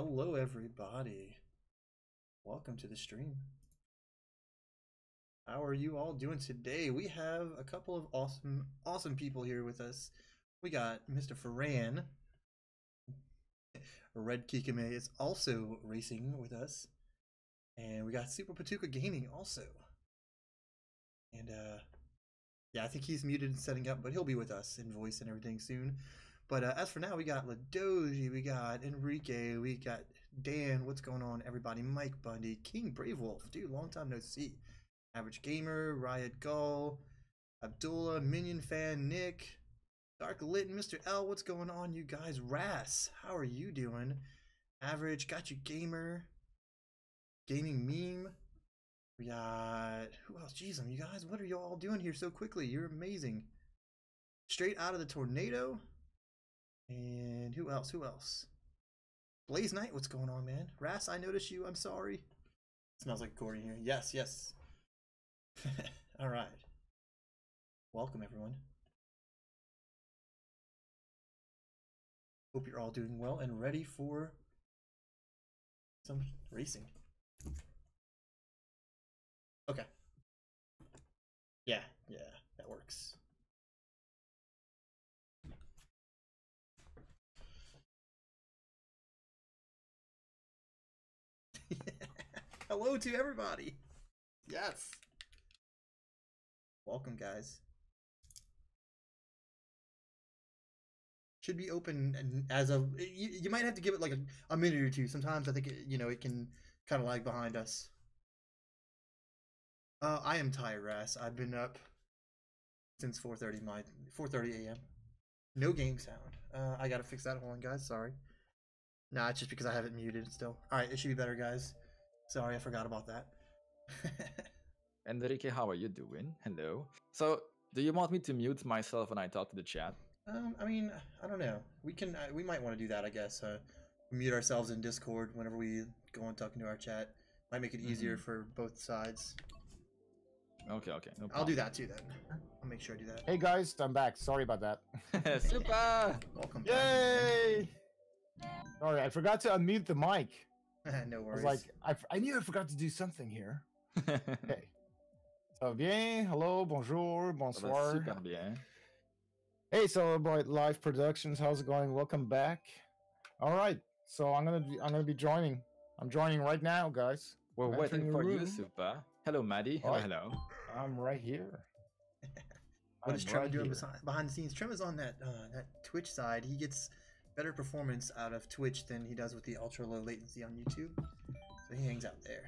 Hello, everybody. Welcome to the stream. How are you all doing today? We have a couple of awesome people here with us. We got Mr. Furan. Red Kikame is also racing with us. And we got SupaPatuka Gaming also. And yeah, I think he's muted and setting up, but he'll be with us in voice and everything soon. But as for now, we got Ladoji, we got Enrique, we got Dan. What's going on, everybody? Mike Bundy, King Brave Wolf, dude, long time no see. Average Gamer, Riot Gull, Abdullah, Minion Fan, Nick, Dark Lit, Mr. L. What's going on, you guys? Ras, how are you doing? Average, got you Gamer, Gaming Meme. We got who else? Jeez, you guys, what are you all doing here so quickly? You're amazing. Straight out of the tornado. And who else? Who else? Blaze Knight, what's going on, man? Ras, I noticed you. I'm sorry. Smells like Corey here. Yes, yes. All right. Welcome, everyone. Hope you're all doing well and ready for some racing. Okay. Yeah, that works. Hello to everybody. Yes. Welcome, guys. Should be open as of you might have to give it like a minute or two. Sometimes I think it can kind of lag behind us. I am tired, Ras. I've been up since 4:30 a.m. No game sound. I gotta fix that. Hold on, guys. Sorry. Nah, it's just because I have it muted still. All right, it should be better, guys. Sorry, I forgot about that. Enrique, how are you doing? Hello. So, do you want me to mute myself when I talk to the chat? I mean, I don't know. We might want to do that, I guess. Mute ourselves in Discord whenever we go on talking to our chat. Might make it easier for both sides. Okay, no problem. I'll do that too then. I'll make sure I do that. Hey guys, I'm back. Sorry about that. Super! Welcome. Yay! Sorry, I forgot to unmute the mic. No worries. I was like, I knew I forgot to do something here. Okay. Ça va bien? Hello, bonjour, bonsoir. Super bien. Hey, Celebrate Live Productions, how's it going? Welcome back. All right, so I'm gonna be joining. I'm joining right now, guys. We're waiting for you, Super. Hello, Maddie. Hello. I'm right here. What is Trem doing behind the scenes? Trem is on that Twitch side. He gets better performance out of Twitch than he does with the ultra low latency on YouTube. So he hangs out there.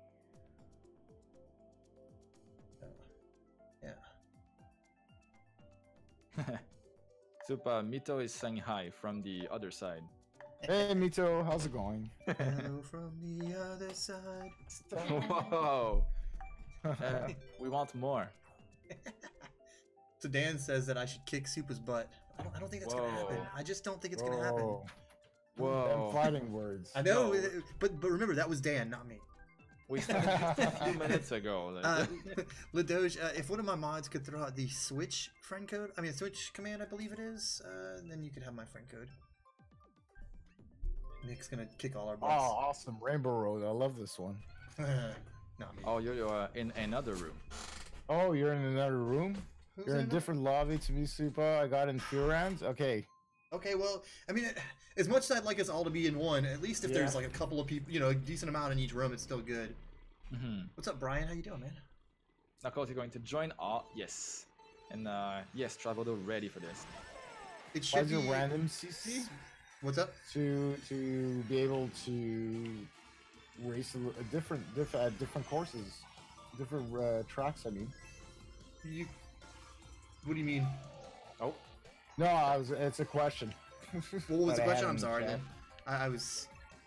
Yeah. Super, Mito is saying hi from the other side. Hey, Mito, how's it going? Hello from the other side. Whoa. We want more. So Dan says that I should kick Supa's butt. I don't think that's gonna happen. I just don't think it's gonna happen. Whoa. Fighting words. I know, but remember that was Dan, not me. We started just a few minutes ago. Ladoge, if one of my mods could throw out the switch friend code, switch command, I believe it is, then you could have my friend code. Nick's gonna kick all our butts. Oh, awesome. Rainbow Road. I love this one. Not me. Oh, you're in another room. Oh, you're in another room? You're in a different lobby to me, Supa. I got in Furan. Okay. Okay, well, as much as I'd like us all to be in one, at least if there's like a couple of people, a decent amount in each room, it's still good. What's up, Brian? How you doing, man? Knuckles, you're going to join? Yes. And yes, Travado ready for this. It should be a random CC. What's up? To be able to race different courses, different tracks. I mean, what do you mean? Oh, no, it's a question. What was the question? I'm sorry. Then I was.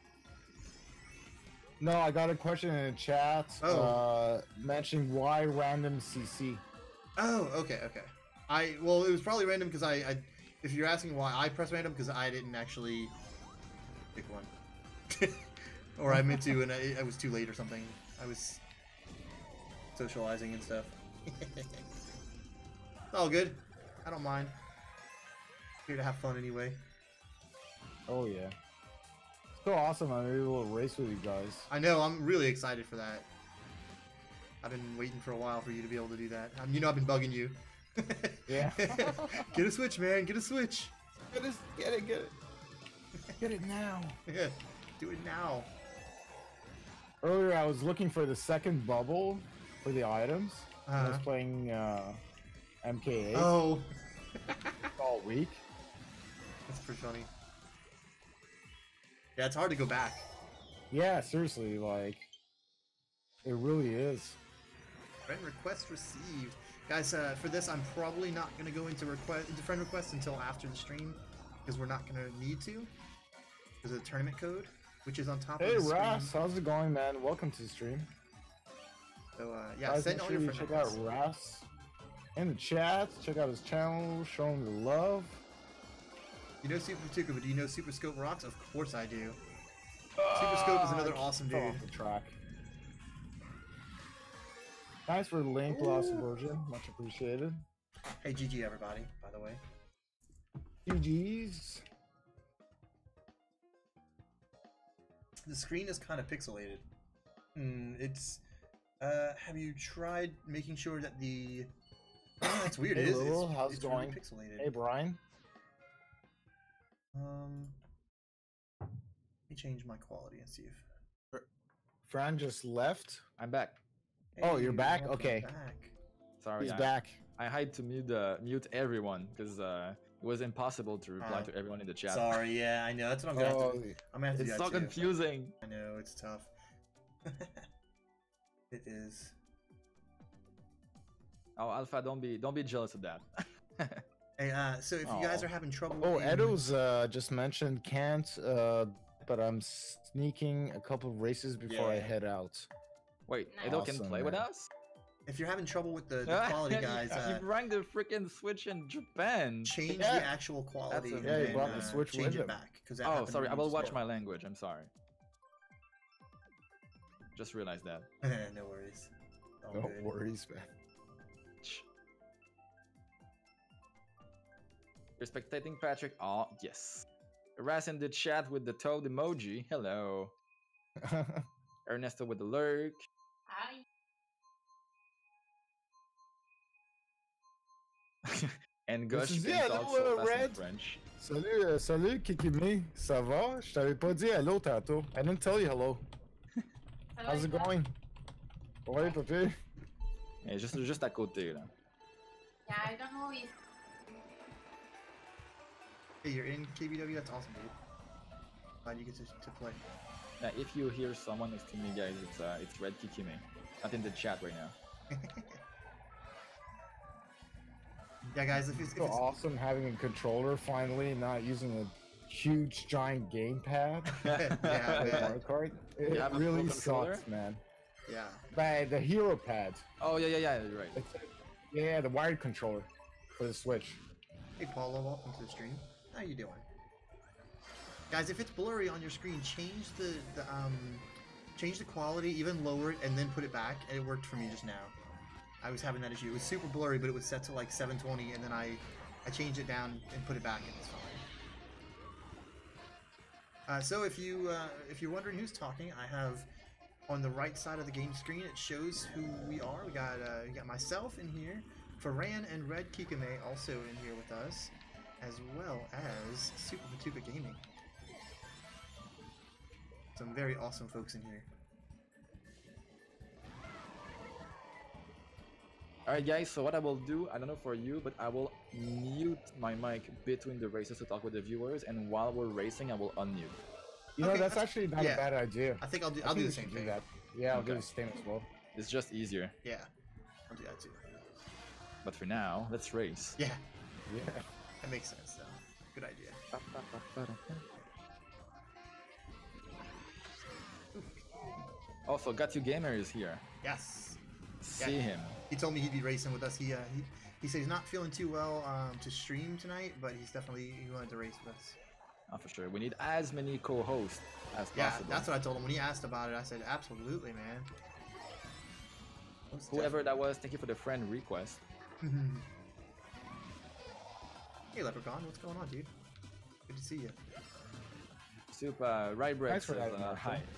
No, I got a question in the chat. Mentioning why random CC. Oh, okay. Well, it was probably random because I if you're asking why I pressed random, because I didn't actually pick one. Or I meant to and I was too late or something. I was socializing and stuff. It's all good. I don't mind. Here to have fun anyway. Oh yeah. So awesome! I'm able to race with you guys. I know. I'm really excited for that. I've been waiting for a while for you to be able to do that. You know, I've been bugging you. Yeah. Get a Switch, man. Get a Switch. Get it! Get it! Get it now! Yeah. Do it now. Earlier, I was looking for the second bubble for the items. I was playing MK8 Oh. all week. That's pretty funny. Yeah, it's hard to go back. Yeah, seriously, like it really is. Friend request received. Guys, for this, I'm probably not going to go into friend requests until after the stream, because we're not going to need to, because of the tournament code, which is on top of the screen. Hey, Ras, how's it going, man? Welcome to the stream. So, yeah, guys, send all your friend check requests. out Ras in the chat. Check out his channel, show him the love. You know SupaPatuka, but do you know Super Scope rocks? Of course I do. Super Scope is another awesome Fell dude. off the track. Thanks for the link, Lost Version. Much appreciated. Hey, GG everybody, by the way. GG's. The screen is kind of pixelated. It's, have you tried making sure that the... Oh, that's weird. Hey, It is. Lil, how's It's it going? really pixelated. Hey, Brian. Let me change my quality and see if... Fran just left. I'm back. Oh, you're back? welcome Okay. back. Sorry, He's I, back. I had to mute everyone because it was impossible to reply to everyone in the chat. Sorry, yeah, I know. That's what I'm gonna have Oh, to... I'm gonna have to do It's that so too. confusing. I know, it's tough. It is. Oh, Alpha, don't be jealous of that. Hey, so if you guys are having trouble... oh, in- Edo's just mentioned can't, but I'm sneaking a couple of races before I Yeah. head out. Wait, Edo can Awesome, play with man. us? If you're having trouble with the quality, guys, You rang the freaking Switch in Japan. change Yeah. the actual quality That's and a- Yeah, he then, brought the Switch change with it him. back. That Oh, happened sorry, when I you will watch installed my language. I'm sorry. Just realized that. it. No worries. All No good. worries, man. You're spectating Patrick. Oh, yes. Ras in the chat with the toad emoji. Hello. Ernesto with the lurk. Hi. And This Gush is can it, talk hello, so fast in Red. French. Salut, salut, Kikimi. Ça va? Je t'avais pas dit hello tantôt. I didn't tell you hello. How's it going? Ouais, papi. Et juste à côté, là. Yeah, I don't know if Hey, you're in KBW? That's awesome, dude. Glad you get to play. If you hear someone next to me, guys, it's Red Kikime. Not in the chat right now. Yeah, guys, if it's... So awesome having a controller finally, not using a huge giant gamepad. yeah, Like man. Mario Kart. You It have a really pro controller? sucks, man. Yeah. But the hero pad. Oh, yeah, you're right. Yeah, the wired controller for the Switch. Hey, Paulo, welcome to the stream. How you doing? Guys, if it's blurry on your screen, change the quality, even lower it, and then put it back. And it worked for me just now. I was having that issue. It was super blurry, but it was set to like 720, and then I changed it down and put it back, and it's fine. So if you're wondering who's talking, I have on the right side of the game screen, it shows who we are. We got myself in here, Furan and Red Kikame also in here with us, as well as SupaPatuka Gaming. Some very awesome folks in here. Alright, guys, so what I will do, I don't know for you, but I will mute my mic between the races to talk with the viewers, and while we're racing, I will unmute. You know, Okay, that's actually not yeah. a bad idea. I think I'll do I think the we same should do thing. that. Yeah, I'll do Okay. the same as well. It's just easier. Yeah, I'll do that too. But for now, let's race. Yeah, Yeah. that makes sense though. Good idea. Also, Got You Gamer is here. Yes. See Yeah. him. He told me he'd be racing with us. He said he's not feeling too well to stream tonight, but he wanted to race with us. Oh, for sure. We need as many co-hosts as Yeah, possible. that's what I told him when he asked about it. I said absolutely, man. Most Whoever that was, thank you for the friend request. definitely. Hey Leprechaun, what's going on, dude? Good to see you. Super Rye Bread Thanks for says, that, Marshall. hi.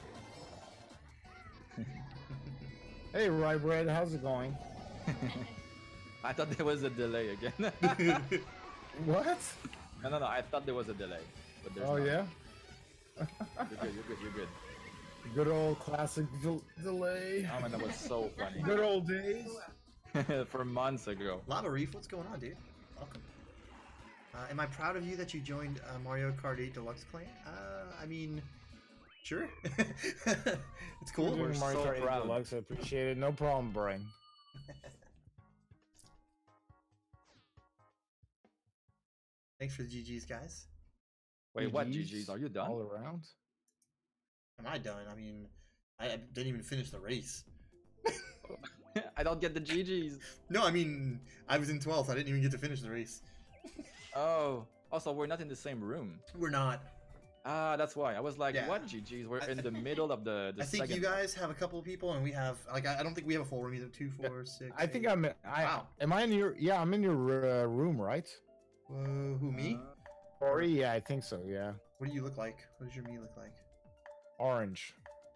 Hey, Rye Bread, how's it going? I thought there was a delay again. What? No, I thought there was a delay, but there's Oh not. yeah. You're good. Good old classic delay. Oh man, that was so funny. Good old days. For months ago. Lava Reef, what's going on, dude? Welcome. Am I proud of you that you joined Mario Kart 8 Deluxe Clan? I mean, sure. It's cool. We're We're Mario so Kart 8 proud. Deluxe, I appreciate it. No problem, Brian. Thanks for the GGs, guys. Wait, what GGs GGs? Are you done? all around? Am I done? I mean, I didn't even finish the race. I don't get the GGs. No, I mean, I was in 12th. I didn't even get to finish the race. Oh, also we're not in the same room. We're not. Ah, that's why. I was like, Yeah. what GGs? We're in the middle of the I think second. you guys have a couple of people, and we have like I don't think we have a full room either. 2, 4, 6. I think 8. I'm. Wow. Am I in your? Yeah, I'm in your room, right? Who, me? Ori? Yeah, I think so. Yeah. What do you look like? What does your me look like? Orange.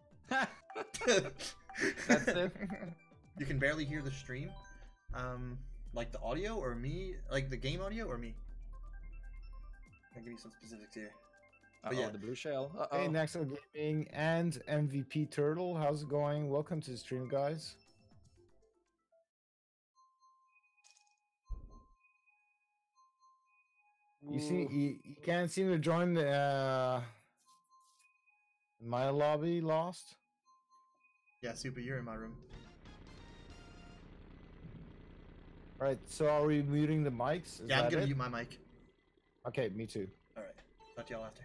That's it. You can barely hear the stream. Like the audio or me? Like the game audio or me? I'll give you some specifics here. But yeah. The blue shell. Hey, Nexo Gaming and MVP Turtle, how's it going? Welcome to the stream, guys. You see, you can't seem to join the my lobby. Lost. Yeah, Super, you're in my room. All right, so are we muting the mics? Is Yeah, I'm that gonna it? mute my mic. Okay, me too. Alright. Talk to y'all after.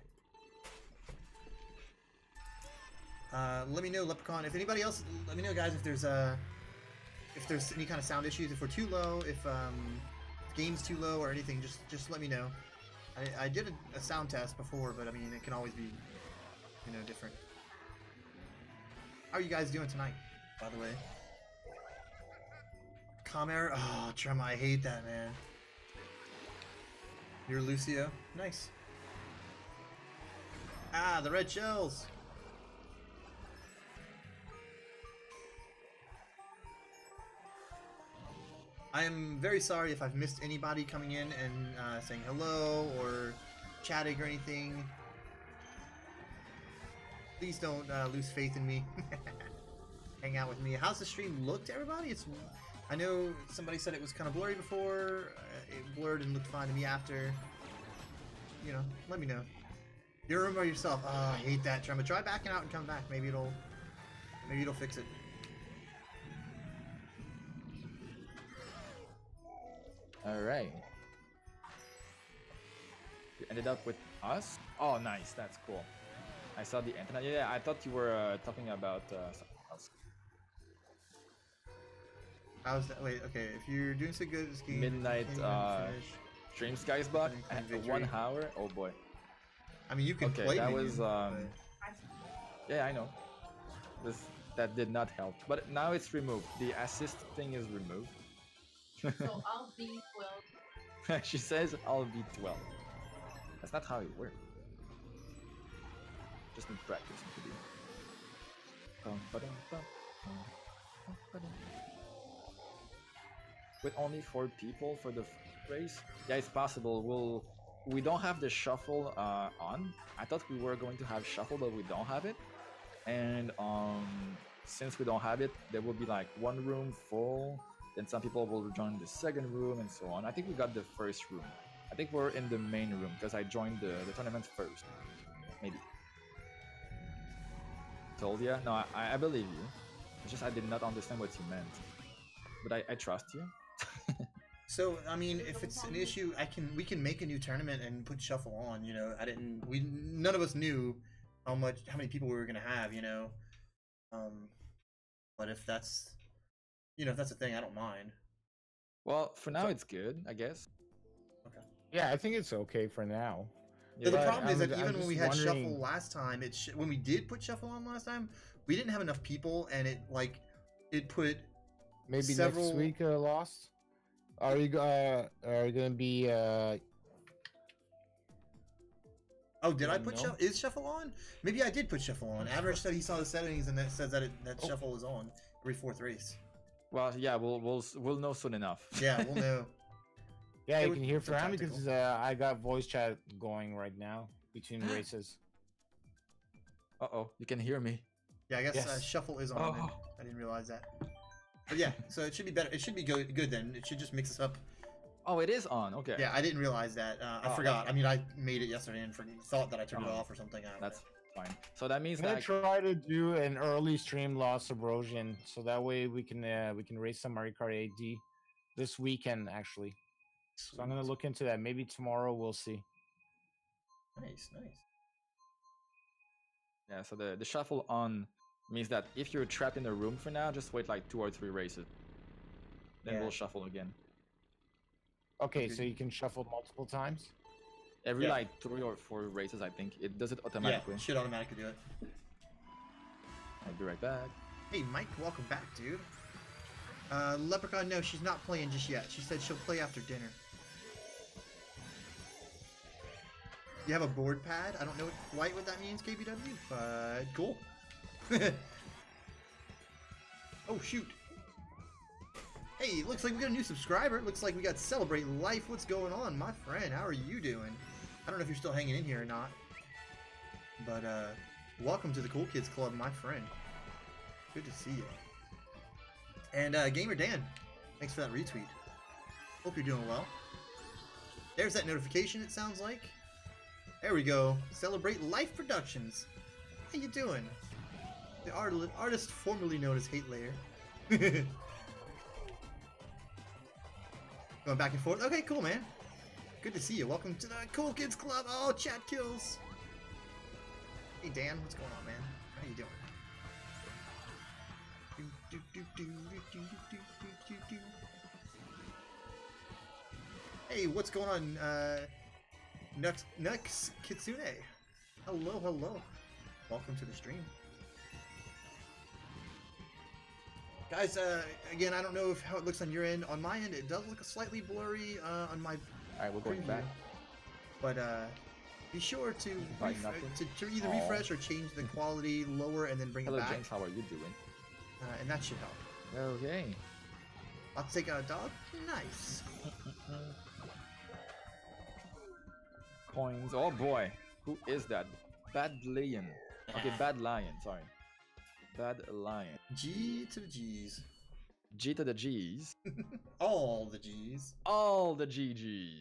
Let me know, Leprechaun. If anybody else, let me know, guys, if there's any kind of sound issues, if we're too low, if game's too low or anything, just let me know. I did a sound test before, but I mean, it can always be, you know, different. How are you guys doing tonight, by the way? Com error? Oh, Trema, I hate that, man. You're Lucio? Nice. Ah, the red shells! I am very sorry if I've missed anybody coming in and saying hello or chatting or anything. Please don't lose faith in me. Hang out with me. How's the stream look to everybody? I know somebody said it was kind of blurry before. It blurred and looked fine to me after. You know, let me know. You're room by yourself. Oh, I hate that, Trema. Try backing out and come back. Maybe it'll fix it. All right. You ended up with us? Oh, nice. That's cool. I saw the antenna. Yeah, I thought you were talking about something else. How's that? Wait, okay. If you're doing so good at this game, Midnight, continue and finish. Stream Skies Buck Claim at victory. 1 hour. Oh boy. I mean, you can Okay, play that minions, was, but- Yeah, I know. That did not help. But now it's removed. The assist thing is removed. So I'll be 12. She says I'll be 12. That's not how it works. Just need practice. With only 4 people for the race? Yeah, it's possible. We don't have the shuffle on. I thought we were going to have shuffle, but we don't have it. And since we don't have it, there will be like one room full. Then some people will join the second room and so on. I think we got the first room. I think we're in the main room because I joined the tournament first. Maybe. Told ya? No, I believe you. It's just I did not understand what you meant. But I trust you. So I mean, if it's an issue, we can make a new tournament and put shuffle on. You know, none of us knew how many people we were gonna have. You know, but if that's a thing, I don't mind. Well, for now it's good, I guess. Okay. Yeah, I think it's okay for now. So the But problem is that I'm even when just we had wondering- shuffle last time, when we did put shuffle on last time, we didn't have enough people, and it put Maybe several- next week, Lost. Are you gonna be? Oh Oh, did I don't put know. shuffle? Is shuffle on? Maybe I did put shuffle on. Average said he saw the settings and that says that that Oh. shuffle is on every 4th race. Well, yeah, we'll know soon enough. Yeah, we'll know. Yeah, It you would- can hear so Furan tactical. because I got voice chat going right now between races. Uh-oh, you can hear me. Yeah, I guess Yes. shuffle is on. Then. Oh. I didn't realize that. But yeah, so it should be better. It should be good then. It should just mix us up. Oh, it is on. Okay. Yeah, I didn't realize that. I Oh, forgot. okay. I mean, I made it yesterday and thought that I turned it Oh. off or something. I don't That's know. fine. So that means I'm gonna that try to do an early stream loss erosion, so that way we can race some Mario Kart 8D this weekend actually. So I'm gonna Sweet. look into that. Maybe tomorrow we'll see. Nice, nice. yeah. So the shuffle on means that if you're trapped in a room for now, just wait like 2 or 3 races. Then Yeah. we'll shuffle again. Okay, Okay. so you can shuffle multiple times. Every Yeah. like 3 or 4 races, I think it does it Yeah, automatically. it should automatically do it. I'll be right back. Hey, Mike, welcome back, dude. Leprechaun, no, she's not playing just yet. She said she'll play after dinner. You have a board pad? I don't know quite what that means, KBW, but cool. Oh, shoot. Hey, looks like we got a new subscriber. Looks like we got Celebrate Life. What's going on, my friend? How are you doing? I don't know if you're still hanging in here or not. But, welcome to the Cool Kids Club, my friend. Good to see you. And, Gamer Dan, thanks for that retweet. Hope you're doing well. There's that notification, it sounds like. There we go. Celebrate Life Productions. How you doing? The artist formerly known as Hate Layer. Going back and forth. Okay, cool, man. Good to see you. Welcome to the Cool Kids Club. Oh, chat kills. Hey, Dan, what's going on, man? How you doing? Hey, what's going on, Nux Kitsune? Hello, hello. Welcome to the stream. Guys, again, I don't know how it looks on your end. On my end, it does look slightly blurry on my Alright, we're going preview. back. But be sure to, Buy nothing. to either refresh or change the quality lower and then bring Hello, it back. James. How are you doing? And that should help. Okay. I'll take out a dog. Nice. Coins. Oh boy. Who is that? Bad Lion. Okay, Bad Lion. Sorry. Bad Lion. G to the G's. G to the G's. All the G's. All the GGs.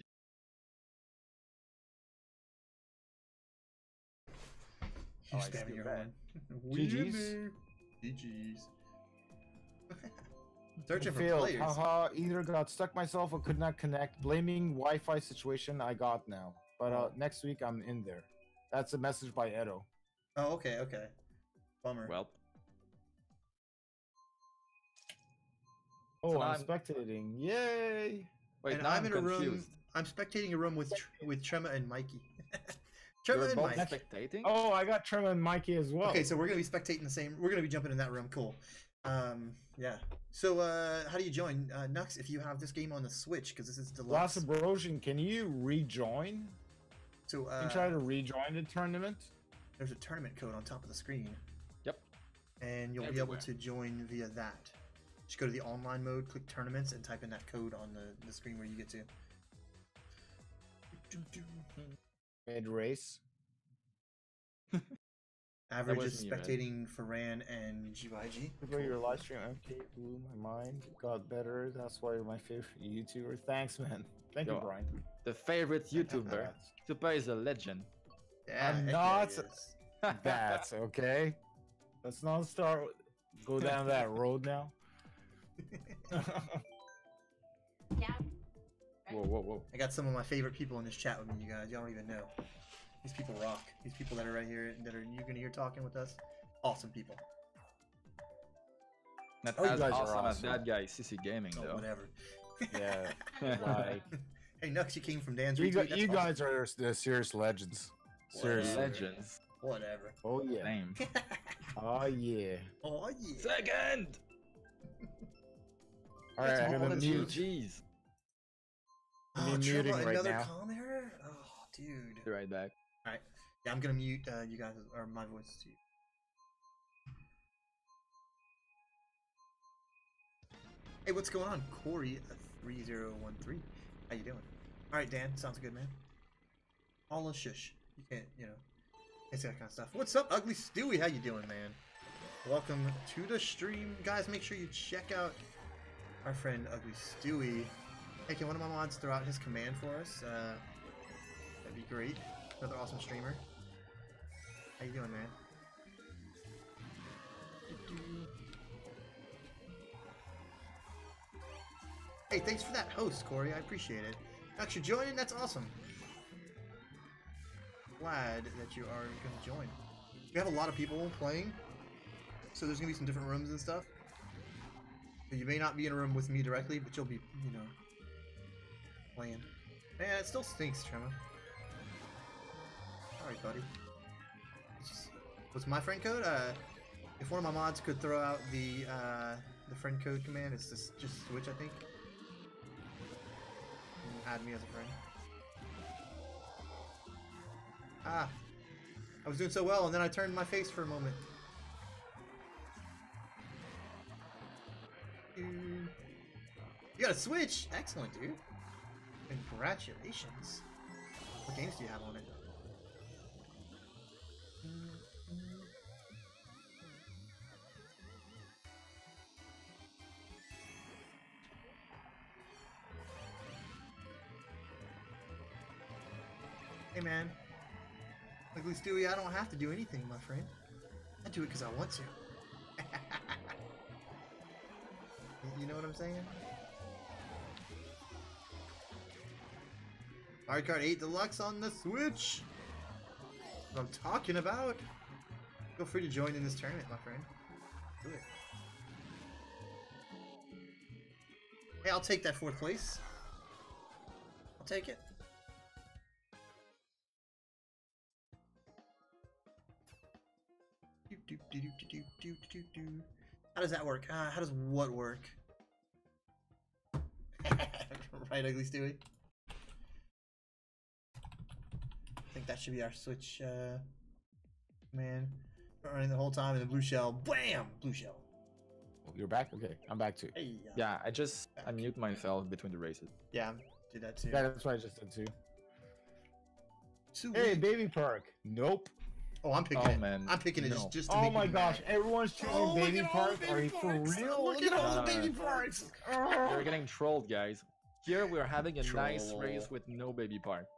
You Oh, I spamming feel your bad. horn. GGs. GG's. Searching for Failed. players. Haha, either got stuck myself or could not connect. Blaming Wi-Fi situation I got now. But next week I'm in there. That's a message by Edo. Oh, okay, okay. Bummer. Well, Oh, So I'm I'm- spectating. Yay! wait, and now I'm in a room. confused. I'm spectating a room with Trema and Mikey. Trema You're and both Mike. spectating? Oh, I got Trevor and Mikey as well. Okay, so we're gonna be spectating the same. We're gonna be jumping in that room. Cool. Yeah. So, how do you join? Nux, if you have this game on the Switch, because this is Lost deluxe. Erosion, can you rejoin? So, You can try to rejoin the tournament. there's a tournament code on top of the screen. Yep. And you'll be able Everywhere. to join via that. Just go to the online mode, click tournaments, and type in that code on the screen where you get to. Mid race. Average was is me, right? spectating Furan and GYG. Before your live stream, MK blew my mind. Got better. That's why you're my favorite YouTuber. Thanks, man. Thank you, Yo, Brian. The favorite YouTuber. Super is a legend. Yeah, I'm heck not- yeah, he is. That's okay. Let's not go down that road now. Yeah. Whoa, whoa, whoa. I got some of my favorite people in this chat with me, you guys. Y'all don't even know. These people rock. These people that are right here, that are you're gonna hear talking with us. Awesome people. Not Oh, you as guys are awesome as awesome. that guy, CC Gaming, Oh, though. whatever. Yeah. Like, Hey, Nux, you came from Dan's you, retweet. That's you awesome. guys are the serious legends. Seriously. Legends. Whatever. Oh yeah. Same. Oh yeah. Oh yeah. Second! All right, I'm all gonna the mute. GG's. Oh, I'm muting Trevor, right another now. com error? Oh, dude. Be right back. Alright. Yeah, I'm gonna mute you guys or my voice too. Hey, what's going on, Corey 3013? How you doing? All right, Dan. Sounds good, man. All a shush. You can't, you know, it's that kind of stuff. What's up, Ugly Stewie? How you doing, man? Welcome to the stream, guys. Make sure you check out our friend Ugly Stewie. Hey, can one of my mods throw out his command for us? That'd be great. Another awesome streamer. How you doing, man? Hey, thanks for that host, Corey. I appreciate it. Thanks for joining. That's awesome. Glad that you are going to join. We have a lot of people playing, so there's going to be some different rooms and stuff. So you may not be in a room with me directly, but you'll be, you know, playing. Man, it still stinks, Tremor. Sorry, buddy. What's my friend code? If one of my mods could throw out the friend code command, it's just switch, I think. And add me as a friend. Ah, I was doing so well, and then I turned my face for a moment. You got a Switch? Excellent, dude. Congratulations. What games do you have on it? Hey, man. Ugly Stewie, I don't have to do anything, my friend. I do it because I want to. You know what I'm saying? Mario Kart 8 Deluxe on the Switch! What I'm talking about! Feel free to join in this tournament, my friend. Do it. Hey, I'll take that 4th place. I'll take it. How does that work? How does what work? Right, Ugly Stewie? I think that should be our switch, man. Running the whole time in the blue shell. Bam! Blue shell. You're back? Okay, I'm back too. Hey, Yeah, I just unmute myself between the races. yeah, did that too. Yeah, that's what I just did too. Sweet. Hey, Baby Park. Nope. Oh, I'm picking Oh, it. man. I'm picking it No. just to Oh make my you gosh, mad. everyone's choosing Oh, look Baby at all Park? the Are baby you for parks. real? Look at all the baby No. parks. We're getting trolled, guys. Here we're having a nice Troll. race with no baby park.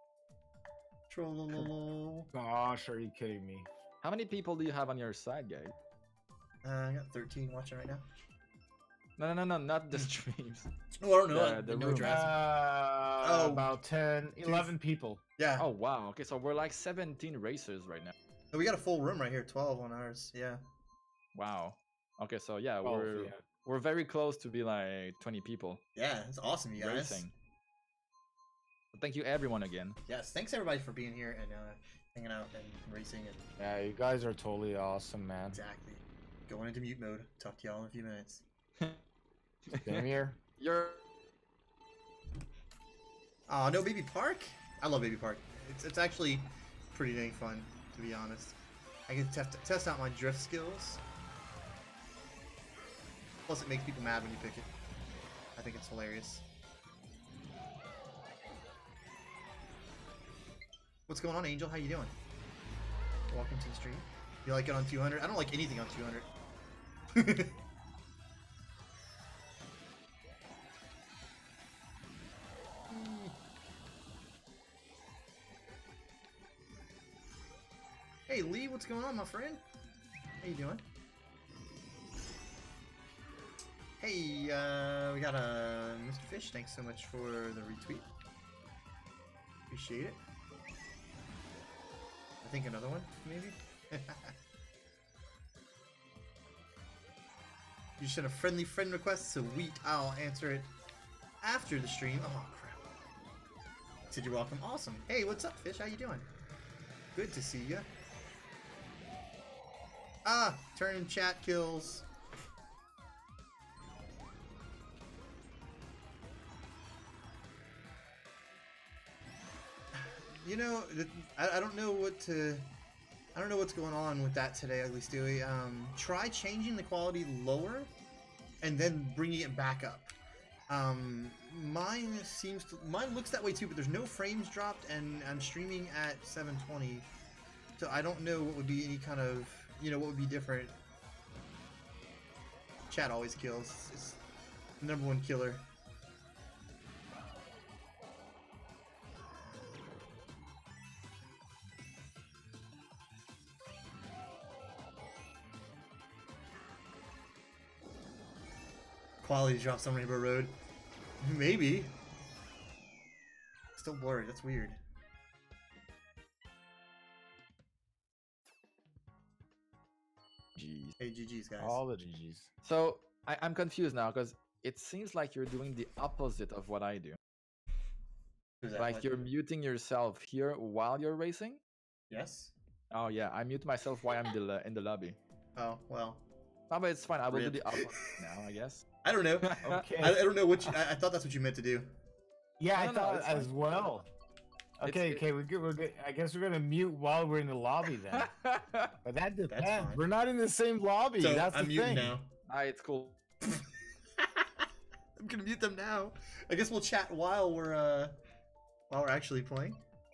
Troll. Gosh, are you kidding me? How many people do you have on your side, guys? I got 13 watching right now. No, not the streams. Oh, I don't know. The No room. drafts. Oh, about 10, 11 people. Yeah. Oh wow, okay, so we're like 17 racers right now. We got a full room right here. 12 on ours. Yeah. Wow. Okay, so yeah, Oh, we're yeah. we're very close to be like 20 people Yeah, it's awesome, you guys. racing. So thank you everyone again. Yes, thanks everybody for being here and hanging out and racing and Yeah, you guys are totally awesome, man. exactly. Going into mute mode. Talk to y'all in a few minutes. Same here. You're Aw, no Baby Park? I love Baby Park. It's actually pretty dang fun, to be honest. I can test out my drift skills. Plus it makes people mad when you pick it. I think it's hilarious. What's going on, Angel? How you doing? Welcome to the stream. You like it on 200? I don't like anything on 200. Hey Lee, what's going on, my friend? How you doing? Hey, we got a Mr. Fish. Thanks so much for the retweet. Appreciate it. I think another one, maybe. You sent a friendly friend request, sweet. I'll answer it after the stream. Oh crap! Said you're welcome. Awesome. Hey, what's up, Fish? How you doing? Good to see ya. Ah, turn chat kills. You know, I don't know what to I don't know what's going on with that today, Ugly Stewie. Try changing the quality lower and then bringing it back up. Mine looks that way too, but there's no frames dropped, and I'm streaming at 720, so I don't know what would be any kind of, what would be different. Chat always kills. It's the #1 killer. Quality drops on Rainbow Road. Maybe. Still blurry, that's weird. Jeez. Hey, GG's, guys. All the GGs. So I'm confused now because it seems like you're doing the opposite of what I do. Like you're muting yourself here while you're racing? Yes? Oh yeah, I mute myself while I'm in the lobby. Oh, well. No, but it's fine. I will do Rip. the opposite now, I guess. I don't know. Okay. I don't know what I thought that's what you meant to do. Yeah, No, I no, thought it's fine. as well. Okay, It's- we're good. We're good. I guess we're gonna mute while we're in the lobby then. But that depends. fine. We're not in the same lobby. So That's I'm the muting thing. now. It's cool. I'm gonna mute them now. I guess we'll chat while we're actually playing.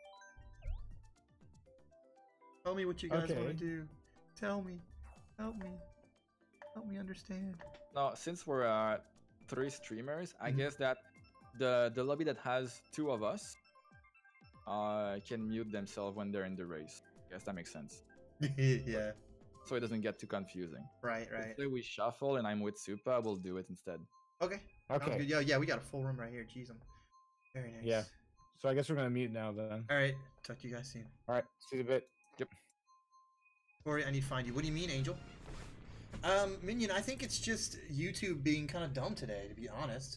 Tell me what you guys want Okay. to do. Tell me. Help me. Help me understand. No, since we're 3 streamers, I guess that the lobby that has 2 of us can mute themselves when they're in the race. I guess that makes sense. Yeah. So it doesn't get too confusing. Right. If we shuffle and I'm with Supa, we'll do it instead. Okay. Sounds Okay. good. Yeah, we got a full room right here. Jeez, very nice. Yeah. So I guess we're gonna mute now then. All right. Talk to you guys soon. All right. See you in a bit. Corey, I need to find you. What do you mean, Angel? Minion, I think it's just YouTube being kind of dumb today, to be honest.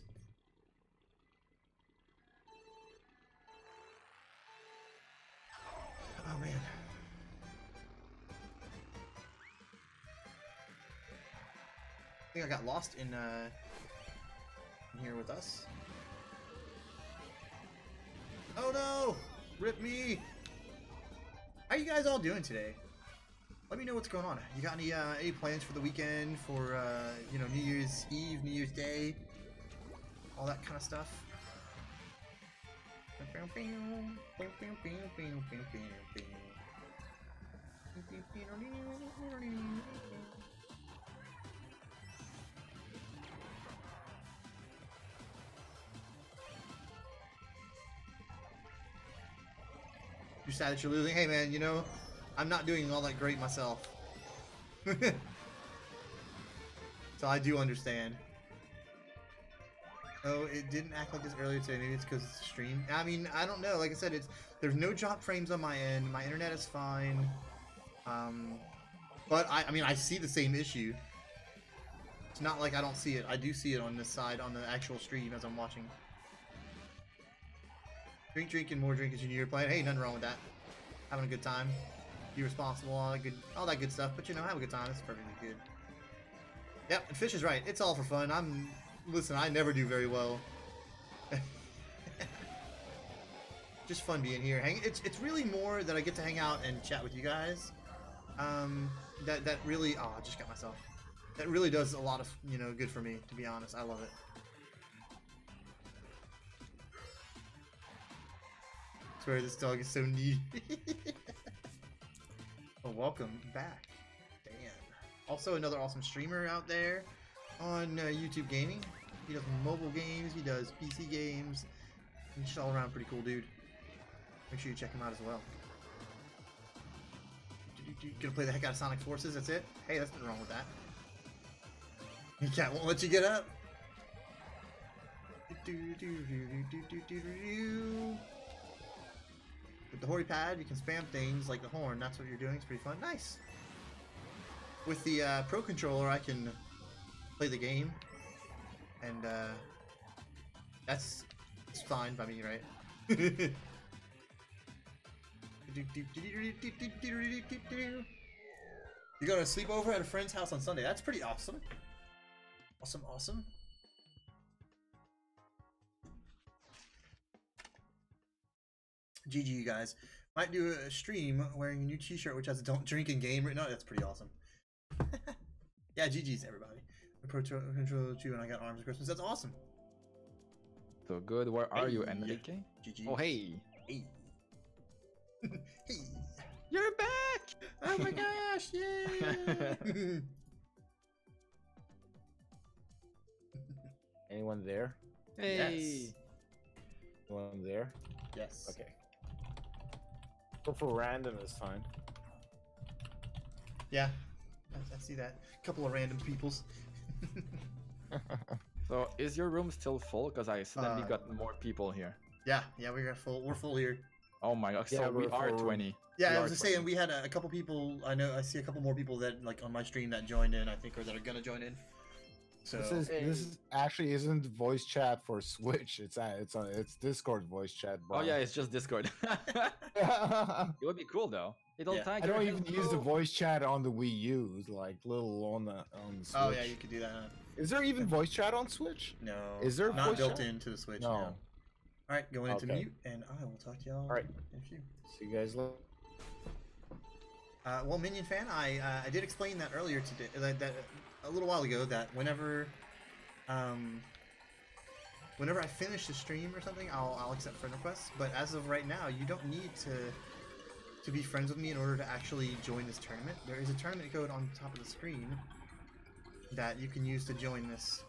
Oh, man. I think I got lost in here with us. Oh, no! Rip me! How you guys all doing today? Let me know what's going on. You got any plans for the weekend, for New Year's Eve, New Year's Day, all that kind of stuff? You're sad that you're losing? Hey man, I'm not doing all that great myself. So I do understand. Oh, it didn't act like this earlier today. Maybe it's because it's stream. I mean, I don't know. Like I said, there's no drop frames on my end. My internet is fine. But I see the same issue. It's not like I don't see it. I do see it on this side, on the actual stream as I'm watching. Drink, and more drink as you're playing. Hey, nothing wrong with that. Having a good time. Be responsible, all that good stuff. But have a good time. It's perfectly good. Yep, and Fish is right. It's all for fun. Listen, I never do very well. Just fun being here. It's really more that I get to hang out and chat with you guys. That really, I just got myself. That really does a lot of good for me. To be honest, I love it. I swear this dog is so needy. Well, welcome back, Dan. Also, another awesome streamer out there on YouTube Gaming. He does mobile games, he does PC games. He's just all around pretty cool dude. Make sure you check him out as well. Gonna play the heck out of Sonic Forces, that's it? Hey, that's nothing wrong with that. Your cat won't let you get up. With the Hori pad, you can spam things like the horn. That's what you're doing. It's pretty fun. Nice. With the Pro Controller, I can play the game. And it's fine by me, right? You're going to sleep over at a friend's house on Sunday. That's pretty awesome. Awesome. GG, you guys. Might do a stream wearing a new T-shirt which has "Don't drink in game" written on it. That's pretty awesome. Yeah, GG's everybody. Pro Control 2 and I got arms of Christmas. That's awesome. So good. Where are you, Hey. Enrique? GG. Oh hey. Hey. Hey. You're back. Oh my gosh! Yay! Anyone there? Hey. Anyone there? Yes. Okay. Go for random is fine. Yeah, I see that. A couple of random peoples. So is your room still full? Because I suddenly got more people here. Yeah, we're full here. Oh my god, Yeah, so we we're are full. 20. Yeah, We I are was just 20. saying we had a couple people. I see a couple more people that like on my stream that joined in. I think, or that are gonna join in. So This is actually isn't voice chat for Switch. It's Discord voice chat. Oh yeah, it's just Discord. I It would be cool though. It'll Yeah. tag don't your even use the voice chat on the Wii U. It's like little on the Switch. oh yeah, you could do that. Huh? Is there even voice chat on Switch? No, Is there not voice built chat? into the Switch? No. No. All right, going into Okay. mute, and I will talk to y'all. All right. In a few. See you guys later. Well, Minion fan, I did explain that earlier today, that a little while ago, that whenever I finish the stream or something, I'll accept friend requests. But as of right now, you don't need to be friends with me in order to actually join this tournament. There is a tournament code on top of the screen that you can use to join this.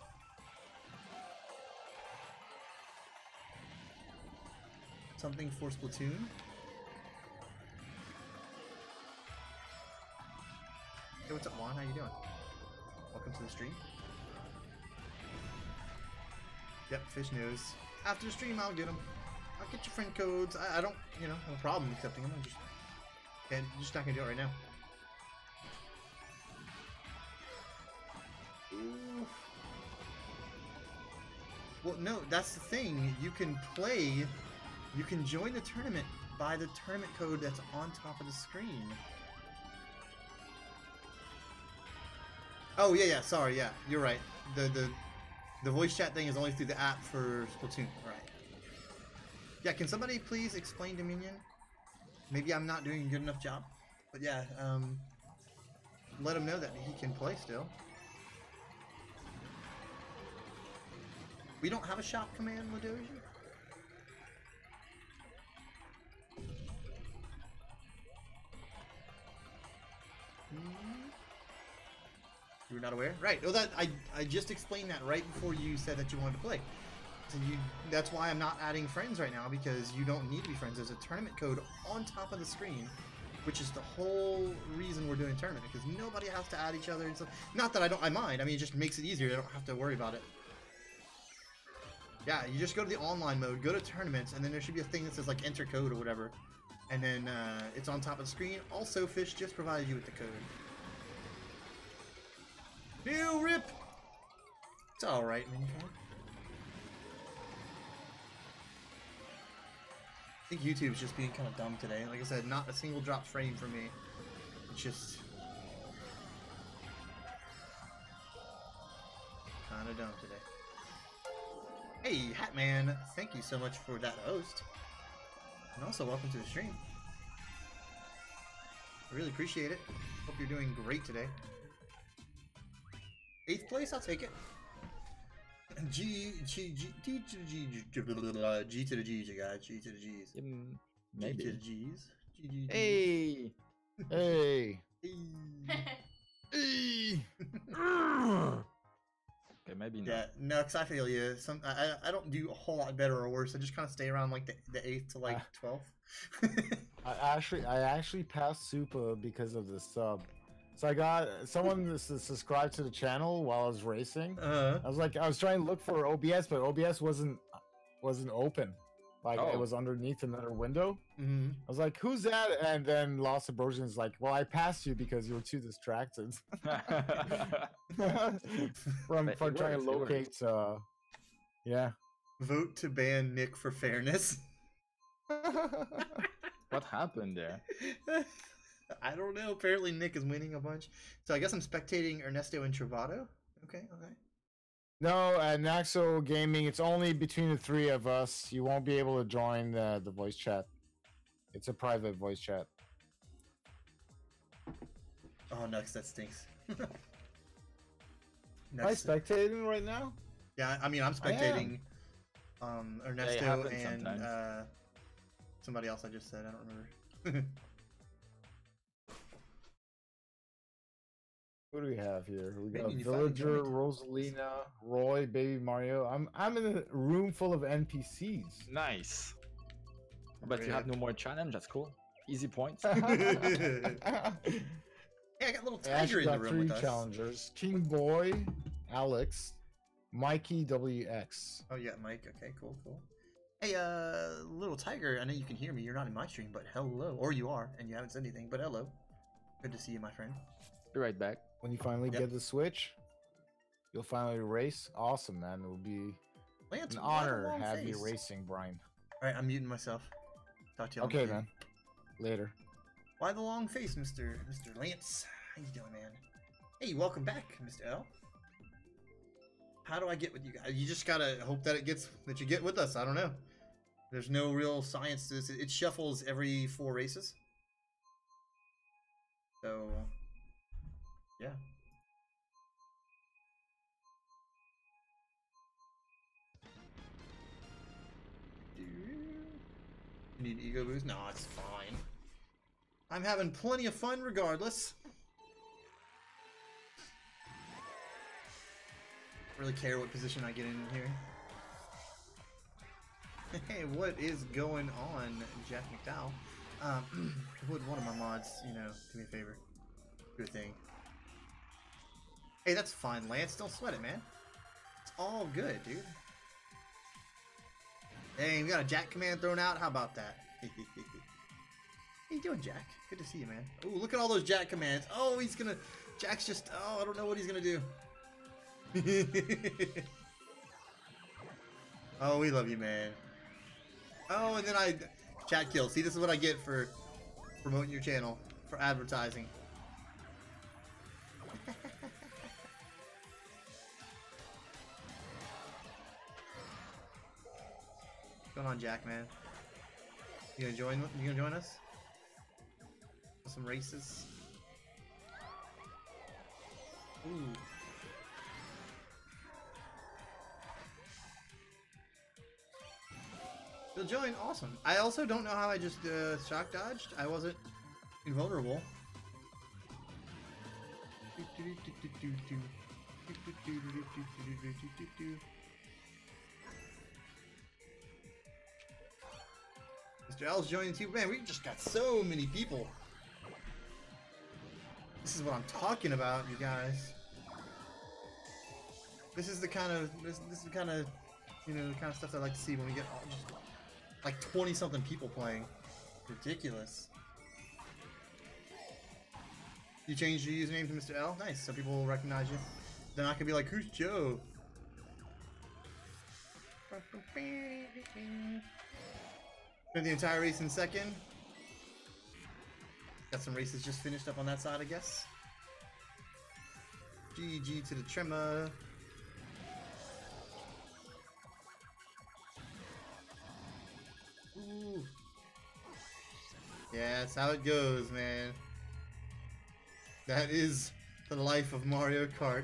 Something for Splatoon. Hey, what's up, Juan? How you doing? Welcome to the stream. Yep, Fish knows. After the stream, I'll get them. I'll get your friend codes. I don't, have a problem accepting them. I'm just not gonna do it right now. Ooh. Well, no, that's the thing. You can play. You can join the tournament by the tournament code that's on top of the screen. Oh yeah, sorry, yeah, you're right. The voice chat thing is only through the app for Splatoon, right? Yeah, can somebody please explain to Minion? Maybe I'm not doing a good enough job, but yeah, let him know that he can play still. We don't have a shop command, Ladoja? You were not aware? Right. Oh, I just explained that right before you said that you wanted to play. So that's why I'm not adding friends right now, because you don't need to be friends. There's a tournament code on top of the screen, which is the whole reason we're doing a tournament, because nobody has to add each other and stuff. Not that I mind. I mean, it just makes it easier. I don't have to worry about it. Yeah, you just go to the online mode, go to tournaments, and then there should be a thing that says like enter code or whatever, and then it's on top of the screen. Also, Fish just provided you with the code. New rip. It's all right, man. I think YouTube's just being kind of dumb today. Like I said, not a single drop frame for me. It's just kind of dumb today. Hey, Hatman, thank you so much for that host. And also, welcome to the stream. I really appreciate it. Hope you're doing great today. 8th place, I'll take it. G to the G's, you guys. G to the G's. Maybe. G to the G's. G. Hey. Hey. Okay, maybe not. Yeah, no, because I feel you. I don't do a whole lot better or worse. I just kind of stay around like the 8th to like 12th. I actually passed Super because of the sub. So I got someone subscribed to the channel while I was racing. I was trying to look for OBS, but OBS wasn't open. Like it was underneath another window. Mm-hmm. I was like, "Who's that?" And then Lost Abrasion is like, "Well, I passed you because you were too distracted." from trying to locate. Yeah. Vote to ban Nick for fairness. What happened there? I don't know. Apparently Nick is winning a bunch. So I guess I'm spectating Ernesto and Travado. Okay. No, Naxo Gaming, it's only between the three of us. You won't be able to join the voice chat. It's a private voice chat. Oh, Nux, that stinks. Am I spectating right now? Yeah, I mean, I'm spectating Ernesto and sometimes. Somebody else I just said. I don't remember. What do we have here? We got you finally Villager, joined. Rosalina, Roy, Baby Mario. I'm in a room full of NPCs. Nice. But you have no more challenge. That's cool. Easy points. Hey, I got a little tiger in the room with us. 3 challengers: King Boy, Alex, Mikey WX. Oh, yeah, Mike. Okay, cool. Hey, little tiger. I know you can hear me. You're not in my stream, but hello. Or you are, and you haven't said anything. But hello. Good to see you, my friend. Be right back. When you finally get the Switch, you'll finally race. Awesome, man. It will be Lance, an honor to have you racing, Brian. All right, I'm muting myself. Talk to you. Okay, man. Later. Why the long face, Mr. Lance? How you doing, man? Hey, welcome back, Mr. L. How do I get with you guys? You just gotta hope that you get with us. I don't know. There's no real science to this. It shuffles every 4 races. So, yeah. You need ego boost? No, it's fine. I'm having plenty of fun regardless. Really care what position I get in here. Hey, what is going on, Jack McDowell? Would one of my mods, do me a favor? Do a thing. Hey, that's fine, Lance. Don't sweat it, man. It's all good, dude. Hey, we got a Jack command thrown out. How about that? How you doing, Jack? Good to see you, man. Ooh, look at all those Jack commands. Oh, Jack's just... Oh, I don't know what he's gonna do. Oh, we love you, man. Oh, and then chat kill. See, this is what I get for promoting your channel, for advertising. What's going on, Jack, man? You gonna join us? For some races? Ooh. You'll join, awesome. I also don't know how I just shock dodged. I wasn't invulnerable. Mr. L's joining too. Man, we just got so many people. This is what I'm talking about, you guys. This is the kind of the kind of stuff I like to see when we get all just like 20-something people playing. Ridiculous. You changed your username to Mr. L? Nice, so people will recognize you. They're not gonna be like, who's Joe? Spent the entire race in second. Got some races just finished up on that side, I guess. GG to the Tremor. Ooh. Yeah, that's how it goes, man. That is the life of Mario Kart.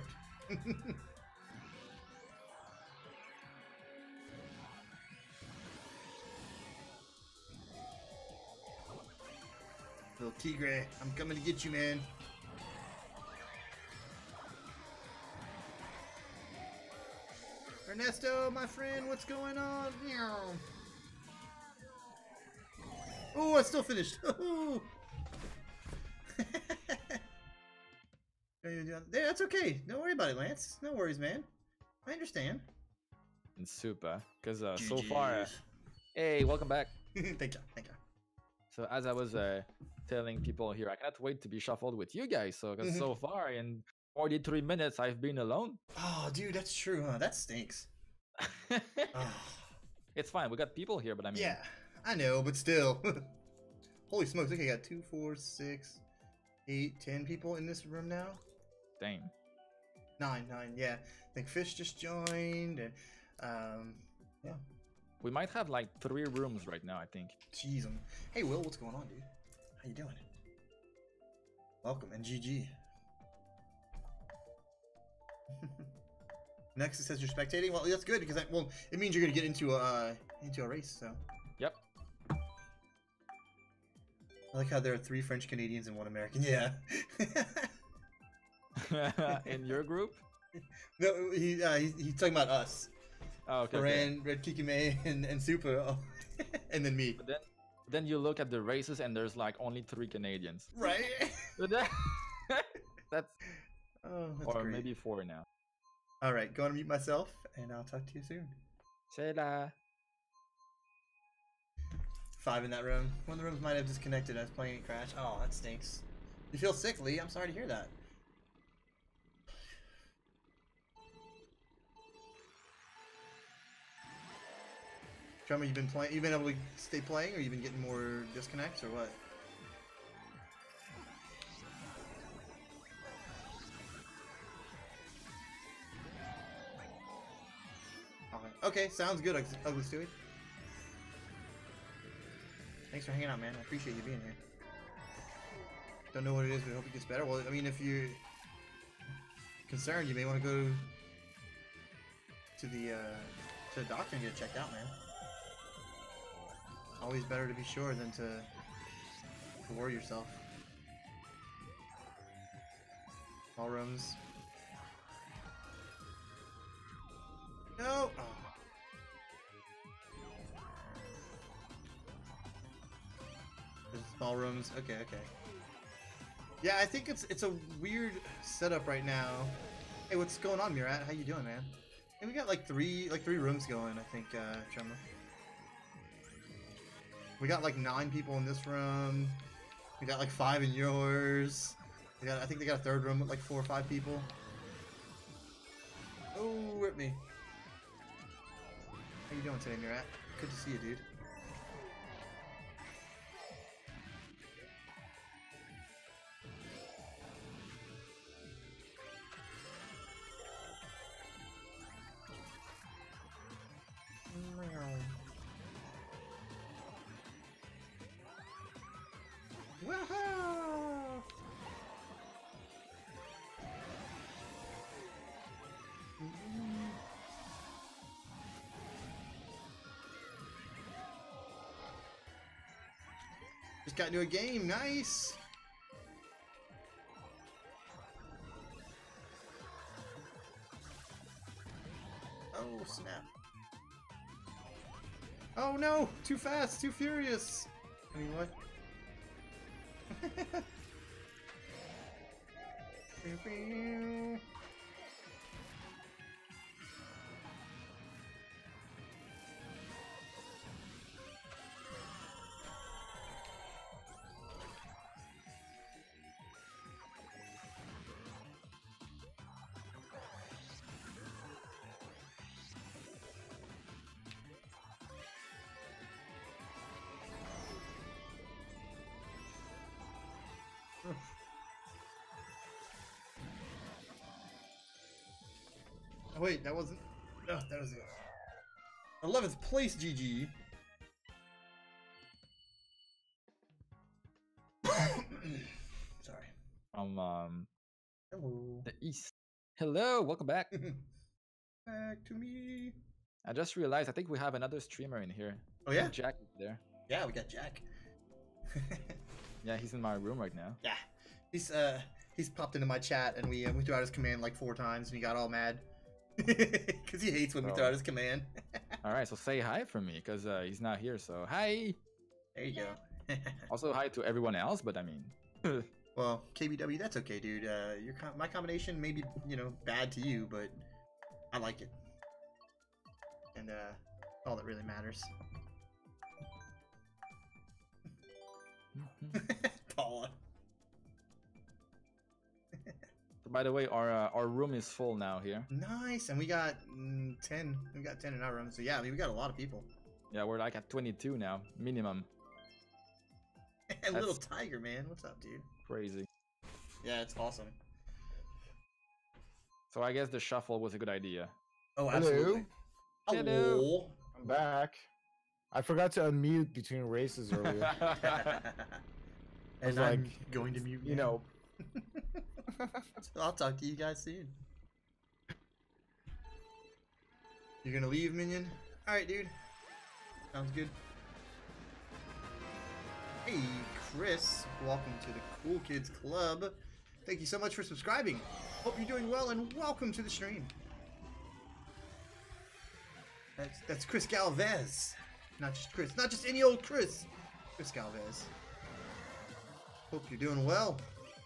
Little Tigre, I'm coming to get you, man. Ernesto, my friend, what's going on? Oh, I still finished. That's okay. Don't worry about it, Lance. No worries, man. I understand. And Super, because so far... Hey, welcome back. Thank you. So as I was telling people here, I cannot wait to be shuffled with you guys. So because so far in 43 minutes, I've been alone. Oh, dude, that's true, huh? That stinks. Oh. It's fine. We got people here, but I mean... Yeah, I know, but still. Holy smokes. Okay, I got 2, 4, 6, 8, 10 people in this room now. Dang. 9, yeah. I think Fish just joined, and yeah. We might have like 3 rooms right now, I think. Jeez, hey Will, what's going on, dude? How you doing? Welcome and GG. Next, it says you're spectating. Well, that's good because well, it means you're gonna get into a race. So. Yep. I like how there are 3 French Canadians and 1 American. Yeah. In your group? No, he's talking about us. Oh, okay. Furan, Red Kikime, and Super, oh. And then me. But then you look at the races and there's like only 3 Canadians. Right. That's. Oh, that's or great. maybe 4 now. All right, going to mute myself, and I'll talk to you soon. C'est là. 5 in that room. One of the rooms might have disconnected. I was playing it crashed. Oh, that stinks. You feel sick, Lee? I'm sorry to hear that. Drummer, you've been playing. You've been able to stay playing, or you've been getting more disconnects, or what? Okay, sounds good, Ugly Stewie. Thanks for hanging out, man. I appreciate you being here. Don't know what it is, but I hope it gets better. Well, I mean, if you're concerned, you may want to go to the doctor and get it checked out, man. Always better to be sure than to worry yourself. All rooms. No! Oh. There's small rooms. Okay, okay. Yeah, I think it's a weird setup right now. Hey, what's going on, Murat? How you doing, man? Hey, we got like three rooms going, I think, Tremor. We got like 9 people in this room. We got like 5 in yours. I think they got a 3rd room with like 4 or 5 people. Oh, rip me. How you doing today, Murat? Good to see you, dude. Woohoo! Just got into a game, nice! Oh, snap. Oh no! Too fast, too furious! I mean, what? Oh, wait, that wasn't. Oh, that was it. 11th place, GG. Sorry. From Hello. the east. Hello, welcome back. Back to me. I just realized I think we have another streamer in here. Oh yeah? Jack is there. Yeah, we got Jack. Yeah, he's in my room right now. Yeah, he's popped into my chat and we threw out his command like 4 times and he got all mad because he hates when we throw out his command. All right, so say hi for me because he's not here. So hi. There you go. Also hi to everyone else, but I mean. Well, KBW, that's okay, dude. My combination may be, bad to you, but I like it, and all that really matters. Paula. By the way, our room is full now here. Nice, and we got 10. We got 10 in our room, so yeah, I mean, we got a lot of people. Yeah, we're like at 22 now, minimum. And Little Tiger, man, what's up, dude? Crazy. Yeah, it's awesome. So I guess the shuffle was a good idea. Oh, absolutely. Hello. Hello. I'm back. I forgot to unmute between races earlier. And I'm going to mute you know. So I'll talk to you guys soon. You're gonna leave, minion? Alright, dude. Sounds good. Hey, Chris. Welcome to the Cool Kids Club. Thank you so much for subscribing. Hope you're doing well, and welcome to the stream. That's Chris Galvez. Not just Chris. Not just any old Chris. Chris Galvez. Hope you're doing well.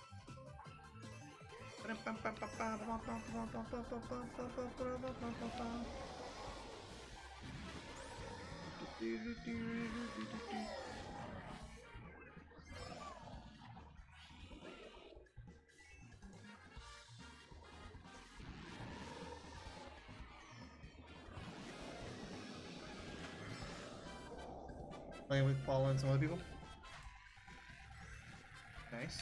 Playing with Paula and some other people. Nice.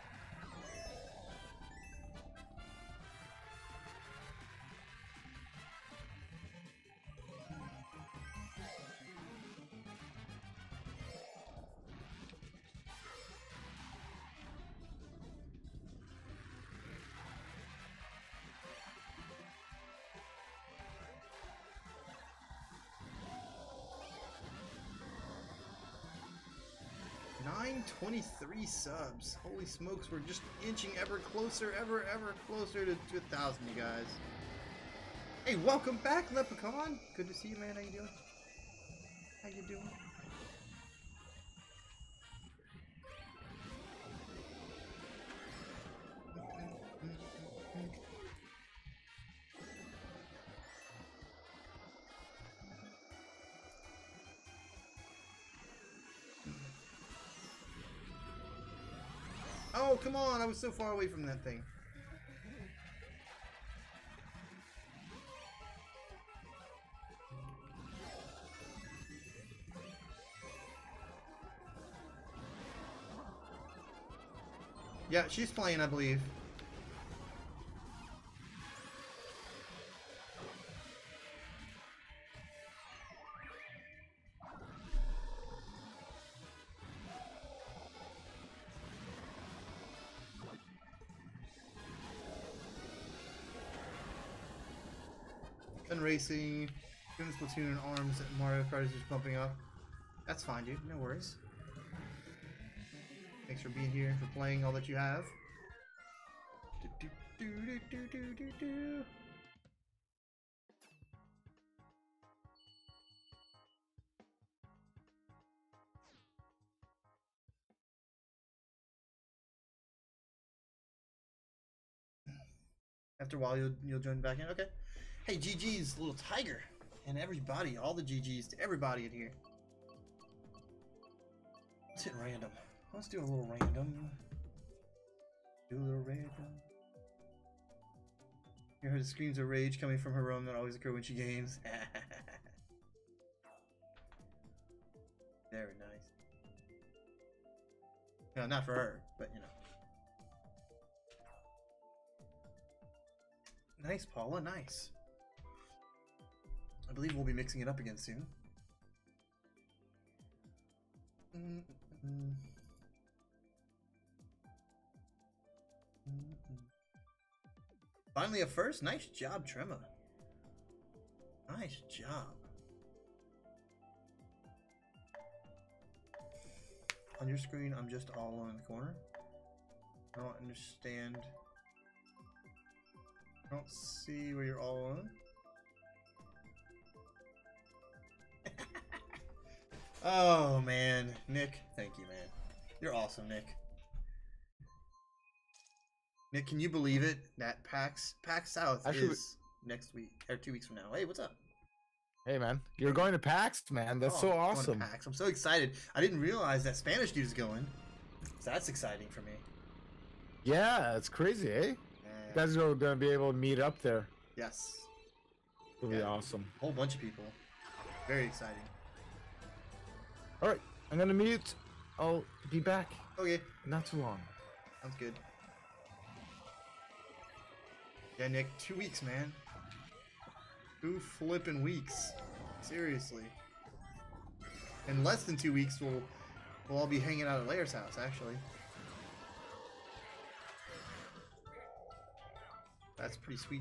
$923 subs. Holy smokes, we're just inching ever closer, ever closer to 1,000, you guys. Hey, welcome back, Leprechaun. Good to see you, man. How you doing? How you doing? Oh, come on! I was so far away from that thing. Yeah, she's playing, I believe. Gun racing, gun platoon and arms that Mario Kart is just bumping up. That's fine, dude. No worries. Thanks for being here, for playing all that you have. After a while, you'll join back in. Okay. Hey, GG's, little tiger, and everybody, all the GG's to everybody in here. Let's hit random. Let's do a little random. Do a little random. You heard the screams of rage coming from her room that always occur when she games. Very nice. No, not for her, but you know. Nice, Paula, nice. I believe we'll be mixing it up again soon. Finally a first? Nice job, Trema. Nice job. On your screen, I'm just all alone in the corner. I don't understand. I don't see where you're all alone. Oh man, Nick, thank you, man. You're awesome, Nick. Nick, can you believe it that PAX South is next week or 2 weeks from now? Hey, what's up? Hey man, you're going to PAX, man. That's so awesome. PAX. I'm so excited. I didn't realize that Spanish dude's going. So that's exciting for me. Yeah, it's crazy, eh? You guys are gonna be able to meet up there. Yes. It'll be awesome. A whole bunch of people. Very exciting. Alright, I'm gonna mute. I'll be back. Okay. Not too long. Sounds good. Yeah, Nick, 2 weeks, man. 2 flippin' weeks. Seriously. In less than 2 weeks, we'll all be hanging out at Lair's house, actually. That's pretty sweet.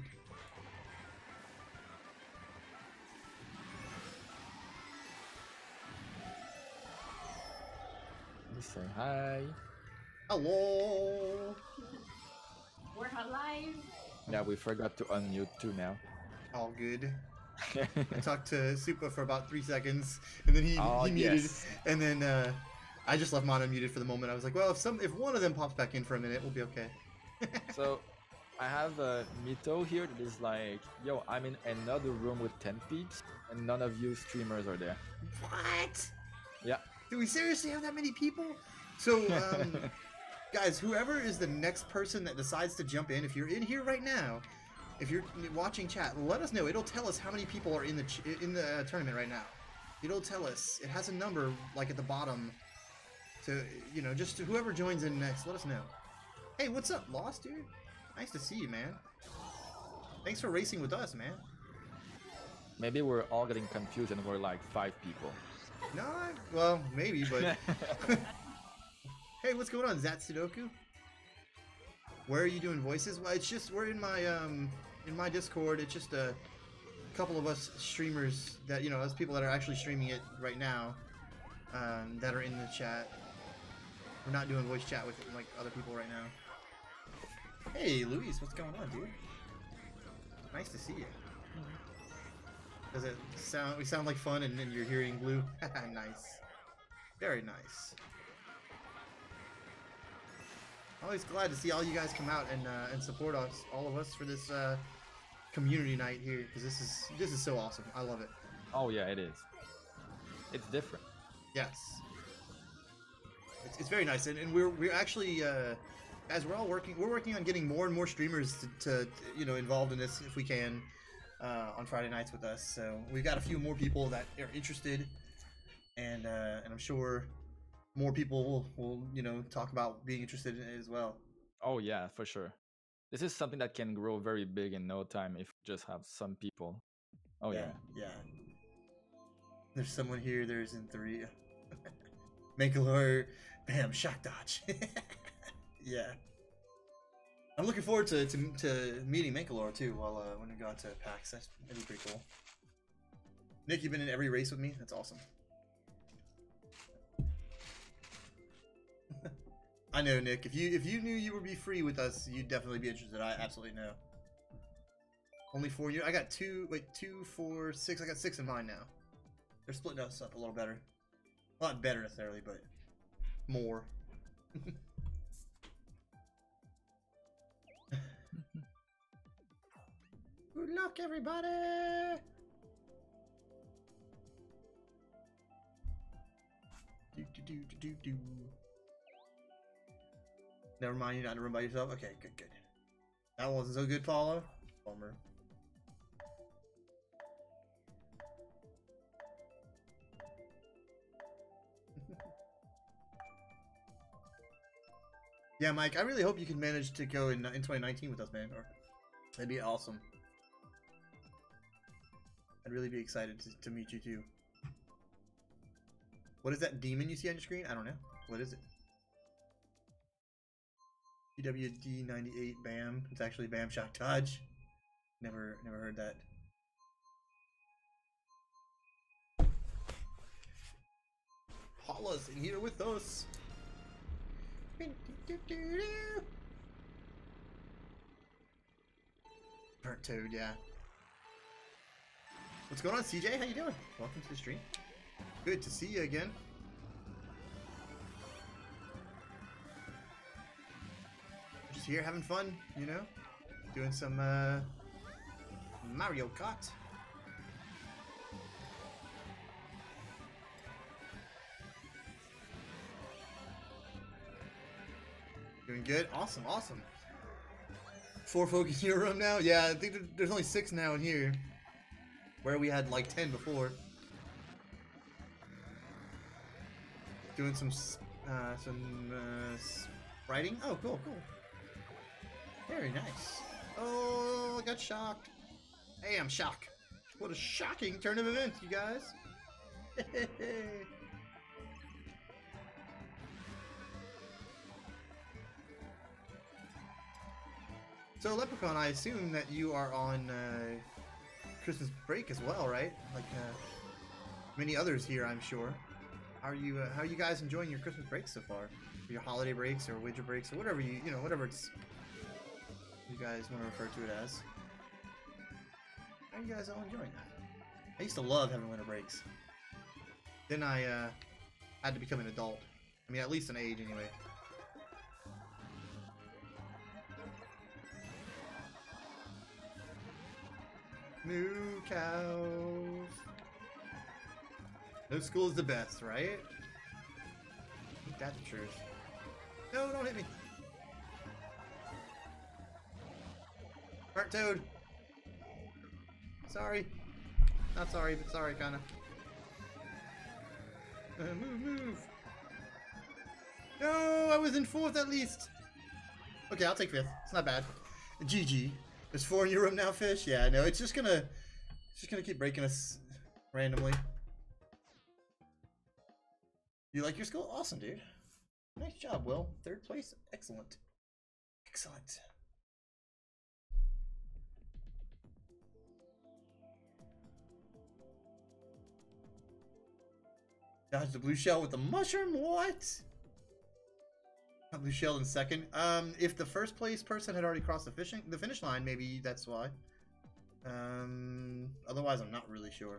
Let me say hi. Hello. We're alive. Yeah, we forgot to unmute too now. All good. I talked to Supa for about 3 seconds, and then he muted, yes. and then I just left Mono muted for the moment. I was like, well, if one of them pops back in for a minute, we'll be okay. So, I have a Mito here that is like, yo, I'm in another room with 10 peeps, and none of you streamers are there. What? Yeah. Do we seriously have that many people? So, guys, whoever is the next person that decides to jump in, if you're in here right now, if you're watching chat, let us know. It'll tell us how many people are in the tournament right now. It'll tell us. It has a number like at the bottom. To just whoever joins in next, let us know. Hey, what's up, Lost dude? Nice to see you, man. Thanks for racing with us, man. Maybe we're all getting confused and we're like 5 people. No, well, maybe, but hey, what's going on, Zatsudoku? Where are you doing voices? Well, it's just we're in my Discord. It's just a couple of us streamers that us people that are actually streaming it right now, that are in the chat. We're not doing voice chat with like other people right now. Hey, Luis, what's going on, dude? Nice to see you. Does it sound? We sound like fun, and then you're hearing blue. Nice, very nice. Always glad to see all you guys come out and support us, all of us, for this community night here, because this is so awesome. I love it. Oh yeah, it is. It's different. Yes, it's very nice, and we're actually guys, we're working on getting more and more streamers to involved in this if we can on Friday nights with us. So we've got a few more people that are interested, and I'm sure more people will talk about being interested in it as well. Oh yeah, for sure. This is something that can grow very big in no time if we just have some people. Oh yeah. Yeah. There's someone here. There's in 3. Mangalore, bam, shock dodge. Yeah. I'm looking forward to meeting Mangalore too while when we go out to PAX. That'd be pretty cool. Nick, you've been in every race with me. That's awesome. I know, Nick. If you knew you would be free with us, you'd definitely be interested. I absolutely know. Only 4 years. I got 2, 4, 6. I got 6 in mine now. They're splitting us up a little better. Well, not better necessarily, but more. Good luck, everybody! Do. Never mind, you're not in a room by yourself? Okay, good. That wasn't so good, Paulo. Bummer. Yeah, Mike, I really hope you can manage to go in 2019 with us, man. That'd be awesome. I'd really be excited to meet you too. What is that demon you see on your screen? I don't know. What is it? PWD98 Bam. It's actually Bam Shock Dodge. Never heard that. Paula's in here with us. Burnt Toad, yeah. What's going on, CJ? How you doing? Welcome to the stream. Good to see you again. Just here having fun, doing some Mario Kart. Doing good. Awesome. 4 folk in your room now? Yeah, I think there's only 6 now in here. Where we had like 10 before. Doing some writing. Oh, cool. Very nice. Oh, I got shocked. Hey, I'm shocked. What a shocking turn of events, you guys. So Leprechaun, I assume that you are on Christmas break as well, right? Like many others here, I'm sure. How are you guys enjoying your Christmas breaks so far? Your holiday breaks or winter breaks or whatever you know, whatever it's you guys want to refer to it as. How are you guys all enjoying that? I used to love having winter breaks. Then I had to become an adult. I mean, at least an age anyway. Moo cows. No school is the best, right? Ain't that the truth? No, don't hit me. Burnt Toad. Sorry. Not sorry, but sorry, kinda. Move. No, I was in 4th at least. Okay, I'll take 5th. It's not bad. GG. There's 4 in your room now, Fish? Yeah, no, it's just gonna keep breaking us randomly. You like your school? Awesome, dude. Nice job, Will. 3rd place? Excellent. Excellent. Dodge the blue shell with the mushroom? What? Not blue shell in 2nd. If the 1st place person had already crossed the finish line, maybe that's why. Otherwise, I'm not really sure.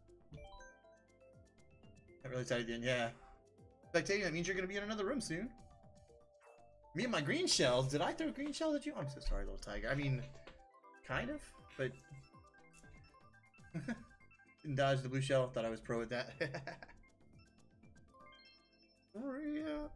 Not really tight again, yeah. Spectating, that means you're going to be in another room soon. Me and my green shells. Did I throw green shells at you? I'm so sorry, little tiger. I mean, kind of, but... Didn't dodge the blue shell. Thought I was pro at that. Hurry up.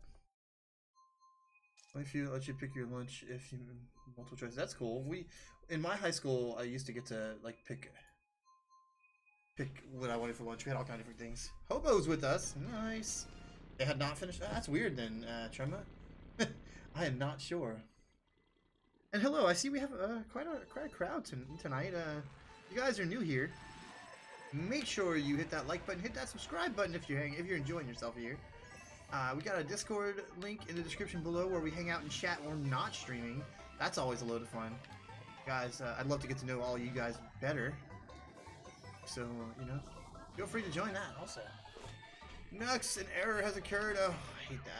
Let you pick your lunch if you multiple choice. That's cool. In my high school, I used to get to like pick what I wanted for lunch. We had all kinds of different things. Hobo's with us. Nice. They had not finished. Oh, that's weird then, Trema. I am not sure. And hello, I see we have quite a crowd tonight. You guys are new here. Make sure you hit that like button, hit that subscribe button if you're enjoying yourself here. We got a Discord link in the description below where we hang out and chat when we're not streaming. That's always a load of fun. Guys, I'd love to get to know all you guys better. So, you know, feel free to join that also. Nux, an error has occurred. Oh, I hate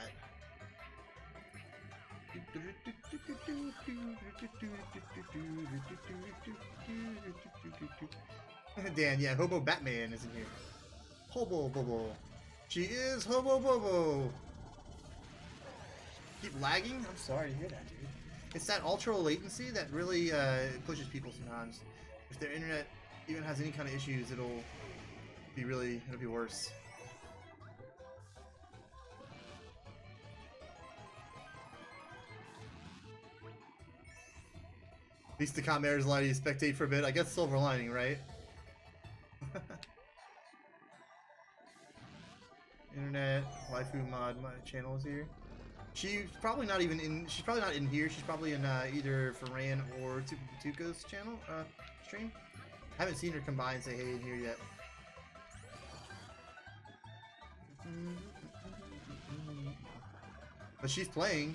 that. Dan, yeah, Hobo Batman isn't here. Hobo Bobo. She is Hobo Bobo. Keep lagging? I'm sorry to hear that, dude. It's that ultra latency that really pushes people sometimes. If their internet even has any kind of issues, it'll be worse. At least the commenters allow you to spectate for a bit. I guess silver lining, right? Internet waifu mod my channel is here. She's probably not even in. She's probably not in here. She's probably in either Furan or SupaPatuka's channel stream. I haven't seen her come by and say hey in here yet. But she's playing.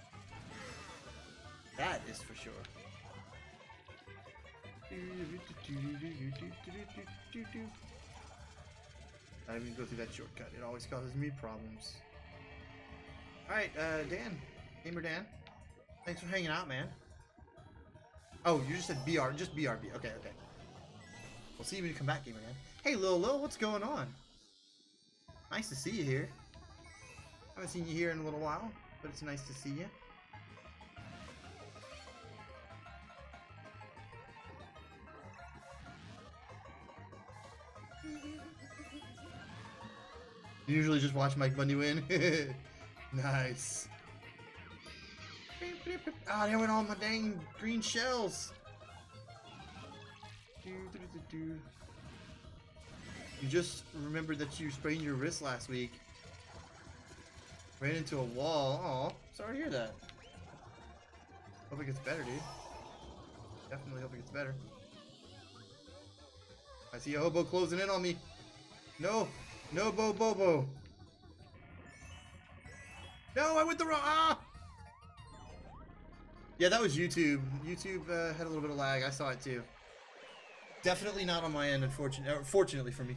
That is for sure. I didn't even go through that shortcut. It always causes me problems. Alright, Dan. Gamer Dan. Thanks for hanging out, man. Oh, you just said BR. Just BRB. Okay, okay. We'll see you when you come back, Gamer Dan. Hey, Lil, what's going on? Nice to see you here. Haven't seen you here in a little while, but it's nice to see you. You usually just watch Mike Bundy win. Nice. Ah, there went all my dang green shells. You just remembered that you sprained your wrist last week. Ran into a wall. Aw, sorry to hear that. Hope it gets better, dude. Definitely hope it gets better. I see a hobo closing in on me. No. No, Bobo. No, I went the wrong. Ah! Yeah, that was YouTube. YouTube had a little bit of lag. I saw it too. Definitely not on my end, fortunately for me.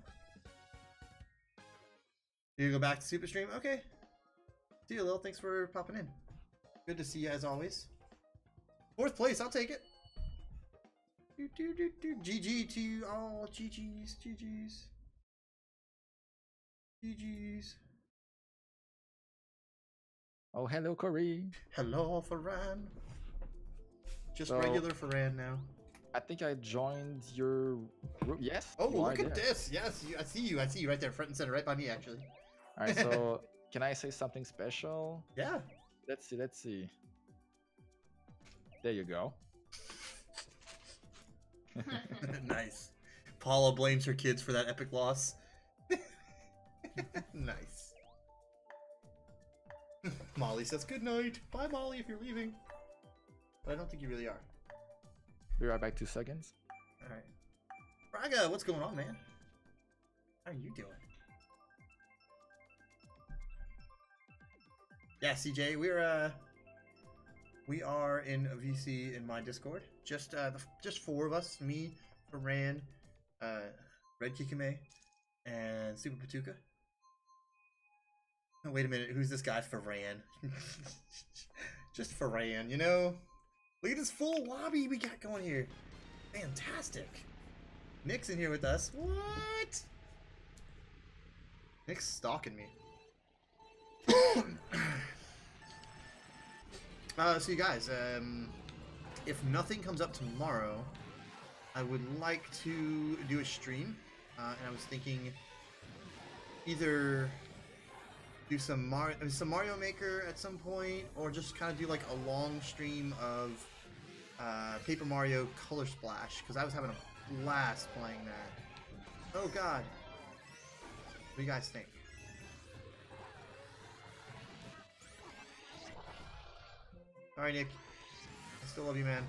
You go back to Super Stream? Okay. See you, Lil. Thanks for popping in. Good to see you as always. 4th place, I'll take it. GG to you all. GG's. GG's. GG's. Oh, hello, Corey. Hello, Furan. Just regular Furan now. I think I joined your group. Yes. Oh, look at this. Yes, I see you. I see you right there, front and center, right by me, actually. All right. So, can I say something special? Yeah. Let's see. Let's see. There you go. Nice. Paula blames her kids for that epic loss. Nice. Molly says good night. Bye, Molly, if you're leaving. But I don't think you really are. Be right back. 2 seconds. All right. Braga, what's going on, man? How are you doing? Yeah, CJ, we are in a VC in my Discord. Just 4 of us, me, Furan, Red Kikime, and SupaPatuka. Oh, wait a minute, who's this guy, Furan? Just Furan, you know? Look at this full lobby we got going here. Fantastic. Nick's in here with us. What? Nick's stalking me. So you guys, if nothing comes up tomorrow, I would like to do a stream, and I was thinking either do some Mario Maker at some point, or just kind of do like a long stream of Paper Mario Color Splash, because I was having a blast playing that. Oh god. What do you guys think? Alright, Nick. I still love you, man.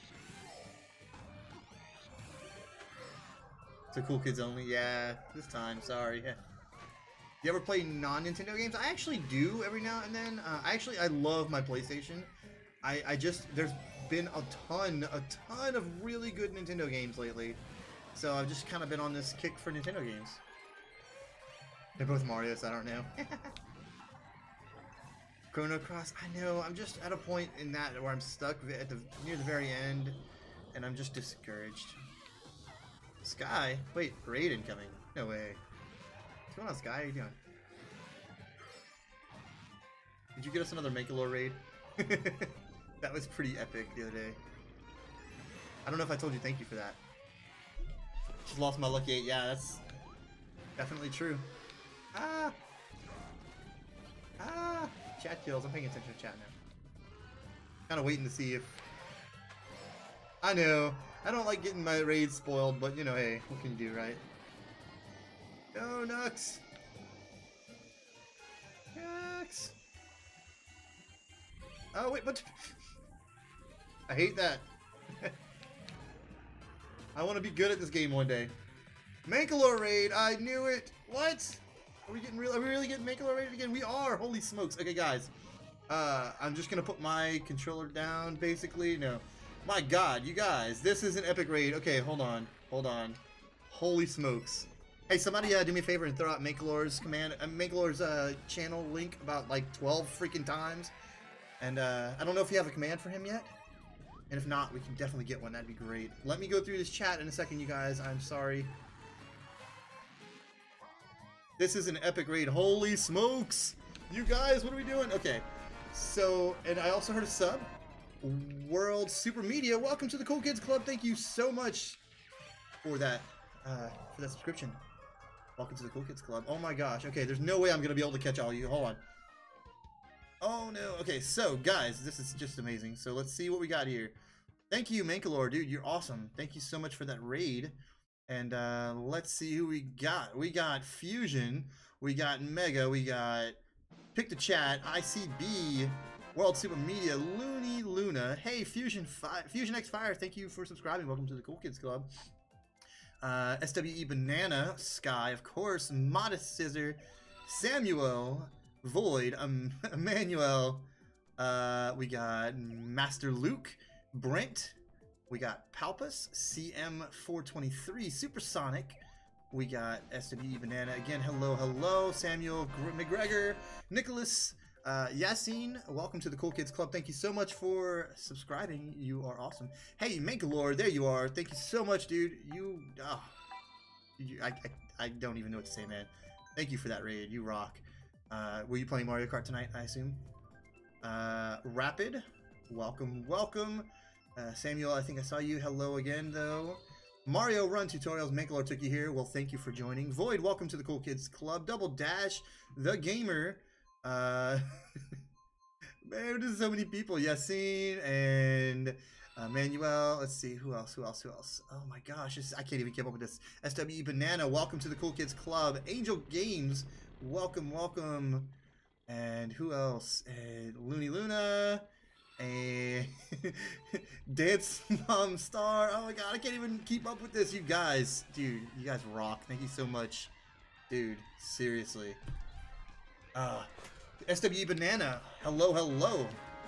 So Cool Kids Only? Yeah, this time, sorry. You ever play non-Nintendo games? I actually do every now and then. I love my PlayStation. There's been a ton of really good Nintendo games lately. So I've just kind of been on this kick for Nintendo games. They're both Marios, I don't know. Chrono Cross, I know, I'm just at a point in that where I'm stuck at near the very end, and I'm just discouraged. Sky? Wait, raid incoming. No way. What's going on, Sky? How you doing? Did you get us another Mankalore raid? That was pretty epic the other day. I don't know if I told you thank you for that. Just lost my lucky 8. Yeah, that's definitely true. Ah! Ah! Chat kills. I'm paying attention to chat now. Kind of waiting to see if... I know. I don't like getting my raids spoiled, but you know, hey, what can you do, right? Go, Nux! Nux! Oh, wait, but... I hate that. I want to be good at this game one day. Mankalore raid! I knew it! What? Are we really getting Mankalore raid again? We are! Holy smokes. Okay, guys. I'm just gonna put my controller down, basically. No. My god, you guys. This is an epic raid. Okay, hold on. Hold on. Holy smokes. Hey, somebody do me a favor and throw out Mankalore's channel link about like 12 freaking times. And I don't know if you have a command for him yet. And if not, we can definitely get one. That'd be great. Let me go through this chat in a second, you guys. I'm sorry. This is an epic raid. Holy smokes! You guys, what are we doing? Okay. So, and I also heard a sub. World Super Media. Welcome to the Cool Kids Club. Thank you so much for that subscription. Welcome to the Cool Kids Club. Oh my gosh. Okay, there's no way I'm gonna be able to catch all of you. Hold on. Oh no. Okay, so guys, this is just amazing. So let's see what we got here. Thank you, Mankalore, dude. You're awesome. Thank you so much for that raid. And let's see who we got. We got Fusion. We got Mega. We got Pick the Chat. ICB. World Super Media. Looney Luna. Hey, Fusion X Fire. Thank you for subscribing. Welcome to the Cool Kids Club. SWE Banana. Sky, of course. Modest Scissor. Samuel. Void. Emmanuel. We got Master Luke, Brent. We got Palpus, CM423, Supersonic. We got SWE Banana again. Hello, hello. Samuel McGregor, Nicholas, Yassine. Welcome to the Cool Kids Club. Thank you so much for subscribing. You are awesome. Hey, Mangalore, there you are. Thank you so much, dude. I don't even know what to say, man. Thank you for that raid. You rock. Were you playing Mario Kart tonight, I assume? Rapid, welcome, welcome. Samuel, I think I saw you. Hello again, though. Mario Run Tutorials, Mangalore took you here. Well, thank you for joining. Void, welcome to the Cool Kids Club. Double Dash, The Gamer. Man, there's so many people. Yassine and Manuel. Let's see, who else? Oh my gosh, I can't even keep up with this. SWE Banana, welcome to the Cool Kids Club. Angel Games, welcome, welcome. And who else? And Looney Luna. And Dance Mom Star. Oh my god, I can't even keep up with this. You guys, dude, you guys rock. Thank you so much. Dude, seriously. SWE Banana. Hello, hello.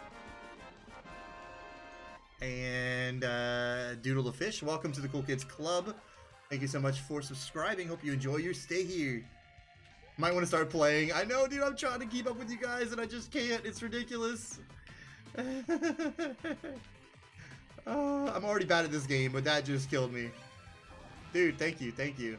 And Doodle the Fish, welcome to the Cool Kids Club. Thank you so much for subscribing. Hope you enjoy your stay here. Might want to start playing. I know, dude, I'm trying to keep up with you guys and I just can't. It's ridiculous. I'm already bad at this game, but that just killed me. Dude, thank you, thank you.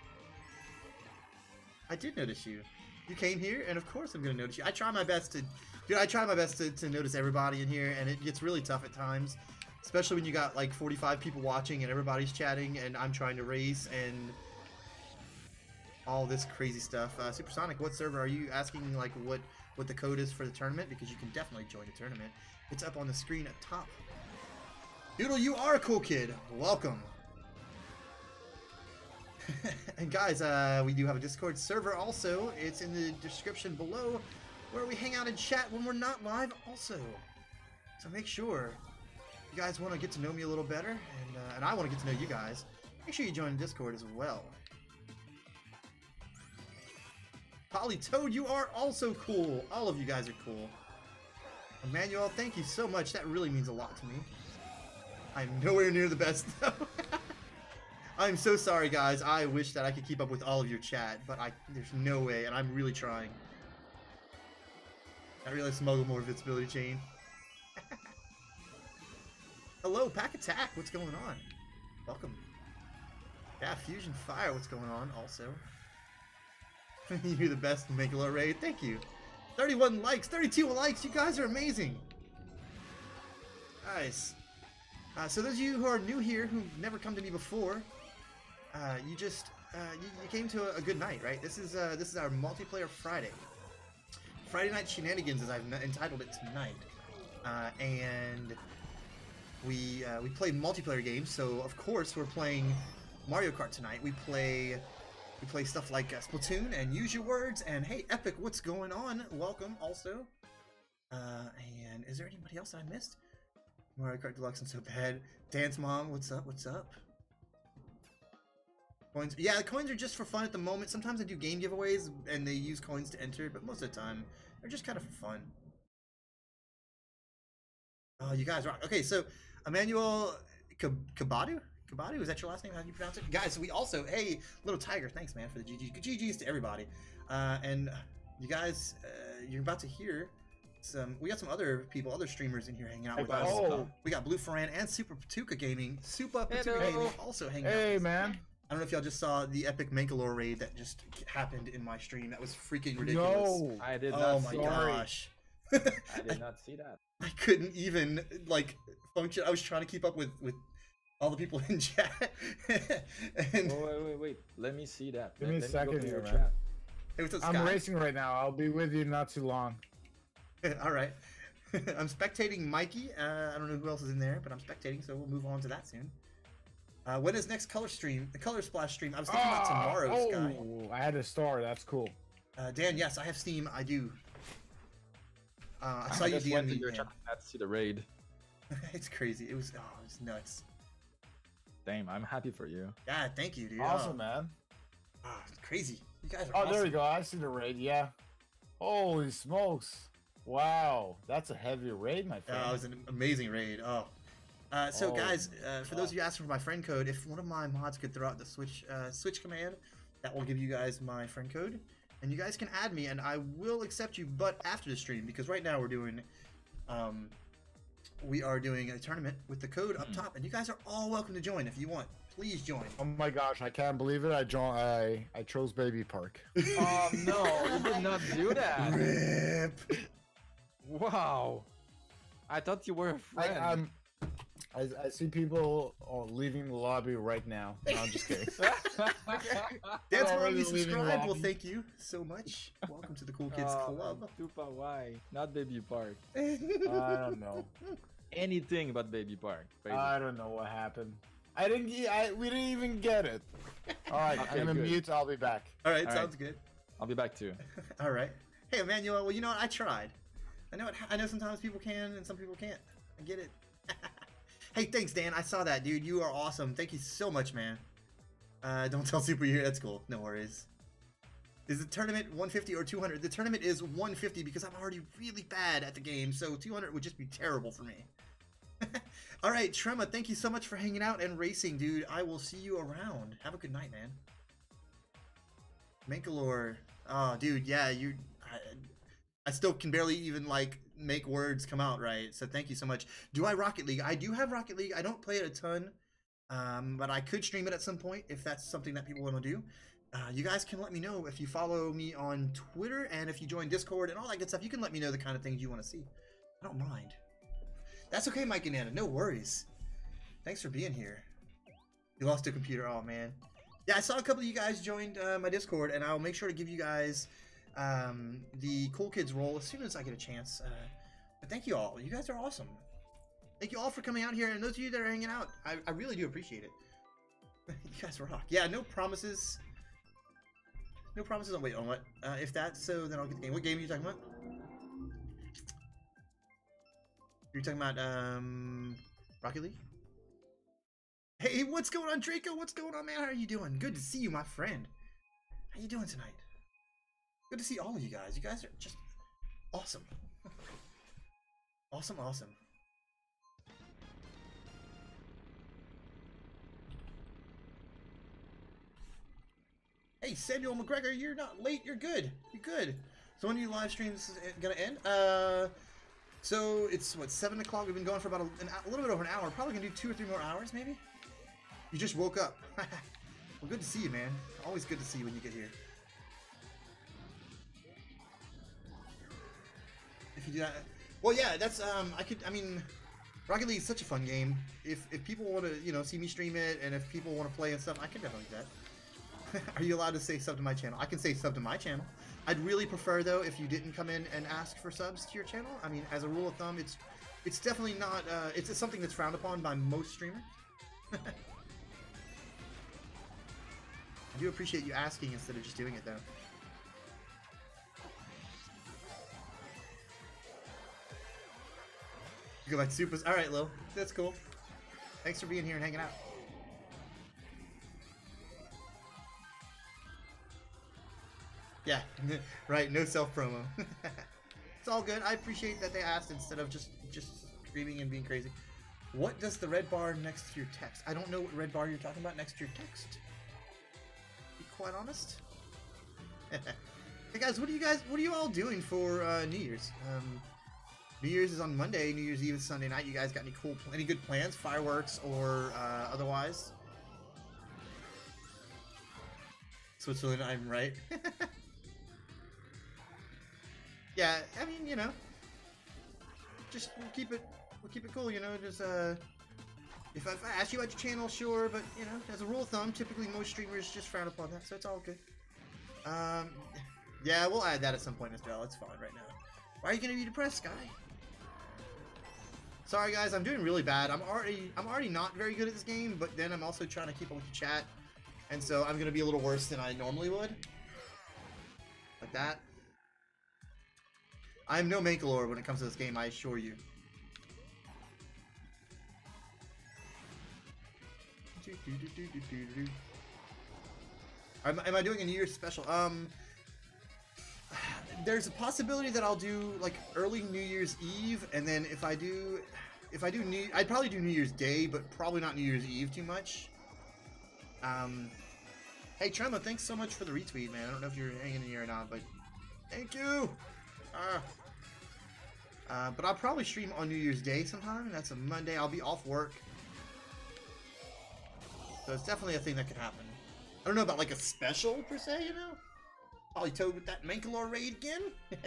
I did notice you. You came here, and of course I'm gonna notice you. I try my best to, dude, I try my best to notice everybody in here, and it gets really tough at times. Especially when you got like 45 people watching and everybody's chatting, and I'm trying to race, and all this crazy stuff. Supersonic, what server are you asking, like what the code is for the tournament? Because you can definitely join the tournament. It's up on the screen at top. Doodle, you are a cool kid. Welcome. And guys, we do have a Discord server also. It's in the description below where we hang out and chat when we're not live also. So make sure you guys want to get to know me a little better, and I want to get to know you guys. Make sure you join the Discord as well. Polly Toad, you are also cool. All of you guys are cool. Emmanuel, thank you so much. That really means a lot to me. I'm nowhere near the best, though. I'm so sorry, guys. I wish that I could keep up with all of your chat, but there's no way, and I'm really trying. I really smuggle more invincibility chain. Hello, Pack Attack. What's going on? Welcome. Yeah, Fusion Fire. What's going on? Also. You're the best Megalo raid. Thank you. 31 likes, 32 likes. You guys are amazing. Nice. So those of you who are new here, who've never come to me before, you came to a good night, right? This is our multiplayer Friday. Friday Night Shenanigans, as I've entitled it tonight. And we play multiplayer games. So of course we're playing Mario Kart tonight. We play stuff like Splatoon and Use Your Words, and hey, Epic, what's going on? Welcome, also. And is there anybody else that I missed? Mario Kart Deluxe and so bad. Dance Mom, what's up? What's up? Coins, yeah, the coins are just for fun at the moment. Sometimes I do game giveaways and they use coins to enter, but most of the time they're just kind of for fun. Oh, you guys rock. Okay, so Emmanuel Kabadu? Kabadu, is that your last name? How do you pronounce it? Guys, so we also, hey, Little Tiger, thanks, man, for the GGs. GGs to everybody. And you guys, you're about to hear we got some other people, other streamers in here hanging out with us. Oh. We got Blue Furan and SupaPatuka Gaming. SupaPatuka Gaming also hanging out. Hey, man. I don't know if y'all just saw the epic Mangalore raid that just happened in my stream. That was freaking ridiculous. No. I did not. Oh my see gosh. I did not see that. I couldn't even like function. I was trying to keep up with all the people in chat. And Wait. Let me see that. Give me a Let second go to here, your man. chat. Hey, what's up, I'm Scott? racing right now. I'll be with you not too long. All right. I'm spectating Mikey. I don't know who else is in there, but I'm spectating, so we'll move on to that soon. When is next color stream? The color splash stream. I was thinking about tomorrow, Sky. I had a star. That's cool. Dan, yes, I have Steam. I do. I saw I you just DM went me. to your Dan. chat to see the raid. It's crazy. It was nuts. Damn, I'm happy for you. Yeah, thank you, dude. Awesome, man. It's crazy. You guys are Oh, awesome. there we go. I see the raid. Yeah. Holy smokes. Wow, that's a heavy raid, my friend. It was an amazing raid. Oh. So guys, for those of you asking for my friend code, if one of my mods could throw out the switch command, that will give you guys my friend code, and you guys can add me, and I will accept you, but after the stream, because right now we are doing a tournament with the code up top, and you guys are all welcome to join if you want. Please join. Oh my gosh, I can't believe it. I chose Baby Park. Oh no, you did not do that. Rip. Wow. I thought you were a friend. I see people leaving the lobby right now. No, I'm just kidding. That's why you subscribed. Well, thank you so much. Welcome to the Cool Kids Club. Super, why? Not Baby Park. I don't know. Anything but Baby Park. Basically. I don't know what happened. We didn't even get it. All right, Okay, I'm gonna good. mute. I'll be back. All right, sounds good. I'll be back too. All right. Hey, Emmanuel. Well, you know what? I tried. I know sometimes people can and some people can't. I get it. Hey, thanks, Dan. I saw that, dude. You are awesome. Thank you so much, man. Don't tell Super here. That's cool. No worries. Is the tournament 150 or 200? The tournament is 150 because I'm already really bad at the game, so 200 would just be terrible for me. All right, Trema, thank you so much for hanging out and racing, dude. I will see you around. Have a good night, man. Mankalore. Oh, dude, yeah, I still can barely even, like, make words come out right, so thank you so much. Do I Rocket League? I do have Rocket League. I don't play it a ton, but I could stream it at some point if that's something that people want to do. You guys can let me know if you follow me on Twitter, and if you join Discord and all that good stuff. You can let me know the kind of things you want to see. I don't mind. That's okay, Mike and Anna. No worries. Thanks for being here. You lost a computer. Oh, man. Yeah, I saw a couple of you guys joined my Discord, and I'll make sure to give you guys the Cool Kids role as soon as I get a chance. But thank you all. You guys are awesome. Thank you all for coming out here, and those of you that are hanging out, I really do appreciate it. You guys rock. Yeah, no promises. No promises. Oh, wait, on what? If that's so, then I'll get the game. What game are you talking about? You're talking about Rocket League? Hey, what's going on, Draco? What's going on, man? How are you doing? Good to see you, my friend. How you doing tonight? Good to see all of you guys. You guys are just awesome. Awesome, awesome. Hey, Samuel McGregor, you're not late. You're good. You're good. So when are your live streams gonna end? So it's what, 7 o'clock? We've been going for about a little bit over an hour. Probably gonna do 2 or 3 more hours, maybe. You just woke up. Well, good to see you, man. Always good to see you when you get here. If you do that, well, yeah, that's I mean, Rocket League is such a fun game. If people want to, see me stream it, and if people want to play and stuff, I can definitely do that. Are you allowed to say sub to my channel? I can say sub to my channel. I'd really prefer, though, if you didn't come in and ask for subs to your channel. I mean, as a rule of thumb, it's definitely not. It's something that's frowned upon by most streamers. I do appreciate you asking instead of just doing it, though. You go back to Supers. All right, Lil. That's cool. Thanks for being here and hanging out. Yeah, right. No self promo. It's all good. I appreciate that they asked instead of just screaming and being crazy. What does the red bar next to your text? I don't know what red bar you're talking about next to your text. To be quite honest. Hey guys, what are you all doing for New Year's? New Year's is on Monday. New Year's Eve is Sunday night. You guys got any good plans, fireworks or otherwise? Switzerland, I'm right. Yeah, I mean, just we'll keep it cool, just if I ask you about your channel, sure, but as a rule of thumb, typically most streamers just frown upon that, so it's all good. Yeah, we'll add that at some point as well. It's fine right now. Why are you gonna be depressed, Sky? Sorry guys, I'm doing really bad. I'm already not very good at this game, but then I'm also trying to keep up with the chat, and so I'm gonna be a little worse than I normally would. Like that. I'm no Mankalore when it comes to this game, I assure you. Am I doing a New Year's special? there's a possibility that I'll do like early New Year's Eve, and then if I do I'd probably do New Year's Day, but probably not New Year's Eve too much. Hey Trema, thanks so much for the retweet, man. I don't know if you're hanging in here or not, but thank you. But I'll probably stream on New Year's Day sometime. That's a Monday. I'll be off work, so it's definitely a thing that could happen. I don't know about like a special per se, you know. Probably Toad with that Mankalore raid again.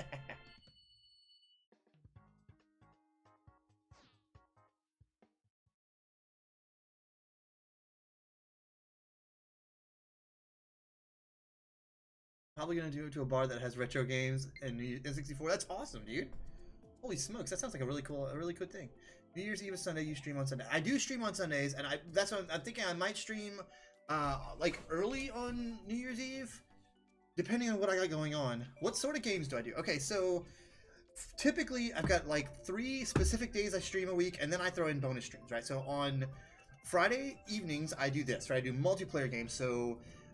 Probably gonna do it to a bar that has retro games and N64. That's awesome, dude. Holy smokes, that sounds like a really cool thing. New Year's Eve is Sunday. You stream on Sunday. I do stream on Sundays, and that's what I'm thinking. I might stream like early on New Year's Eve, depending on what I got going on. What sort of games do I do? Okay, so typically I've got like 3 specific days I stream a week, and then I throw in bonus streams, right? So on Friday evenings I do this, right? I do multiplayer games. So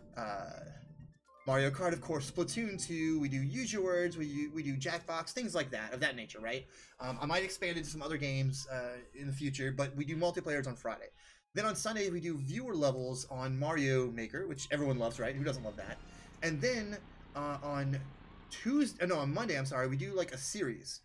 Mario Kart, of course, Splatoon 2, we do Use Your Words, we do Jackbox, things like that, of that nature, right? I might expand into some other games in the future, but we do multiplayers on Friday. Then on Sunday, we do viewer levels on Mario Maker, which everyone loves, right? Who doesn't love that? And then on Monday, I'm sorry, we do like a series.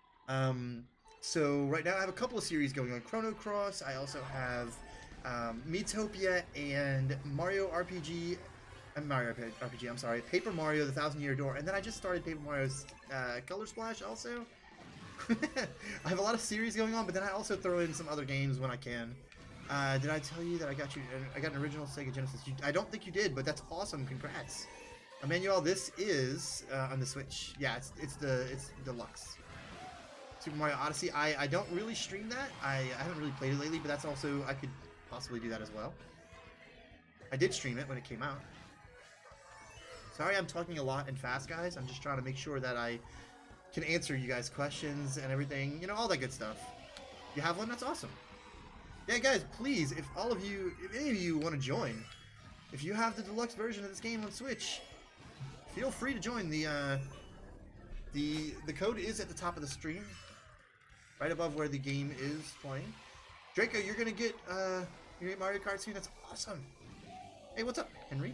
So right now I have a couple of series going on. Chrono Cross, I also have Miitopia and Mario RPG, I'm sorry, Paper Mario: The Thousand Year Door, and then I just started Paper Mario's Color Splash also. I have a lot of series going on, but then I also throw in some other games when I can. Did I tell you that I got an original Sega Genesis? I don't think you did, but that's awesome. Congrats, Emmanuel. This is on the Switch. Yeah, it's deluxe. Super Mario Odyssey. I don't really stream that. I haven't really played it lately, but that's also, I could possibly do that as well. I did stream it when it came out. Sorry I'm talking a lot and fast, guys. I'm just trying to make sure that I can answer you guys' questions and everything. You know, all that good stuff. You have one? That's awesome. Yeah, guys, please, if any of you want to join, if you have the deluxe version of this game on Switch, feel free to join. The code is at the top of the stream, right above where the game is playing. Draco, you're gonna get Mario Kart soon. That's awesome. Hey, what's up, Henry?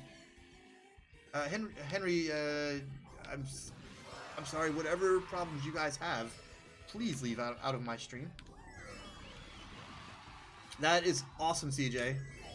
Henry, I'm sorry, whatever problems you guys have, please leave out of my stream. That is awesome, CJ.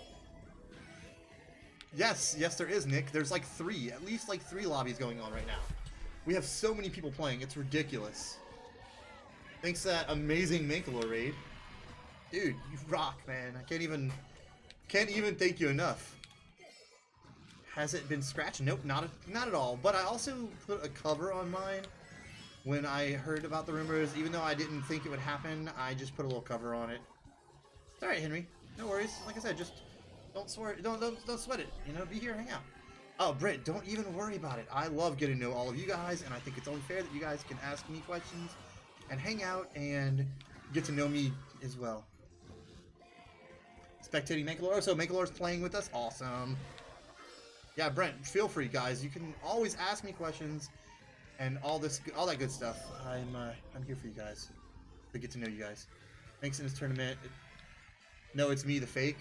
Yes, there is, Nick. There's like at least 3 lobbies going on right now. We have so many people playing, it's ridiculous. Thanks to that amazing Mankalore raid. Dude, you rock, man. I can't even thank you enough. Has it been scratched? Nope, not at all. But I also put a cover on mine when I heard about the rumors. Even though I didn't think it would happen, I just put a little cover on it. It's all right, Henry. No worries. Like I said, just don't sweat it. You know, be here, hang out. Oh, Britt, don't even worry about it. I love getting to know all of you guys, and I think it's only fair that you guys can ask me questions and hang out and get to know me as well. Spectating Mankalore. So Mankalore's playing with us. Awesome. Yeah, Brent, feel free, guys. You can always ask me questions and all that good stuff. I'm here for you guys to get to know you guys. Thanks in this tournament. No, it's me, the fake.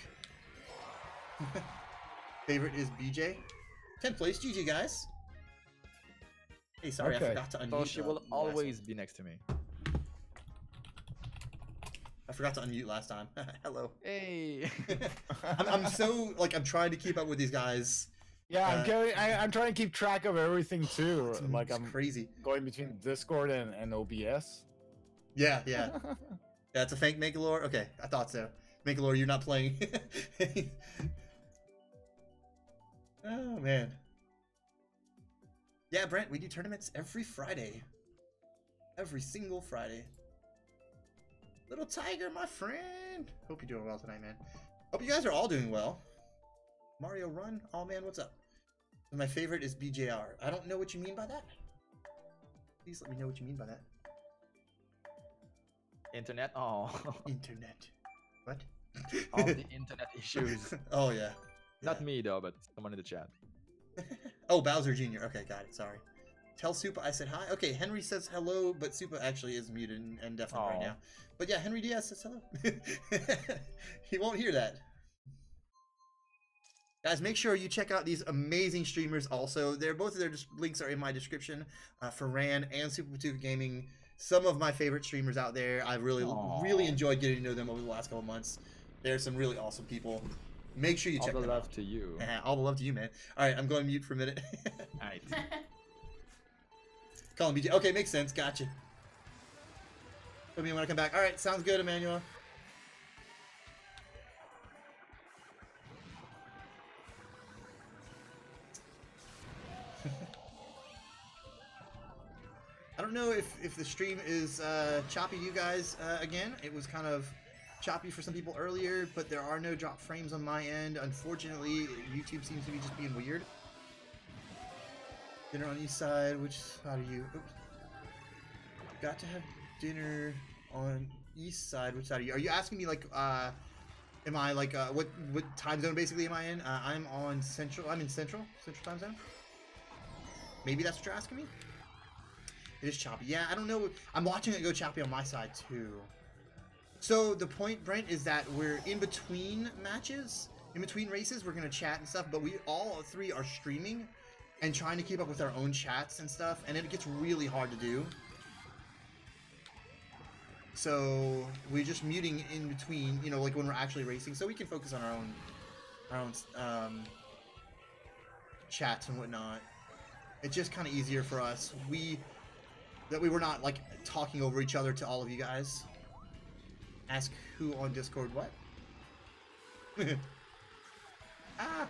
Favorite is BJ. 10th place, GG, guys. Hey, sorry, okay. I forgot to unmute. So she will always be next to me. I forgot to unmute last time. Hello. Hey. I'm so I'm trying to keep up with these guys. Yeah, I'm trying to keep track of everything too. I'm crazy going between Discord and OBS. Yeah. Yeah, it's a fake Mankalore. Okay, I thought so. Mankalore, you're not playing. Oh man. Yeah, Brent, we do tournaments every Friday. Every single Friday. Little Tiger, my friend. Hope you're doing well tonight, man. Hope you guys are all doing well. Mario Run? Oh man, what's up? And my favorite is BJR. I don't know what you mean by that. Please let me know what you mean by that. Internet? Oh. Internet. What? All the internet issues. Oh yeah. Not me though, but someone in the chat. Oh, Bowser Jr. Okay, got it. Sorry. Tell Supa I said hi. Okay, Henry says hello, but Supa actually is muted and deafened right now. But yeah, Henry Diaz says hello. He won't hear that. Guys, make sure you check out these amazing streamers also. Both of their links are in my description. Furan and SupaPatuka Gaming. Some of my favorite streamers out there. I've really enjoyed getting to know them over the last couple of months. They're some really awesome people. Make sure you check them out. All the love to you. All the love to you, man. All right, I'm going mute for a minute. All right. Call him BJ. Okay, makes sense. Gotcha. Put me when I come back. All right, sounds good, Emmanuel. I don't know if the stream is choppy to you guys again. It was kind of choppy for some people earlier, but there are no drop frames on my end. Unfortunately, YouTube seems to be just being weird. Dinner on east side. Which side are you? Oops. Got to have dinner on east side. Which side are you? Are you asking me like am I like what time zone basically am I in? I'm on central. I'm in central time zone. Maybe that's what you're asking me. It is choppy. Yeah, I don't know. I'm watching it go choppy on my side too. So the point, Brent, is that we're in between matches, in between races. We're gonna chat and stuff, but we all three are streaming and trying to keep up with our own chats and stuff, and it gets really hard to do. So we're just muting in between, you know, like when we're actually racing, so we can focus on our own chats and whatnot. It's just kind of easier for us. That we were not like talking over each other to all of you guys. Ask who on Discord what? Ah.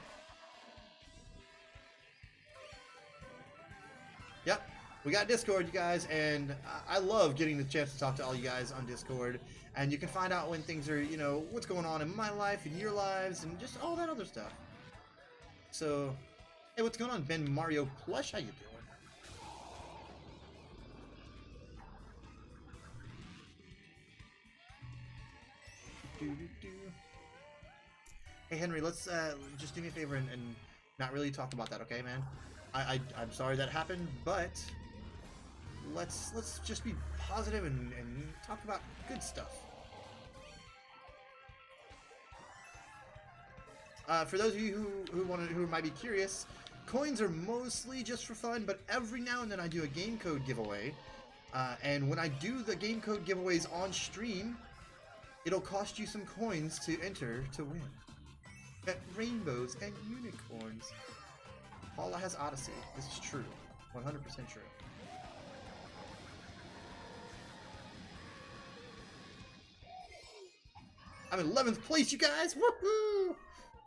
Yep, we got Discord, you guys, and I love getting the chance to talk to all you guys on Discord. And you can find out when things are, you know, what's going on in my life, in your lives, and just all that other stuff. So, hey, what's going on, Ben Mario Plush? How you doing? Hey Henry, let's just do me a favor and not really talk about that, okay, man? I'm sorry that happened, but let's just be positive and talk about good stuff. For those of you who might be curious, coins are mostly just for fun, but every now and then I do a game code giveaway, and when I do the game code giveaways on stream, it'll cost you some coins to enter to win. At rainbows and unicorns. Paula has Odyssey. This is true. 100% true. I'm in 11th place, you guys! Woohoo!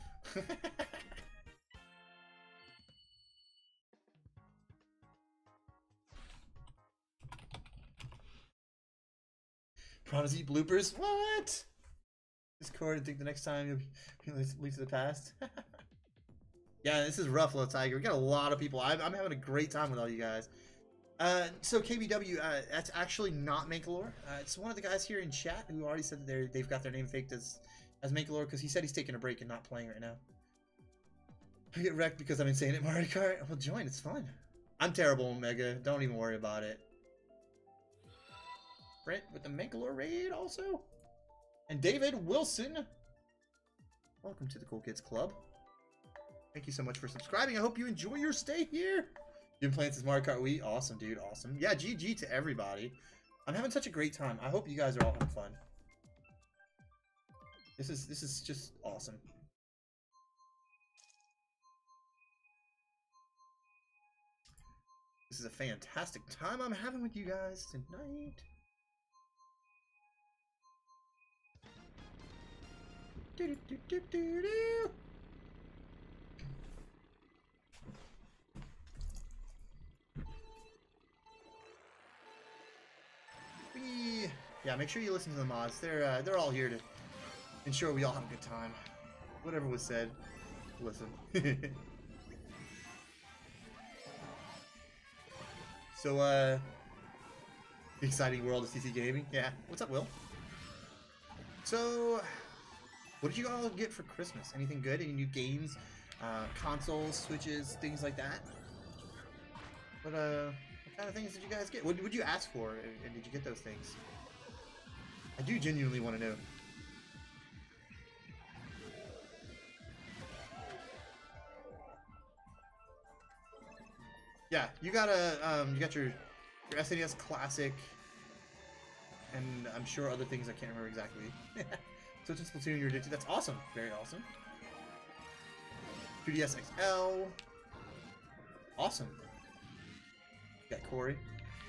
Promise to eat bloopers? What? Discord and think the next time you'll be lead to the past. Yeah, this is rough, Little Tiger. We got a lot of people. I'm having a great time with all you guys. So KBW, that's actually not Mankalore. It's one of the guys here in chat who already said that they've got their name faked as Mankalore because he said he's taking a break and not playing right now. I get wrecked because I'm insane at Mario Kart. Well, join. It's fun. I'm terrible, Omega. Don't even worry about it. Brent with the Mankalore raid also. And David Wilson. Welcome to the Cool Kids Club. Thank you so much for subscribing. I hope you enjoy your stay here. You've been playing since Mario Kart Wii. Awesome, dude. Awesome. Yeah, GG to everybody. I'm having such a great time. I hope you guys are all having fun. This is just awesome. This is a fantastic time I'm having with you guys tonight. Do, do, do, do, do. Yeah, make sure you listen to the mods. They're all here to ensure we all have a good time. Whatever was said, listen. So, exciting world of CC Gaming. Yeah, what's up, Will? So, what did you all get for Christmas? Anything good? Any new games, consoles, Switches, things like that? What kind of things did you guys get? What would you ask for, and did you get those things? I do genuinely want to know. Yeah, you got your SNES Classic, and I'm sure other things I can't remember exactly. So it's Splatoon you're addicted. That's awesome. Very awesome. 2DS XL. Awesome. Got Corey.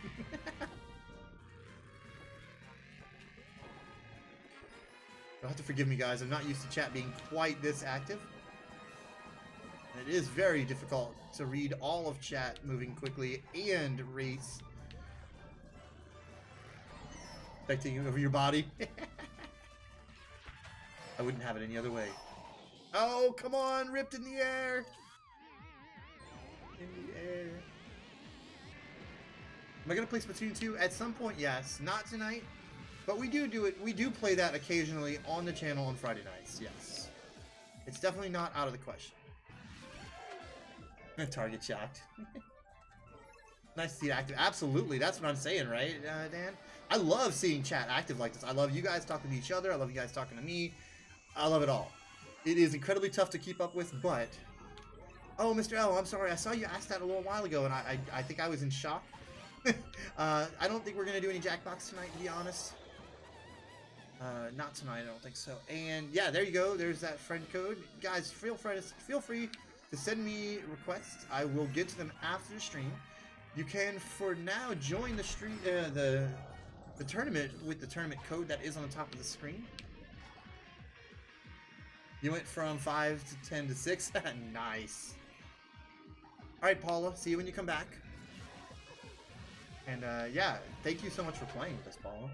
You'll have to forgive me, guys. I'm not used to chat being quite this active. It is very difficult to read all of chat moving quickly and race. Affecting over your body. I wouldn't have it any other way. Oh, come on! Ripped in the air! In the air. Am I gonna play Splatoon 2? At some point, yes. Not tonight. But we do it. We do play that occasionally on the channel on Friday nights, yes. It's definitely not out of the question. Target shocked. Nice to see it active. Absolutely, that's what I'm saying, right, Dan? I love seeing chat active like this. I love you guys talking to each other. I love you guys talking to me. I love it all. It is incredibly tough to keep up with, but... Oh, Mr. L, I'm sorry. I saw you ask that a little while ago, and I think I was in shock. I don't think we're going to do any Jackbox tonight, to be honest. Not tonight, I don't think so. And, yeah, there you go. There's that friend code. Guys, feel free to send me requests. I will get to them after the stream. You can, for now, join the stream, the tournament with the tournament code that is on the top of the screen. You went from 5 to 10 to 6. Nice. All right, Paula. See you when you come back. And yeah, thank you so much for playing with us, Paula.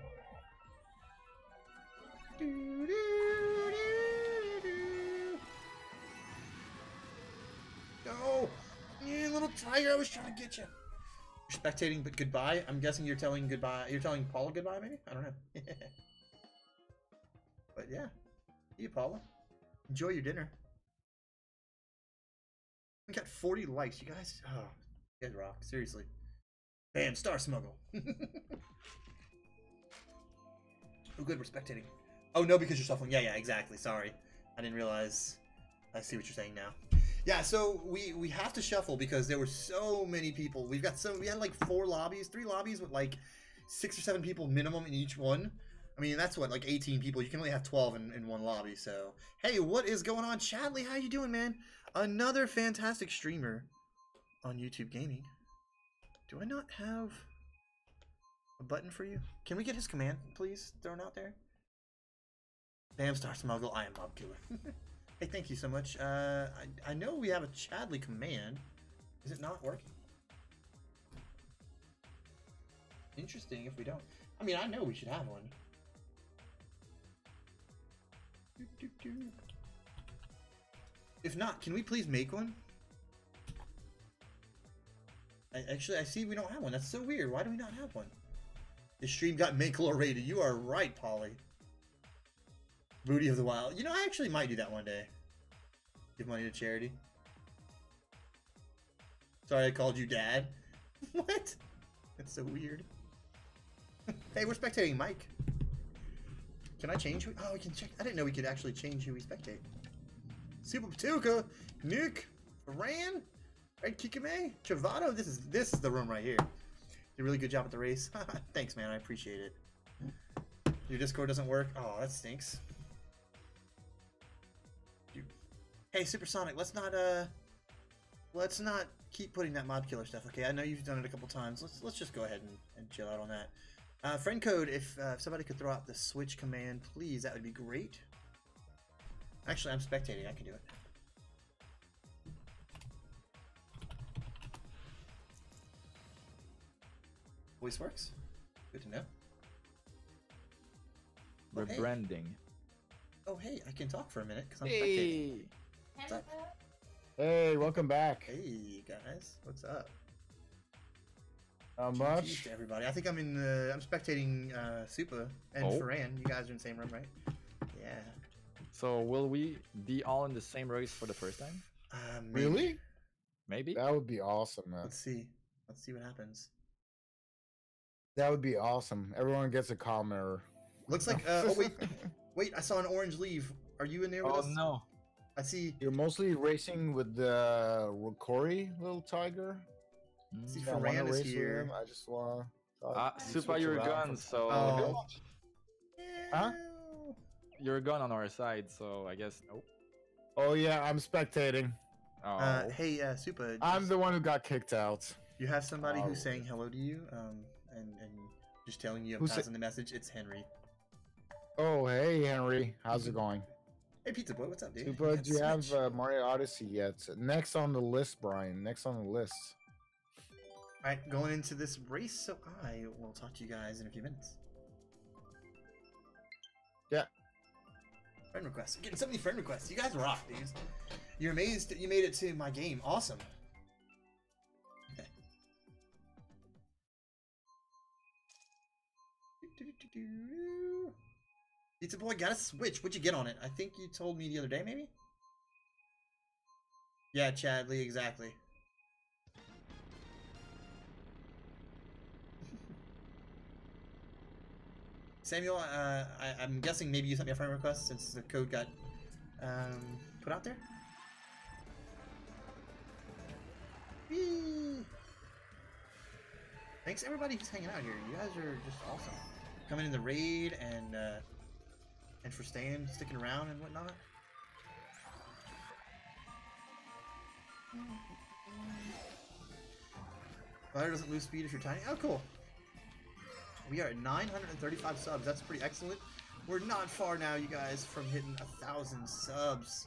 Go, yeah, little tiger. I was trying to get you. You're spectating, but goodbye. I'm guessing you're telling goodbye. You're telling Paula goodbye, maybe? I don't know. But yeah, see you, Paula. Enjoy your dinner. We got 40 likes, you guys. Oh, you guys rock. Seriously. Bam, Star Smuggle. Oh, good, we're spectating. Oh, no, because you're shuffling. Yeah, exactly. Sorry. I didn't realize. I see what you're saying now. Yeah, so we have to shuffle because there were so many people. We had like 3 lobbies with like 6 or 7 people minimum in each one. I mean, that's what, like 18 people. You can only have 12 in one lobby, so. Hey, what is going on? Chadley, how you doing, man? Another fantastic streamer on YouTube Gaming. Do I not have a button for you? Can we get his command, please, thrown out there? Bam, Star Smuggle, I am Mob Killer. Hey, thank you so much. I know we have a Chadley command. Is it not working? Interesting if we don't. I mean, I know we should have one. If not, can we please make one? Actually, I see we don't have one. That's so weird. Why do we not have one? The stream got Makelor rated. You are right, Polly. Booty of the Wild. You know, I actually might do that one day. Give money to charity. Sorry I called you Dad. What? That's so weird. Hey, we're spectating Mike. Can I change who? Oh, we can check. I didn't know we could actually change who we spectate. SupaPatuka, Nick, Furan, Red Kikame, Travato. This is the room right here. Did a really good job at the race. Thanks, man. I appreciate it. Your Discord doesn't work. Oh, that stinks. Hey, Supersonic. Let's not keep putting that Mob Killer stuff. Okay, I know you've done it a couple times. Let's just go ahead and chill out on that. Friend code, if somebody could throw out the switch command, please, that would be great. Actually, I'm spectating. I can do it. Voice works. Good to know. Rebranding. Oh, hey, I can talk for a minute because I'm spectating. What's up? Hey, welcome back. Hey, guys. What's up? Not GG's much. to everybody. I think I'm I'm spectating Supa and Furan. You guys are in the same room, right? Yeah. So will we be all in the same race for the first time? Maybe. Really? Maybe. That would be awesome, man. Let's see. Let's see what happens. That would be awesome. Everyone gets a call mirror. Looks like. Oh wait! I saw an orange leave. Are you in there with us? Oh no! I see. You're mostly racing with the Corey, little tiger. See, Yeah, I wanna Furan is race with here. him. I just want. Super, you're gone. So Oh. Huh? you're gone on our side. So I guess nope. Oh yeah, I'm spectating. Oh. Hey, Supa. I'm the one who got kicked out. You have somebody Oh. who's saying hello to you, and just telling you I'm Who's passing the message. It's Henry. Oh hey Henry, how's it going? Hey, Pizza Boy, what's up, dude? Super, do you have Switch. Mario Odyssey yet? Next on the list, Brian. Next on the list. All right, going into this race, so I will talk to you guys in a few minutes. Yeah. Friend requests. I'm getting so many friend requests. You guys rock, dudes. You're amazed that you made it to my game. Awesome. Okay. Pizza Boy got a Switch. What'd you get on it? I think you told me the other day, maybe? Yeah, Chadley, exactly. Samuel, I'm guessing maybe you sent me a friend request since the code got put out there? Whee! Thanks everybody who's hanging out here. You guys are just awesome. Coming in the raid and for sticking around and whatnot. Fire doesn't lose speed if you're tiny. Oh, cool. We are at 935 subs. That's pretty excellent. We're not far now, you guys, from hitting 1,000 subs.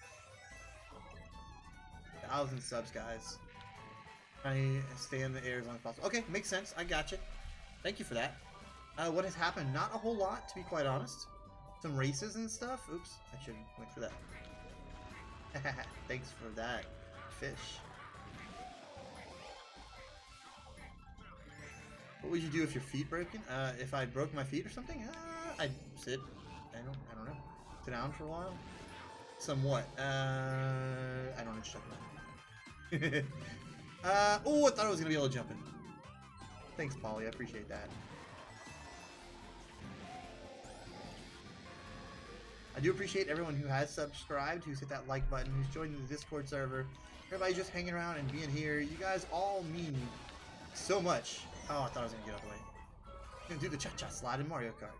1,000 subs, guys. Trying to stay in the air as long as possible. Okay, makes sense. I got you. Thank you for that. What has happened? Not a whole lot, to be quite honest. Some races and stuff. Oops, I should have went for that. Thanks for that, fish. What would you do if your feet broken? If I broke my feet or something? I'd sit. I don't know. Sit down for a while. Somewhat. I don't know. Shut up. Oh, I thought I was gonna be able to jump in. Thanks, Polly. I appreciate that. I do appreciate everyone who has subscribed, who's hit that like button, who's joined the Discord server. Everybody just hanging around and being here. You guys all mean so much. Oh, I thought I was gonna get out of the way. I'm gonna do the cha-cha slide in Mario Kart.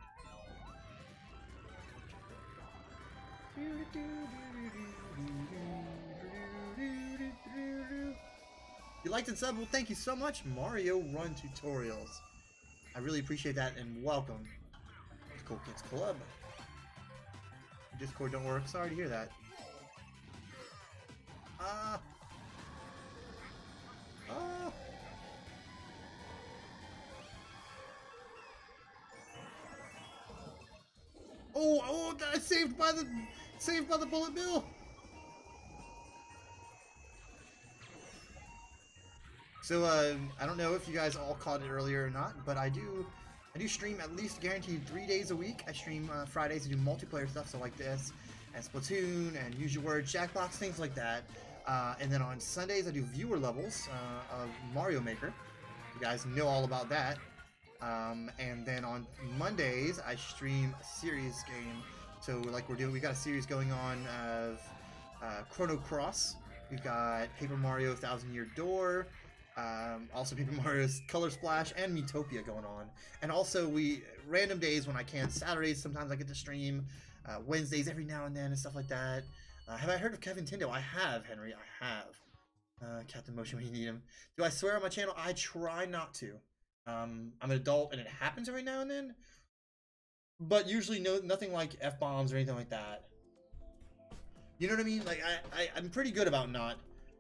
You liked and subbed? Well, thank you so much, Mario Run Tutorials. I really appreciate that, and welcome to Cool Kids Club. Discord don't work. Sorry to hear that. Oh, God, saved by the bullet bill. So I don't know if you guys all caught it earlier or not, but I do stream at least guaranteed 3 days a week. I stream Fridays to do multiplayer stuff, so like this, and Splatoon, and Use Your Words, Jackbox, things like that. And then on Sundays I do viewer levels of Mario Maker. You guys know all about that. And then on Mondays I stream a series game. So like we got a series going on of Chrono Cross. We've got Paper Mario 1,000 Year Door. Also Paper Mario's Color Splash and Miitopia going on. And also random days when I can. Saturdays sometimes I get to stream. Wednesdays every now and then and stuff like that. Have I heard of Kevin Tindo? I have, Henry. I have. Captain Motion when you need him. Do I swear on my channel? I try not to. I'm an adult and it happens every now and then. But usually nothing like F-bombs or anything like that. You know what I mean? Like I'm pretty good about not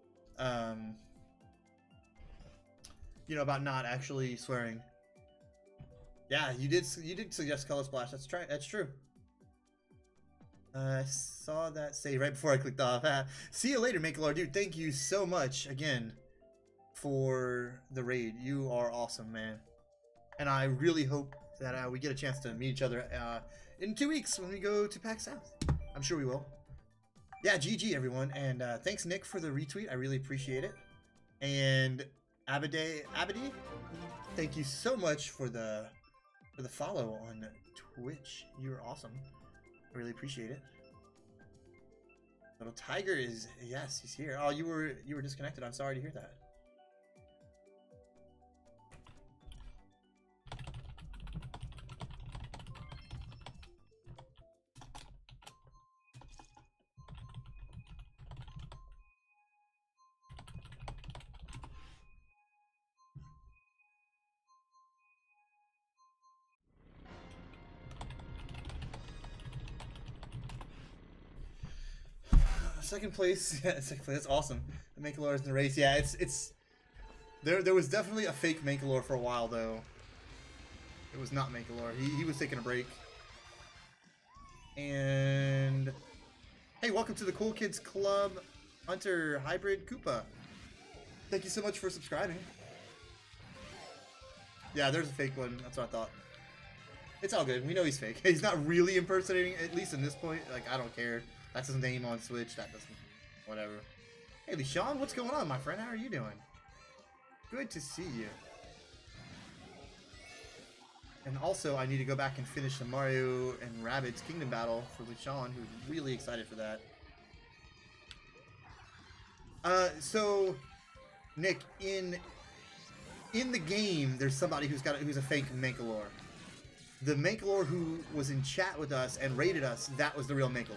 about not actually swearing. Yeah, you did suggest Color Splash. That's true. I saw that say right before I clicked off. See you later, Makelord. Dude, thank you so much again for the raid. You are awesome, man. And I really hope that we get a chance to meet each other in 2 weeks when we go to PAX South. I'm sure we will. Yeah, GG everyone. And thanks, Nick, for the retweet. I really appreciate it. And Abadi, thank you so much for the follow on Twitch. You're awesome. I really appreciate it. Little Tiger is, yes, he's here. Oh, you were disconnected. I'm sorry to hear that. Second place, yeah, second place. That's awesome. The Mankalore is in the race. Yeah, it's there was definitely a fake Mankalore for a while though. It was not Mankalore. He was taking a break. And hey, welcome to the Cool Kids Club, Hunter Hybrid Koopa. Thank you so much for subscribing. Yeah, there's a fake one. That's what I thought. It's all good. We know he's fake. He's not really impersonating, at least in this point. Like, I don't care. That's his name on Switch. That doesn't... Whatever. Hey, LeSean, what's going on, my friend? How are you doing? Good to see you. And also, I need to go back and finish the Mario and Rabbids Kingdom Battle for LeSean, who's really excited for that. So, Nick, in the game, there's somebody who's a fake Mankalore. The Mankalore who was in chat with us and rated us, that was the real Mankalore.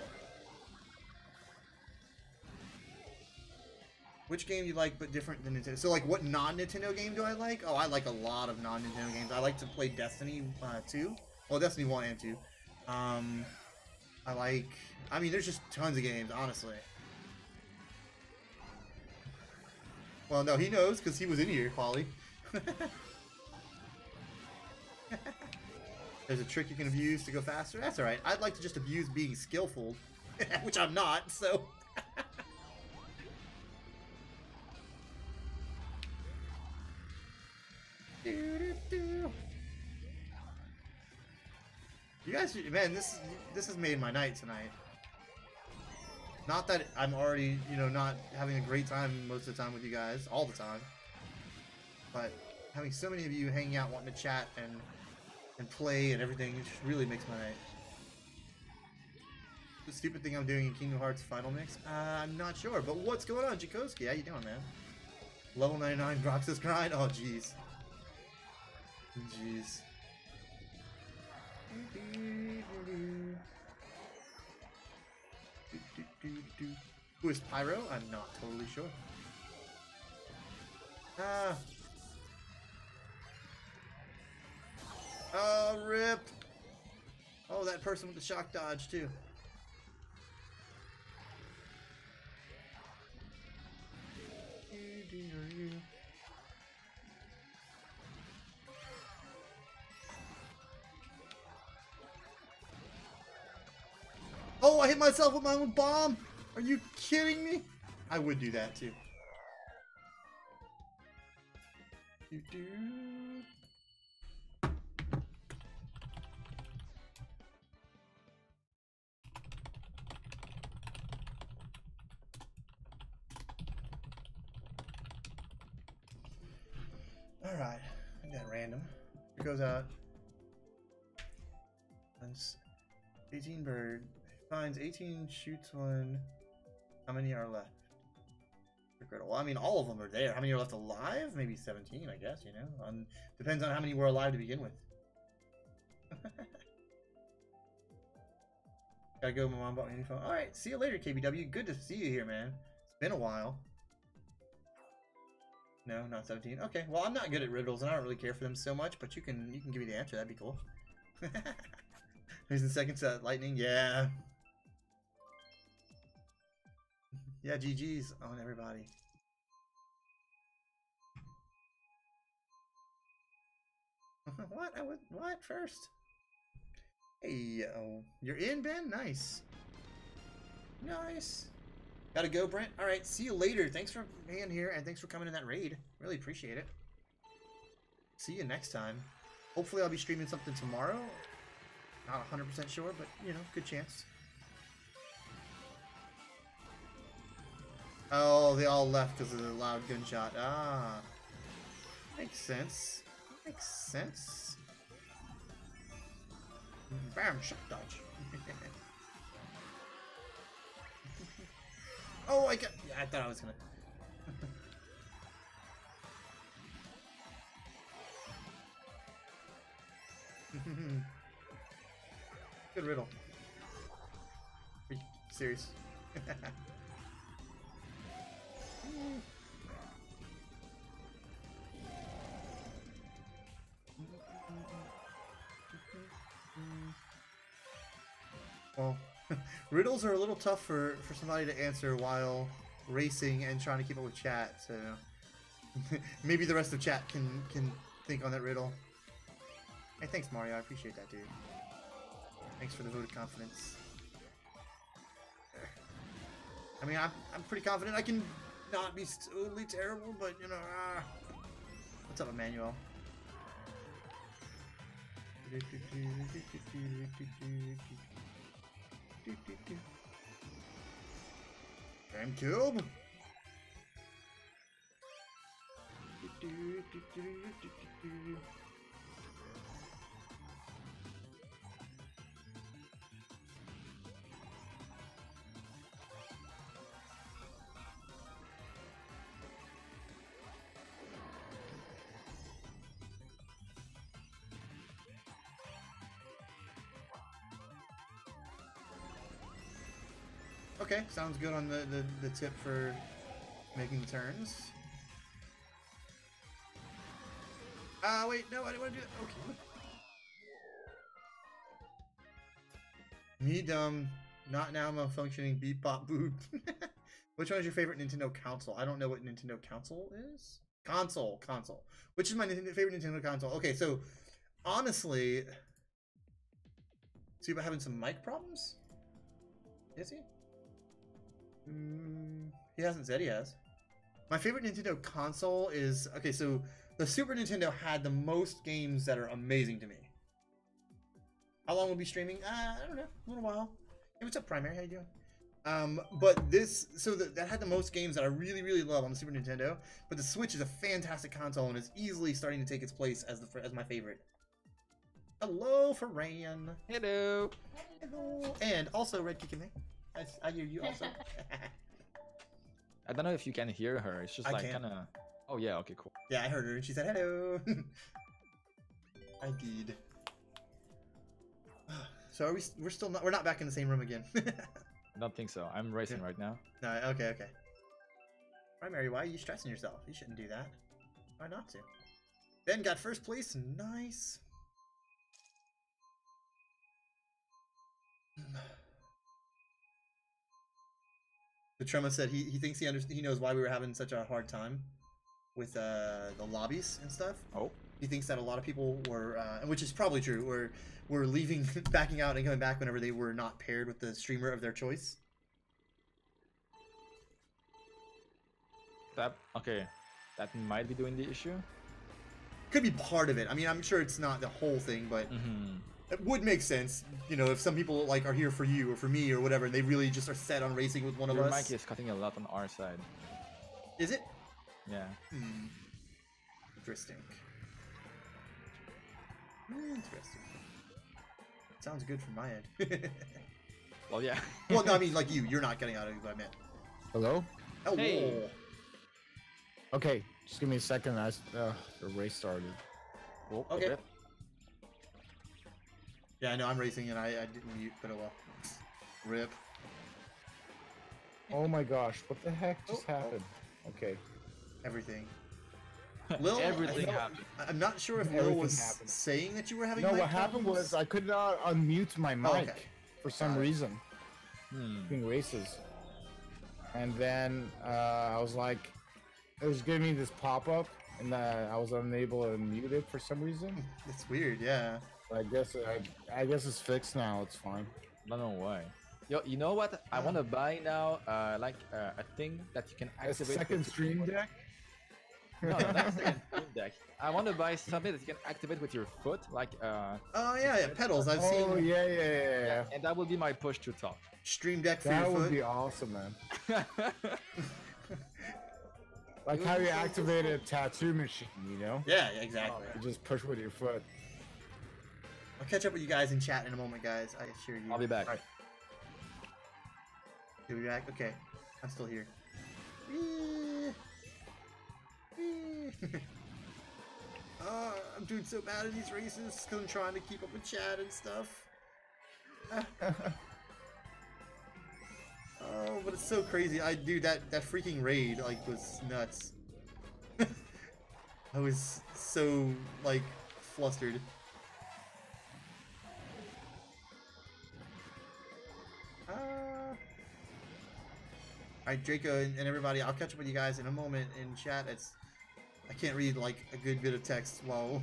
Which game do you like but different than Nintendo? So like what non-Nintendo game do I like? Oh, I like a lot of non-Nintendo games. I like to play Destiny 2. Well, Destiny 1 and 2. I mean, there's just tons of games, honestly. Well, no, he knows because he was in here, Polly. There's a trick you can abuse to go faster. That's alright. I'd like to just abuse being skillful, which I'm not, so... You guys, man, this has made my night tonight. Not that I'm already, you know, not having a great time most of the time with you guys, all the time. But having so many of you hanging out, wanting to chat and play and everything, it just really makes my night. The stupid thing I'm doing in Kingdom Hearts Final Mix? I'm not sure, but what's going on, Jakoski? How you doing, man? Level 99 Roxas grind? Oh, jeez. Jeez. Who is Pyro? I'm not totally sure. Oh, rip. Oh, that person with the shock dodge, too. Oh, I hit myself with my own bomb! Are you kidding me? I would do that, too. Alright, I got random. It goes out. 18 bird. Finds 18, shoots one. How many are left? Well, I mean, all of them are there. How many are left alive? Maybe 17, I guess, you know? Depends on how many were alive to begin with. Gotta go, my mom bought me a new phone. Alright, see you later, KBW. Good to see you here, man. It's been a while. No, not 17. Okay, well, I'm not good at riddles, and I don't really care for them so much, but you can give me the answer. That'd be cool. Who's the second set? Lightning? Yeah. Yeah, GG's on everybody. What? What first? Hey, you're in, Ben? Nice. Nice. Gotta go, Brent. Alright, see you later. Thanks for being here, and thanks for coming in that raid. Really appreciate it. See you next time. Hopefully I'll be streaming something tomorrow. Not 100% sure, but, you know, good chance. Oh, they all left because of the loud gunshot. Ah. makes sense. Makes sense. Bam, shock dodge. Oh, I got. Yeah, I thought I was gonna. Good riddle. Are you serious? Well, riddles are a little tough for somebody to answer while racing and trying to keep up with chat, so maybe the rest of chat can think on that riddle. Hey, thanks Mario, I appreciate that, dude. Thanks for the vote of confidence. I mean, I'm pretty confident I can not be totally terrible, but you know, what's up, Emmanuel? GameCube. Okay, sounds good on the tip for making the turns. Wait, no, I didn't want to do that. Okay. Me dumb, not now malfunctioning, beep-bop boot. Which one is your favorite Nintendo console? I don't know what Nintendo console is. Console. Which is my favorite Nintendo console? Okay, so honestly, Supa having some mic problems? Is he? He hasn't said he has. My favorite Nintendo console is... Okay, so the Super Nintendo had the most games that are amazing to me. How long will be streaming? I don't know. A little while. Hey, what's up, Primary? How you doing? But this... So that had the most games that I really, really love on the Super Nintendo. But the Switch is a fantastic console and is easily starting to take its place as my favorite. Hello, Furan. Hello. Hello. And also, Red Kicking. I hear you also. I don't know if you can hear her. It's just like kind of... Oh, yeah. Okay, cool. Yeah, I heard her and she said hello. I did. So are we're still not... We're not back in the same room again. I don't think so. I'm racing right now. No, okay. Primary, why are you stressing yourself? You shouldn't do that. Why not to? Ben got first place. Nice. Trema said he thinks he knows why we were having such a hard time with the lobbies and stuff. Oh. He thinks that a lot of people were, which is probably true, were leaving, backing out and coming back whenever they were not paired with the streamer of their choice. That might be doing the issue. Could be part of it. I mean, I'm sure it's not the whole thing, but it would make sense. You know, if some people like are here for you or for me or whatever, and they really just are set on racing with one of us. Your mic is cutting a lot on our side. Is it? Yeah. Interesting. Interesting. Sounds good from my end. Well, yeah. Well, no, I mean, like you're not getting out of what I meant. Hello? Oh, hey. Okay, just give me a second. The race started. Oh, okay. Yeah, I know I'm racing and I didn't mute, but oh well. Rip. Oh my gosh, what the heck just happened? Okay. Everything. Lil, Everything happened. I'm not sure if Lil was saying that you were having No, mic what happened problems. was I could not unmute my mic for some reason. Doing races. And then I was like, it was giving me this pop-up and I was unable to mute it for some reason. It's weird, yeah. I guess it's fixed now. It's fine. I don't know why. Yo, you know what? I want to buy now, like a thing that you can activate. A second stream deck. No, not a second stream deck. I want to buy something that you can activate with your foot, like Oh yeah, pedals. I've seen. Oh yeah. And that will be my push to talk. Stream deck for that your would foot. be awesome, man. Like how you activate a tattoo machine, you know? Yeah, exactly. You just push with your foot. I'll catch up with you guys in chat in a moment, guys. I assure you. I'll be back. Right. You'll be back? Okay. I'm still here. Oh, I'm doing so bad in these races because I'm trying to keep up with chat and stuff. Oh, but it's so crazy. Dude, that freaking raid like was nuts. I was so like flustered. Alright, Draco and everybody, I'll catch up with you guys in a moment in chat. I can't read like a good bit of text while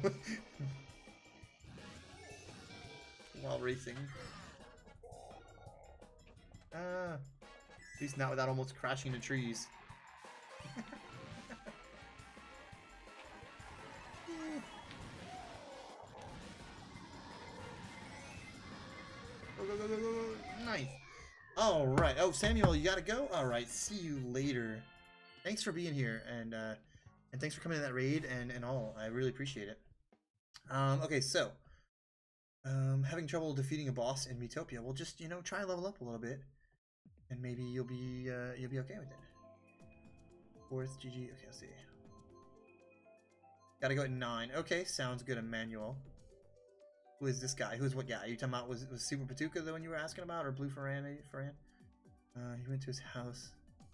while racing. At least not without almost crashing into trees. Go, go, go, go, go. Nice. All right. Oh, Samuel, you gotta go. All right. See you later. Thanks for being here, and thanks for coming in that raid and all. I really appreciate it. Okay, so having trouble defeating a boss in Metopia. Well, just try and level up a little bit, and maybe you'll be okay with it. Fourth GG. Okay, let's see. Gotta go at 9. Okay, sounds good, Emmanuel. Who is this guy? Who's what guy? Are you talking about was SupaPatuka the one you were asking about, or Blue Furan? He went to his house.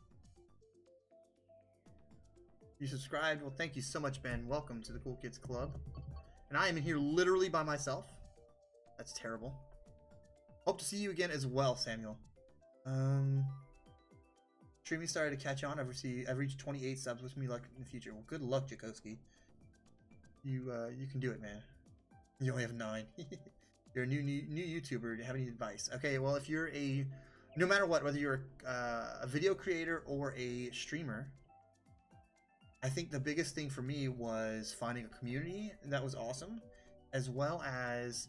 You subscribed? Well, thank you so much, Ben. Welcome to the Cool Kids Club. And I am in here literally by myself. That's terrible. Hope to see you again as well, Samuel. Streaming started to catch on. I've reached 28 subs. Wish me luck in the future. Well, good luck, Jakoski. You can do it, man. You only have 9. You're a new YouTuber. Do you have any advice? Okay, well, if you're no matter what, whether you're a video creator or a streamer, I think the biggest thing for me was finding a community that was awesome, as well as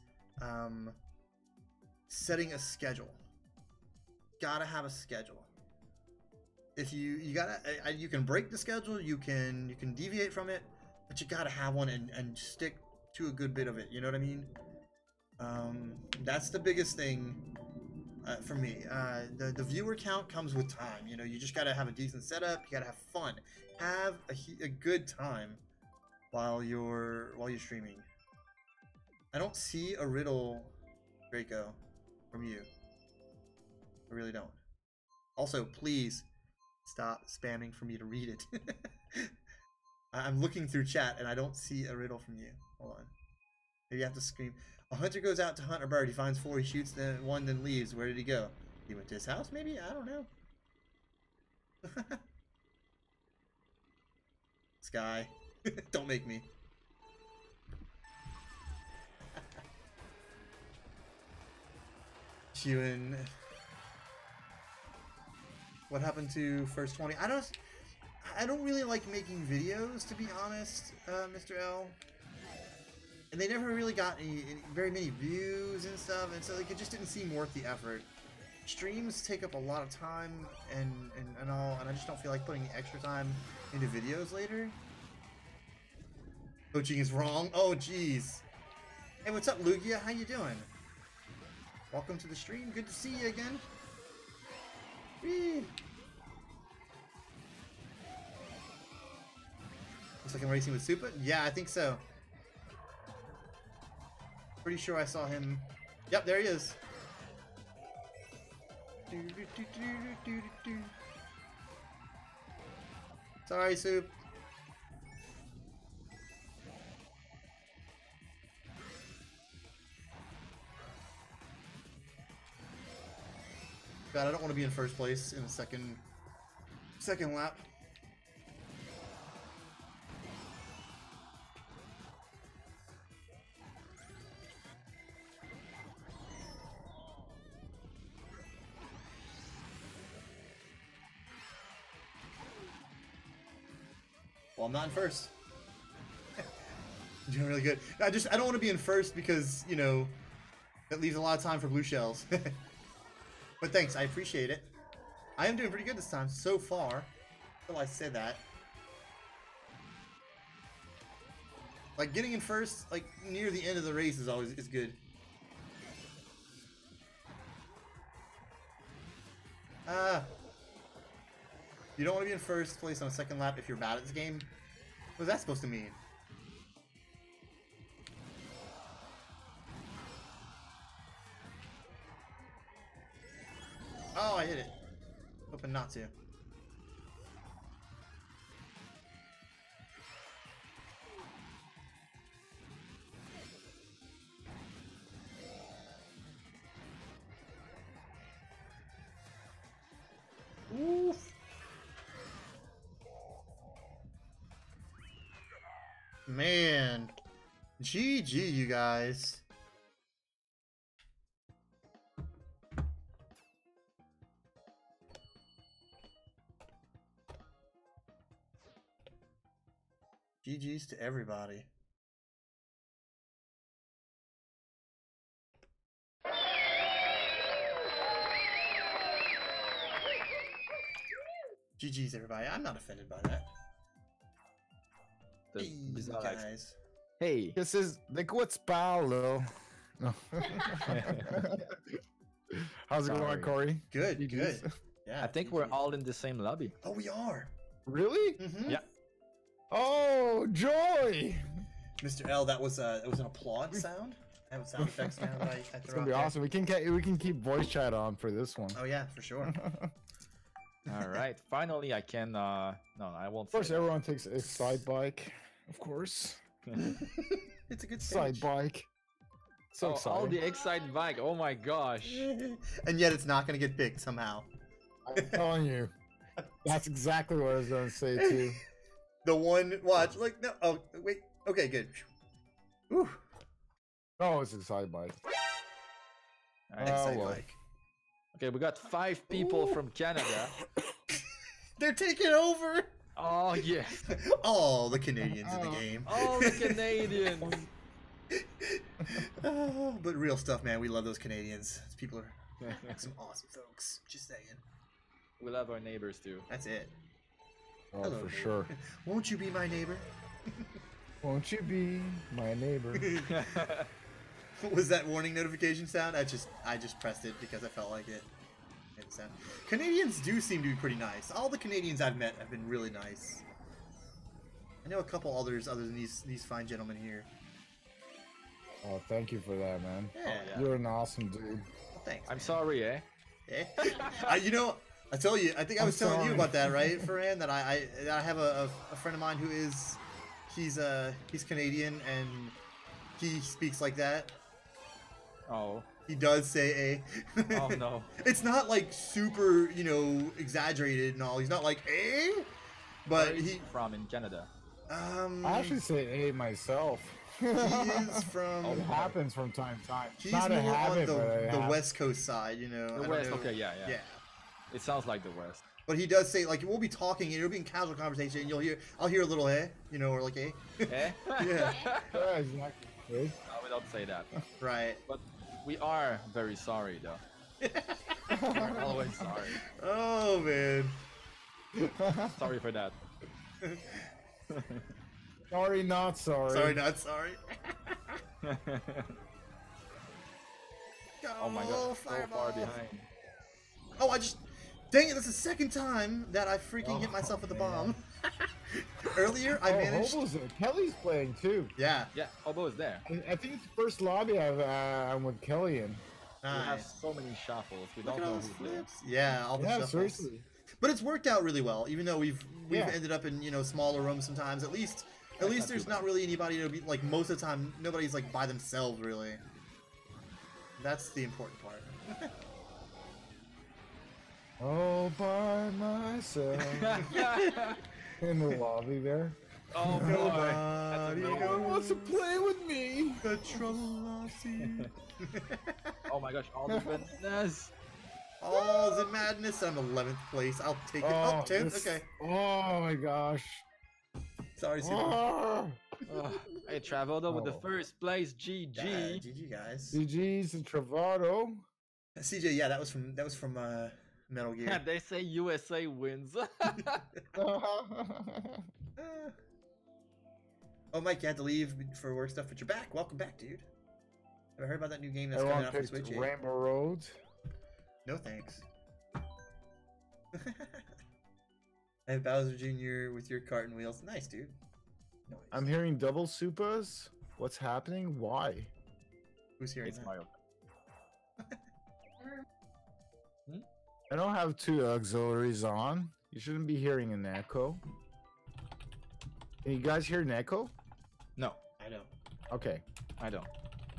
setting a schedule. Gotta have a schedule. If you can break the schedule, you can deviate from it, but you gotta have one and stick to a good bit of it. You know what I mean? That's the biggest thing for me. The viewer count comes with time. You just gotta have a decent setup. You gotta have fun. Have a good time while you're streaming. I don't see a riddle, Draco, from you. I really don't. Also, please stop spamming for me to read it. I'm looking through chat and I don't see a riddle from you. Hold on. Maybe I have to scream. A hunter goes out to hunt a bird. He finds 4. He shoots one, then leaves. Where did he go? He went to his house, maybe? I don't know. Sky. Don't make me. Ewan. What happened to first 20? I don't really like making videos, to be honest, Mr. L. And they never really got very many views and stuff, and so like it just didn't seem worth the effort. Streams take up a lot of time and all, and I just don't feel like putting extra time into videos later. Coaching is wrong. Oh, jeez. Hey, what's up, Lugia? How you doing? Welcome to the stream. Good to see you again. Whee. Looks like I'm racing with Supa. Yeah, I think so. Pretty sure I saw him. Yep, there he is. Sorry, Soup. God, I don't want to be in first place in the second lap. Well, I'm not in first. I'm doing really good. I don't want to be in first because, that leaves a lot of time for blue shells. But thanks, I appreciate it. I am doing pretty good this time so far. Until I say that. Like getting in first, like near the end of the race is always good. You don't want to be in first place on a second lap if you're bad at this game. What's that supposed to mean? Oh, I hit it. Hoping not to. Oof. Man. GG, you guys. GG's to everybody. GG's everybody. I'm not offended by that. The Hey, bizarre guys. Hey. This is the good Paulo. No. How's it going, Sorry. Corey? Good, GG's. good. Yeah. I think we're GG's. all in the same lobby. Oh, we are. Really? Mm-hmm. Yeah. Oh, joy! Mr. L, that was an applaud sound. That was sound effects now that I It's throw gonna out be there. awesome. We can keep voice chat on for this one. Oh yeah, for sure. All right. Finally, I can. No, I won't. Of course, say that. everyone takes a side bike. Of course, It's a good side stage. bike. So Oh, exciting. all the excite bike. Oh my gosh. And yet it's not gonna get picked somehow. I'm telling you, that's exactly what I was gonna say too. The one watch, like no. Oh wait. Okay, good. Whew. Oh, it's a side bike. All right. Excite well. bike. Okay, we got 5 people Ooh. from Canada. They're taking over. Oh yes. All the Canadians in the game. All the Canadians. But real stuff, man. We love those Canadians. Those people are some awesome folks. Just saying. We love our neighbors too. That's it. Oh, Hello, for neighbor. sure. Won't you be my neighbor? Won't you be my neighbor? Was that warning notification sound? I just pressed it because I felt like it. Made the sound. Canadians do seem to be pretty nice. All the Canadians I've met have been really nice. I know a couple others other than these fine gentlemen here. Oh, thank you for that, man. Yeah. yeah. You're an awesome dude. Well, thanks. I'm sorry, eh? Eh? You know, I tell you, I think I was telling you sorry. about that, right, Furan? That I have a friend of mine who is he's Canadian and he speaks like that. Oh. He does say a. Oh no. It's not like super, exaggerated and all. He's not like a, but Where is he from in Canada. I actually say A myself. he is from. It happens from time to time. It's He's not a more habit, on but it the happens. West Coast side, I The don't West. know. Okay, yeah. Yeah. It sounds like the West. But he does say, like, we'll be talking and it'll be in casual conversation and I'll hear a little or like eh. Eh? Yeah. Yeah, exactly. No, we don't say that. Right. But we are very sorry, though. We're always sorry. Oh man. Sorry for that. Sorry, not sorry. Sorry, not sorry. Oh my god, so far fireball. behind. Oh, dang it, that's the second time that I freaking hit myself with the bomb. Earlier, I managed. Hobo's there. Kelly's playing too. Yeah. Yeah, Hobo is there. I think it's the first lobby I'm with Kelly in. We have Nice. so many shuffles. We Look don't at all know those who's there. flips. Yeah, all the Yeah, shuffles. seriously. But it's worked out really well, even though we've Yeah. ended up in smaller rooms sometimes. At least not there's too not bad. really anybody to be like most of the time. Nobody's like by themselves really. That's the important part. All by myself in the lobby there. Oh boy. That's Nobody amazing. No one wants to play with me. The trouble I see. Oh my gosh, all the bananas. All's in madness. I'm 11th place. I'll take it. Oh, 10th. this- Okay. Oh my gosh. Sorry, Super. Oh. Hey, Travolta with the Oh. first place. GG. Yeah, GG guys. GG's and Travado. CJ, yeah, that was from Metal Yeah, Gear. they say USA wins. Oh, Mike, you had to leave for work stuff, but you're back. Welcome back, dude. Have I heard about that new game that's Everyone coming out for picked Switch? Rainbow Road. No thanks. I have Bowser Jr. with your cart and wheels. Nice, dude. Nice. I'm hearing double Supas. What's happening? Why? Who's hearing It's that? Mario. I don't have two auxiliaries on. You shouldn't be hearing an echo. Can you guys hear an echo? No, I don't. Okay. I don't.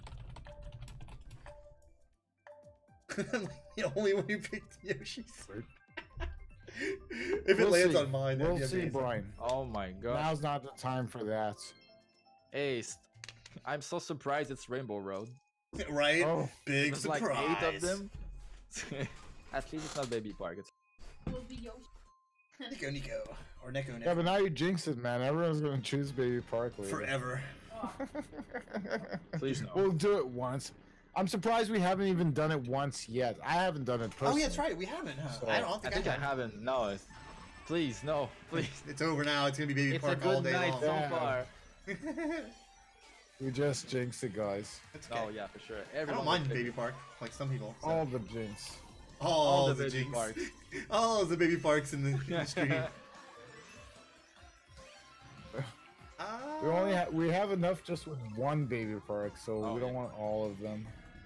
I'm like the only one who picked Yoshi's. Weird. If it We'll lands see. on mine, that'd We'll be see, amazing. Brian. Oh my god. Now's not the time for that. Hey, I'm so surprised it's Rainbow Road. Right? Oh, Big There's surprise. like 8 of them. At least it's not Baby Park. It's... Will be Yoshi. Nico. Or Neko. yeah, but now you jinx it, man. Everyone's gonna choose Baby Park later. Forever. Please no. We'll do it once. I'm surprised we haven't even done it once yet. I haven't done it personally. Oh, yeah, that's right. We haven't, huh? So- I don't think I haven't. No, it's... Please, no. Please. It's over now. It's gonna be Baby It's a Park all good day night long. so Yeah. far. We just jinxed it, guys. That's okay. Oh yeah, for sure. I Everyone don't mind will pick- Baby Park, like some people. So. All the jinx. All the the Baby jinx. Parks. All of the Baby Parks in the stream. We have enough just with one Baby Park, so Oh, we don't yeah. want all of them.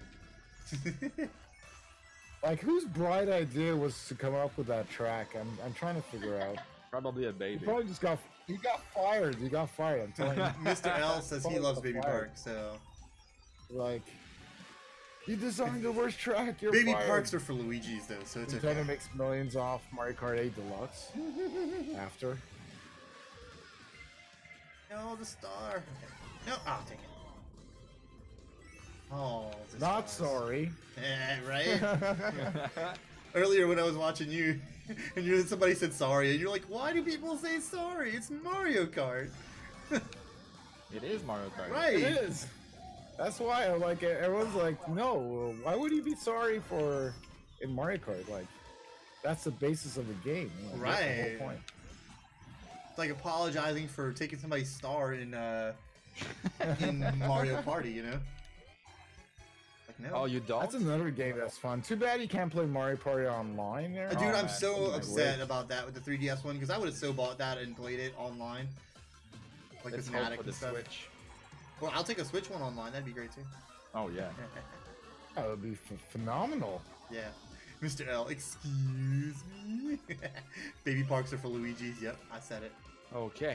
Like, whose bright idea was to come up with that track? I'm trying to figure out. Probably a He baby. probably just got fired. He got fired. I'm telling you. Mr. L says he Probably loves got Baby fired. Park, so Like, you designed the worst track. You're Baby fired. Parks are for Luigi's though, so it's Nintendo okay. makes millions off Mario Kart 8 Deluxe after. No, the star. Okay. No, I'll take it. Oh, the Not stars. sorry. Right? Earlier when I was watching you, and somebody said sorry, and you're like, why do people say sorry? It's Mario Kart. It is Mario Kart. Right. It is. That's why I'm like, everyone's like, no, why would you be sorry for in Mario Kart? Like, that's the basis of the game. Like, that's the Right. whole point. It's like apologizing for taking somebody's star in Mario Party, you know? Like, no. Oh, you don't? That's another game that's fun. Too bad you can't play Mario Party online there. Dude, Oh, I'm man. so Oh my upset word. about that with the 3DS one, because I would have so bought that and played it online. Like Let's with hope Matic for the and stuff. Switch. Well, I'll take a Switch one online, that'd be great too. Oh yeah. That would be phenomenal. Yeah. Mr. L, excuse me. Baby Parks are for Luigi's, yep, I said it. Okay.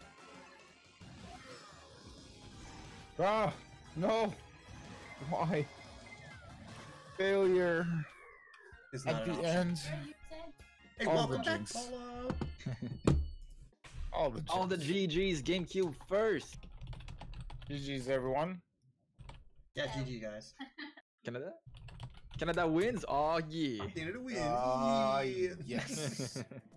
Ah, no. Why? Failure It's not at an the option. end. Hey, all welcome the back, jinx. Polo. All the GGs GameCube first. GG's, everyone. Yeah, GG, guys. Canada? Canada wins? Oh yeah. Canada wins. Yes.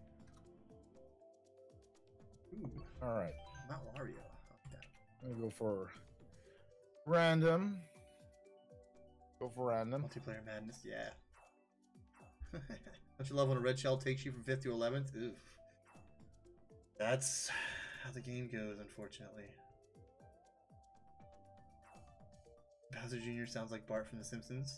Ooh, All right. not Wario. Okay. I'm gonna go for random. Go for random. Multiplayer madness, yeah. Don't you love when a red shell takes you from 5th to 11th? Oof. That's how the game goes, unfortunately. Bowser Jr. sounds like Bart from The Simpsons.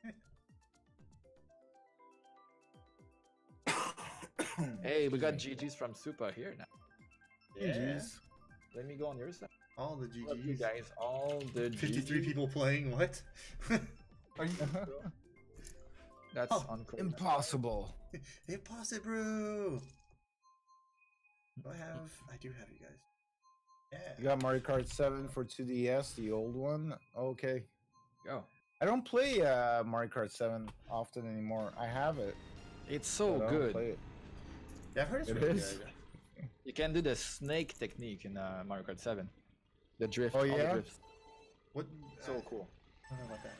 Hey, we got GGs from Supa here now. GG's. Let me go on your side. All the Look, you GGs. guys, all the 53 GGs. people playing, what? Are you? That's Oh, uncool. Impossible. Impossible! Do I have? I do have you guys. You Yeah. got Mario Kart 7 for 2DS, the old one. Okay. Go. I don't play Mario Kart 7 often anymore. I have it. It's but so I don't good. play it. Yeah, I've heard it's It really is? good. You can do the snake technique in Mario Kart 7. The drift. Oh, all the yeah? drifts. What? So cool. I don't know about that.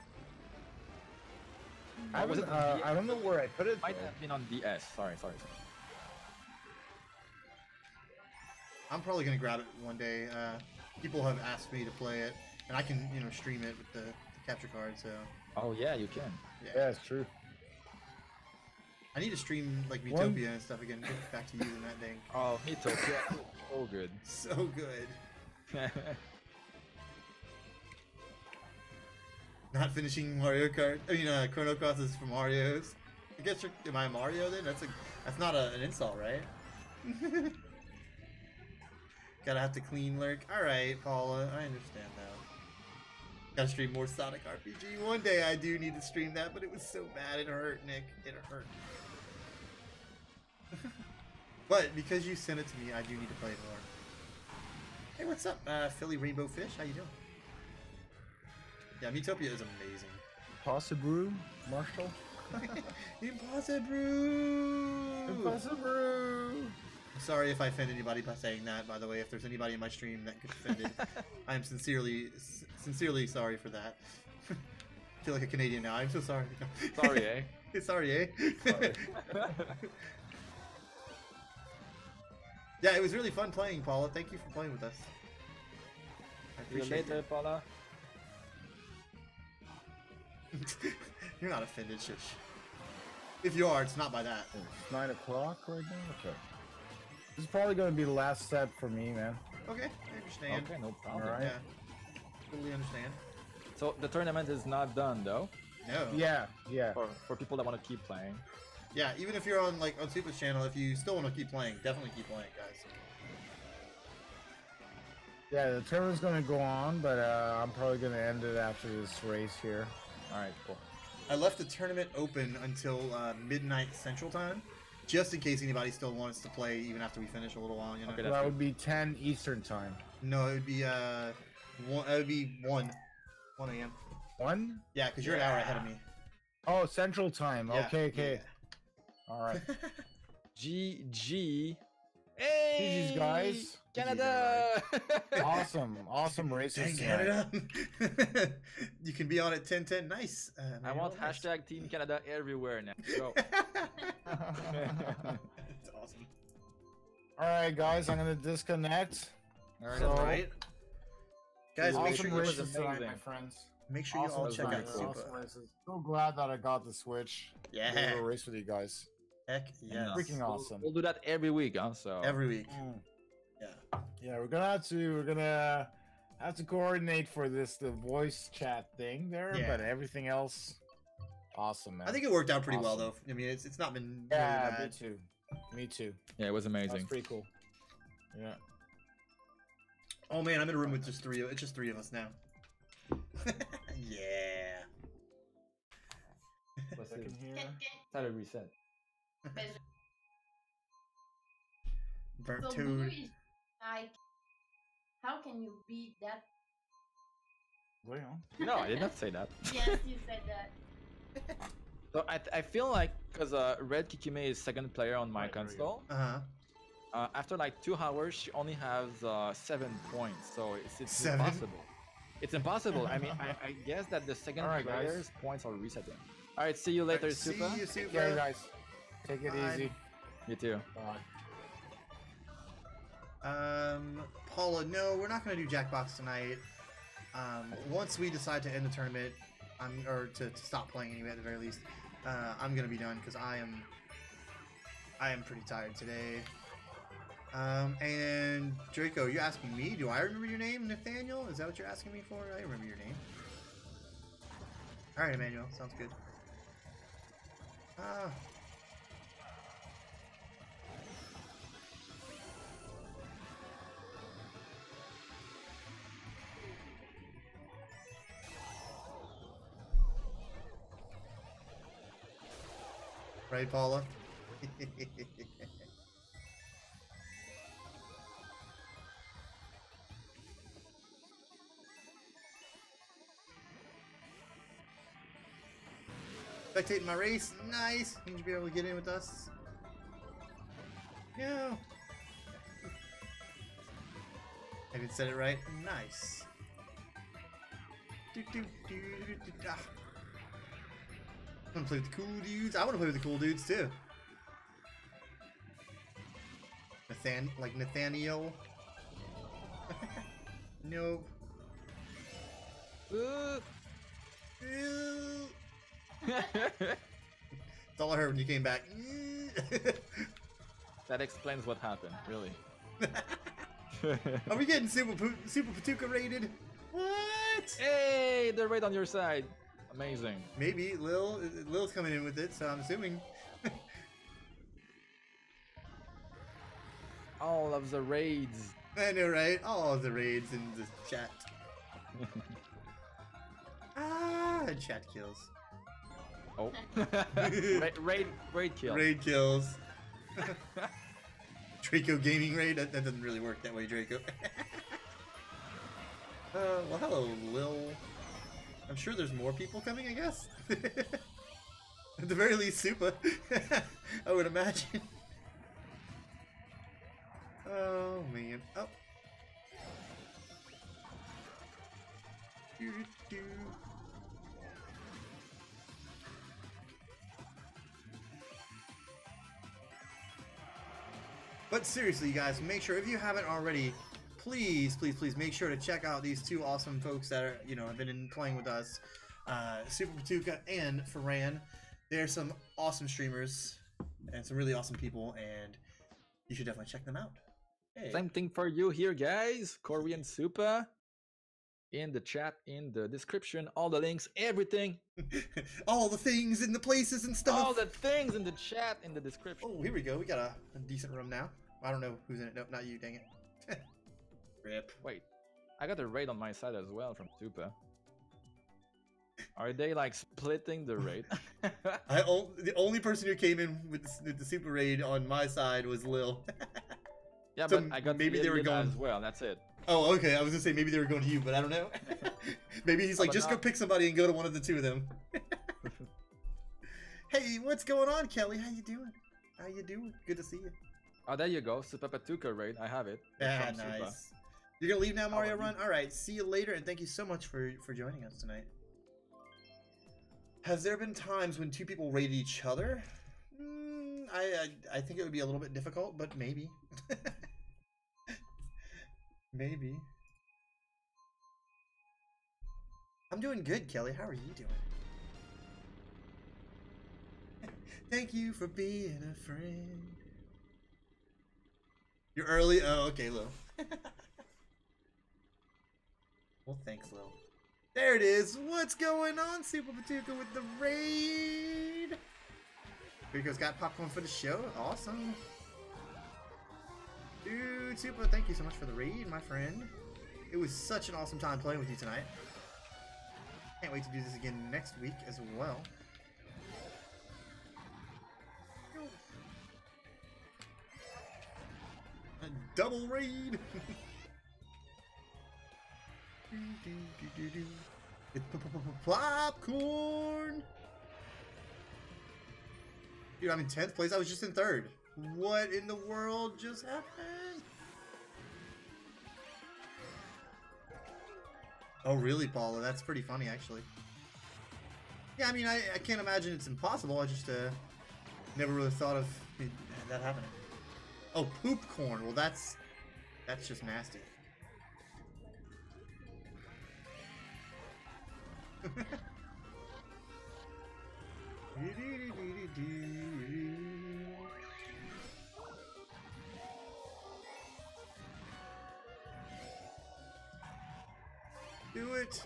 I, was haven't, it on DS? I don't know where I put it. Might though. have been on DS. Sorry. I'm probably gonna grab it one day. People have asked me to play it, and I can, stream it with the capture card. So Oh yeah, you can. Yeah, it's true. I need to stream like One- Utopia and stuff again. Get back to using that thing. Oh, me too. Yeah, so good. So good. Not finishing Mario Kart. I mean, Chrono Cross is for Mario's. I guess am I Mario then? That's not an insult, right? Gotta have to clean lurk. All right, Paula, I understand now. Gotta stream more Sonic RPG. One day I do need to stream that, but it was so bad. It hurt, Nick. It hurt. But because you sent it to me, I do need to play more. Hey, what's up, Philly Rainbow Fish? How you doing? Yeah, Metopia is amazing. Possible, Marshall. Impossible! Impossible! I'm sorry if I offend anybody by saying that, by the way. If there's anybody in my stream that gets offended, I am sincerely sorry for that. I feel like a Canadian now. I'm so sorry. Sorry, eh? Sorry, eh? Sorry. Yeah, it was really fun playing, Paula. Thank you for playing with us. I See you appreciate later, Paula. You're not offended, shush. If you are, it's not by that. It's 9 o'clock right now? Okay. This is probably going to be the last set for me, man. Okay, I understand. Okay, no problem. Alright. Yeah, totally understand. So the tournament is not done though. No. Yeah, yeah. For people that want to keep playing. Yeah, even if you're on Supa's channel, if you still want to keep playing, definitely keep playing, guys. Yeah, the tournament's going to go on, but I'm probably going to end it after this race here. Alright, cool. I left the tournament open until midnight Central Time, just in case anybody still wants to play even after we finish a little while. You know. Okay, So that would be 10 Eastern time. No, it would be 1 a.m. 1? Yeah, because you're an hour ahead of me. Oh, Central time. Yeah. Okay, okay. All right. GG. Hey, GG's, guys. Canada. Awesome races. Dang, Canada. You can be on at 10:10. Nice. I want hashtag Team Canada everywhere now. Go. That's awesome. All right, guys, I'm gonna disconnect. All right, So- All right. Guys, make Awesome sure you races races tonight, amazing. my friends. make sure you all check out races, Supa. awesome races. So glad that I got the Switch. Yeah. To do a race with you guys. Heck yes. Freaking awesome. We'll do that every week, huh? So Every week. Yeah. Yeah, we're gonna have to coordinate for the voice chat thing there, Yeah. but everything else, awesome, man. I think it worked out pretty well Awesome. though. I mean, it's not been yeah, really me bad. too. Me too. yeah, it was That's amazing. pretty cool. Yeah. Oh man, I'm in a room with just three. It's just three of us now. Yeah. What's Second this? here. Try to reset. Burnt So toad. Blue is like, how can you beat that? Wait on. No, I did not say that. Yes, you said that. So I feel like because Red Kikime is second player on my Right, there we go. console. Uh-huh. After like 2 hours, she only has 7 points, so it's 7? impossible. It's impossible. I mean, I guess that the second Alright, guys. player's points are resetting. All right, see you later, See Supa. you, Take Supa. care, guys. Take it Bye. easy. You too. Bye. Paula, no, we're not gonna do Jackbox tonight. Once we decide to end the tournament, or to stop playing anyway at the very least, I'm gonna be done because I am pretty tired today. And Draco, you're asking me? Do I remember your name, Nathaniel? Is that what you're asking me for? I remember your name. All right, Emmanuel, sounds good. Right, Paula? Spectating my race? Nice! Need you be able to get in with us? No! I didn't set it right. Nice. Ah. I wanna play with the cool dudes. I wanna play with the cool dudes too. Nathaniel. Nope. That's all I heard when you came back. That explains what happened, really. Are we getting SupaPatuka raided? What? Hey, they're right on your side. Amazing. Maybe Lil's coming in with it, so I'm assuming. All of the raids. I know, right? All the raids in the chat. Chat kills. Oh. raid kill. Raid kills. Draco gaming raid? That doesn't really work that way, Draco. Well, hello, Lil. I'm sure there's more people coming, I guess. At the very least, Supa. I would imagine. Oh, man. Oh. Doo-doo-doo. But seriously, you guys, make sure, if you haven't already, please make sure to check out these two awesome folks that are, have been playing with us, SupaPatuka and Furan. They're some awesome streamers and some really awesome people, and you should definitely check them out. Hey. Same thing for you here, guys. Korean Supa. In the chat, in the description, all the links, everything. All the things in the places and stuff. All the things in the chat, in the description. Oh, here we go. We got a decent room now. I don't know who's in it. Nope, not you, dang it. Rip. Wait, I got a raid on my side as well from Supa. Are they like splitting the raid? The only person who came in with the super raid on my side was Lil. Yeah, So but I got maybe they were going as well. That's it. Oh, okay. I was gonna say maybe they were going to you, but I don't know. Maybe he's like, just go pick somebody and go to one of the two of them. Hey, what's going on, Kelly? How you doing? How you doing? Good to see you. Oh, there you go. SupaPatuka raid. I have it. Yeah, From Supa. nice. You're gonna leave now, Mario Run? All right. See you later, and thank you so much for joining us tonight. Has there been times when two people raid each other? I think it would be a little bit difficult, but maybe. Maybe. I'm doing good, Kelly. How are you doing? Thank you for being a friend. You're early? Oh, okay, Lil. Well, thanks, Lil. There it is. What's going on, SupaPatuka with the raid? Rico's got popcorn for the show. Awesome. Dude, Supa, thank you so much for the raid, my friend. It was such an awesome time playing with you tonight. Can't wait to do this again next week as well. A double raid! It's popcorn! Dude, I'm in 10th place. I was just in 3rd. What in the world just happened? Oh, really, Paula? That's pretty funny, actually. Yeah, I mean, I can't imagine it's impossible. I just never really thought of that happening. Oh, poop corn. Well, that's just nasty. Do it.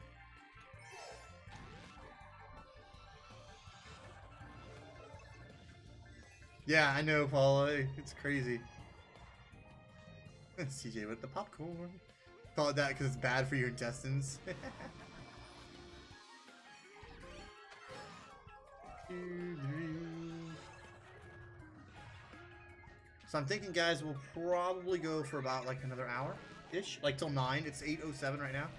Yeah, I know, Paula. It's crazy. CJ with the popcorn. Call it that because it's bad for your intestines. So I'm thinking, guys, we'll probably go for about like another hour-ish. Like till 9. It's 8:07 right now.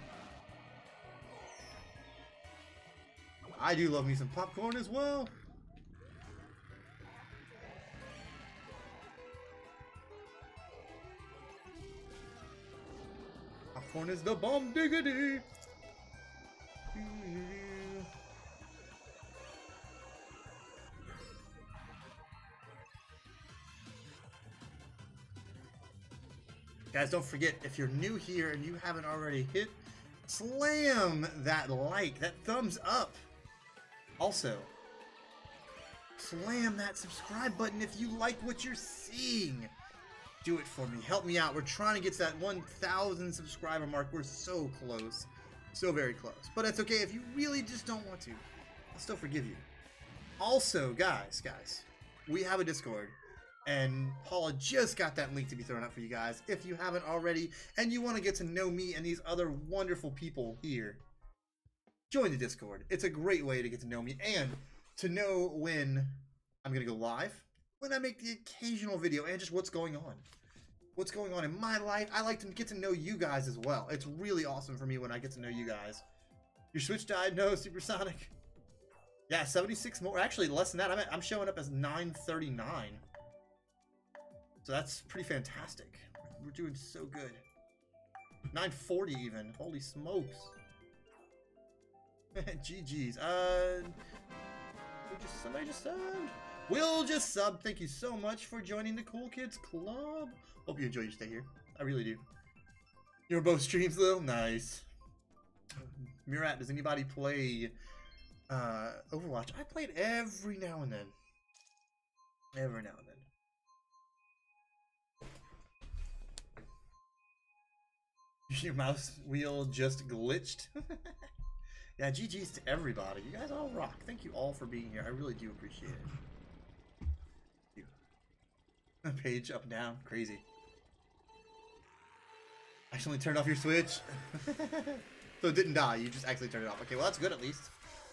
I do love me some popcorn as well. Popcorn is the bomb diggity. Guys, don't forget, if you're new here and you haven't already slam that like, that thumbs up. Also, slam that subscribe button if you like what you're seeing. Do it for me. Help me out. We're trying to get to that 1,000 subscriber mark. We're so close. So very close. But it's okay if you really just don't want to. I'll still forgive you. Also, guys, we have a Discord. And Paula just got that link to be thrown up for you guys. If you haven't already, and you want to get to know me and these other wonderful people here, join the Discord. It's a great way to get to know me and to know when I'm going to go live, when I make the occasional video, and just what's going on. What's going on in my life. I like to get to know you guys as well. It's really awesome for me when I get to know you guys. Your Switch died? No, Supersonic. Yeah, 76 more. Actually, less than that. I'm showing up as 939. So that's pretty fantastic. We're doing so good. 940 even. Holy smokes. GG's. Somebody just subbed. Will just subbed. Thank you so much for joining the Cool Kids Club. Hope you enjoy your stay here. I really do. You were both streams though? Nice. Murat, does anybody play Overwatch? I play it every now and then. Every now and then. Your mouse wheel just glitched. Yeah, GG's to everybody. You guys all rock. Thank you all for being here. I really do appreciate it. Thank you. Page up and down. Crazy. Actually turned off your Switch. So it didn't die. You just actually turned it off. Okay, well that's good at least.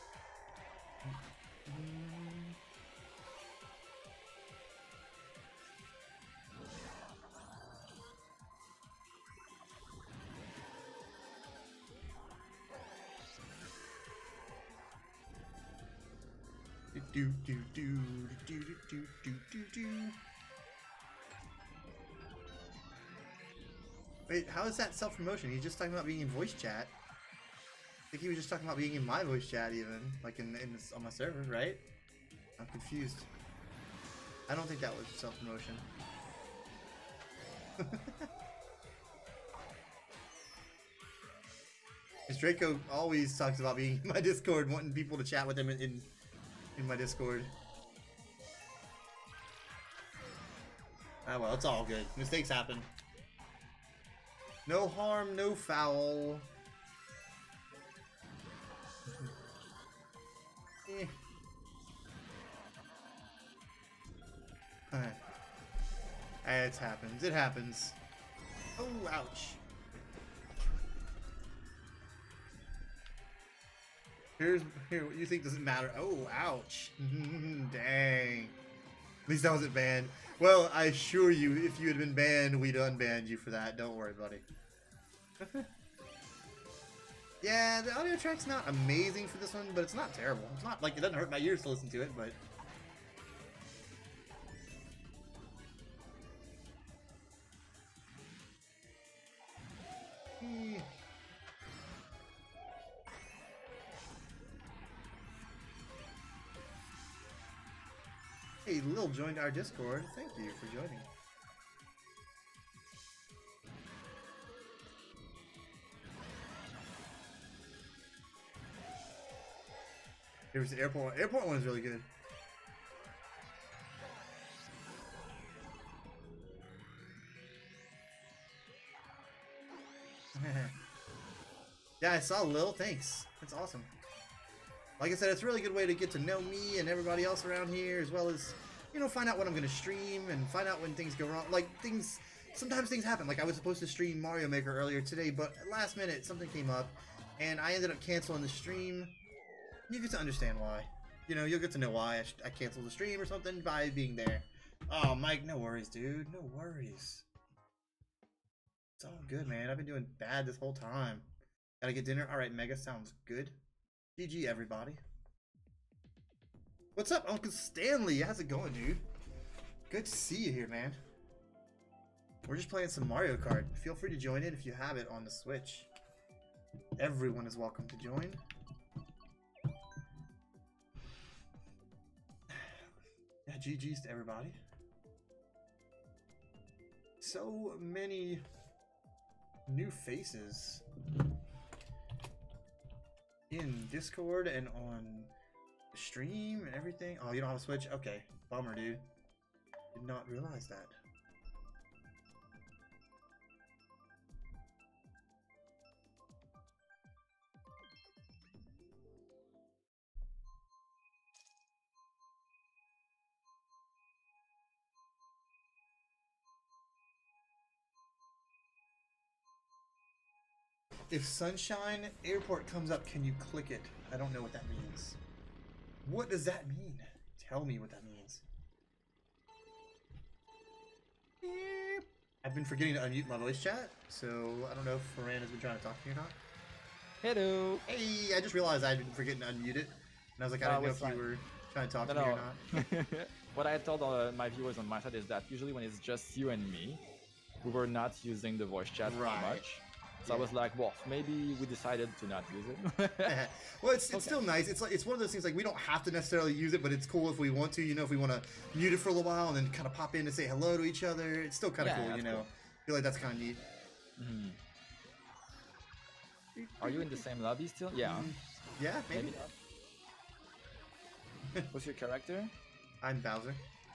Wait, how is that self-promotion? He's just talking about being in voice chat. I think he was just talking about being in my voice chat even, like on my server, right? I'm confused. I don't think that was self-promotion. Because Draco always talks about being in my Discord, wanting people to chat with him in my Discord. Ah well, it's all good. Mistakes happen. No harm, no foul. It happens. It happens. Oh, ouch. Here, what you think doesn't matter. Oh, ouch. Dang. At least I wasn't banned. Well, I assure you, if you had been banned, we'd unbanned you for that. Don't worry, buddy. Yeah, the audio track's not amazing for this one, but it's not terrible. It's not like it doesn't hurt my ears to listen to it, but... Hey, Lil joined our Discord. Thank you for joining. Here's the airport. Airport one is really good. Yeah, I saw Lil. Thanks. That's awesome. Like I said, it's a really good way to get to know me and everybody else around here, as well as, you know, find out what I'm going to stream and find out when things go wrong. Like, sometimes things happen. Like, I was supposed to stream Mario Maker earlier today, but at last minute, something came up, and I ended up canceling the stream. You get to understand why. You know, you'll get to know why I canceled the stream or something by being there. Oh, Mike, no worries, dude. No worries. It's all good, man. I've been doing bad this whole time. Gotta get dinner. Alright, Mega, sounds good. GG, everybody. What's up, Uncle Stanley? How's it going, dude? Good to see you here, man. We're just playing some Mario Kart. Feel free to join in if you have it on the Switch. Everyone is welcome to join. Yeah, GG's to everybody. So many new faces in Discord and on stream and everything. Oh, you don't have a Switch? Okay. Bummer, dude. Did not realize that. If Sunshine Airport comes up, can you click it? I don't know what that means. What does that mean? Tell me what that means. I've been forgetting to unmute my voice chat, so I don't know if Furan has been trying to talk to me or not. Hello. Hey, I just realized I'd been forgetting to unmute it, and I was like, I didn't know if you were trying to talk to me or not. What I told my viewers on my side is that usually when it's just you and me, we were not using the voice chat much. So I was like, well, maybe we decided to not use it. Well, it's still nice. It's like, it's one of those things, like, we don't have to necessarily use it, but it's cool if we want to, you know, if we want to mute it for a little while and then kind of pop in to say hello to each other. It's still kind of cool, you know. Cool. I feel like that's kind of neat. Are you in the same lobby still? Yeah. Yeah, maybe. What's your character? I'm Bowser.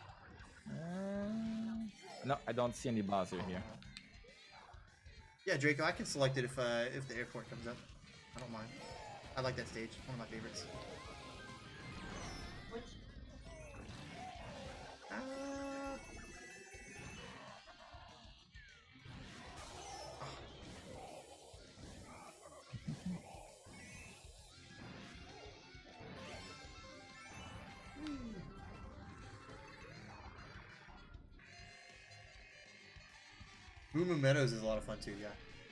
No, I don't see any Bowser here. Yeah, Draco, I can select it if the airport comes up. I don't mind. I like that stage. One of my favorites. Which? Moo Moo Meadows is a lot of fun too, yeah.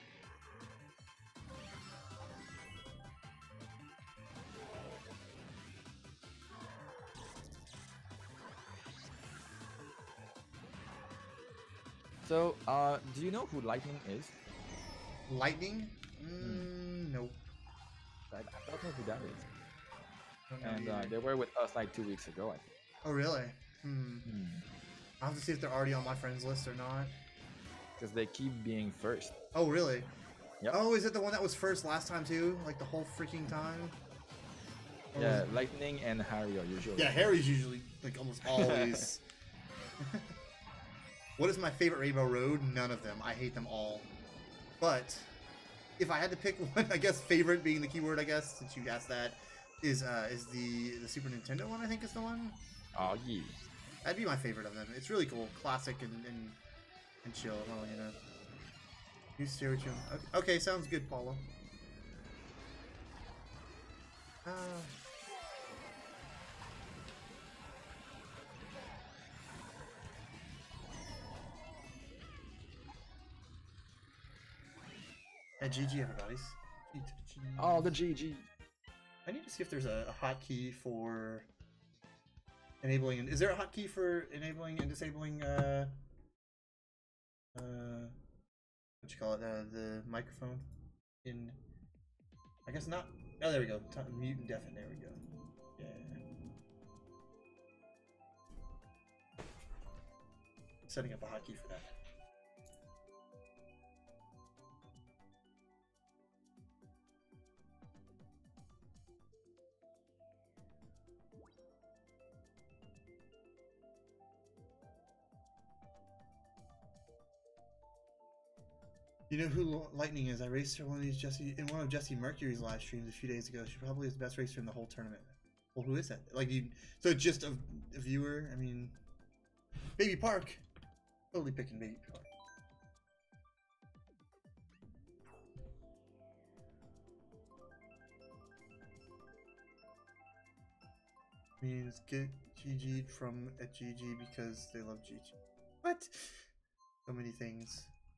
So, do you know who Lightning is? Lightning? Nope. I don't know who that is. And they were with us like 2 weeks ago, I think. Oh, really? I'll have to see if they're already on my friends list or not. Because they keep being first. Oh, really? Yep. Oh, is it the one that was first last time too? Like the whole freaking time? Or yeah, Lightning and Harry are usually. Yeah, Harry's usually, like, almost always. What is my favorite Rainbow Road? None of them. I hate them all. But if I had to pick one, I guess favorite being the keyword, I guess, since you asked that, is the Super Nintendo one, I think is the one. Oh, yeah. That'd be my favorite of them. It's really cool. Classic and chill. Well, you know. New stereo. Okay, sounds good, Paulo. GG, everybody's. Oh, the GG. I need to see if there's a hotkey for enabling. Is there a hotkey for enabling and disabling? What you call it? The microphone. In. I guess not. Oh, there we go. Mute and deafen. There we go. Yeah. Setting up a hotkey for that. You know who Lightning is? I raced her one of Jesse Mercury's live streams a few days ago. She probably is the best racer in the whole tournament. Well, who is that? Like you? So just a viewer? I mean, Baby Park. Totally picking Baby Park. Means get GG'd from at GG because they love GG. What? So many things.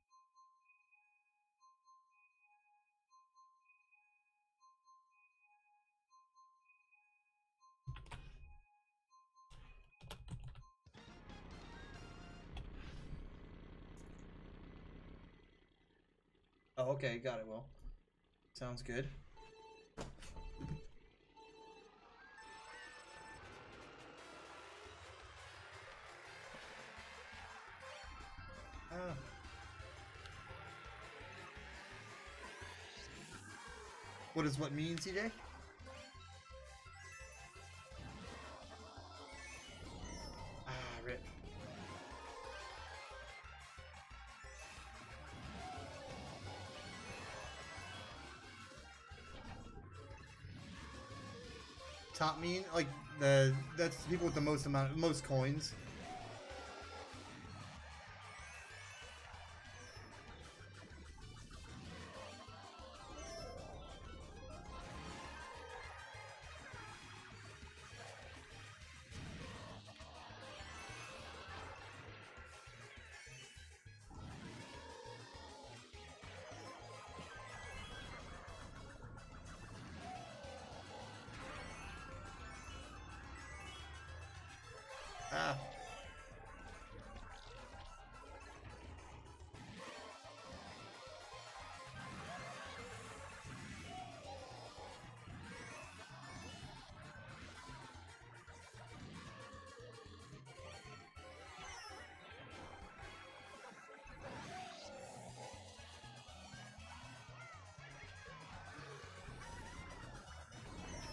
Oh, okay, got it, Will. Sounds good. What does what mean, CJ? Rip. Top mean, like that's the people with the most coins.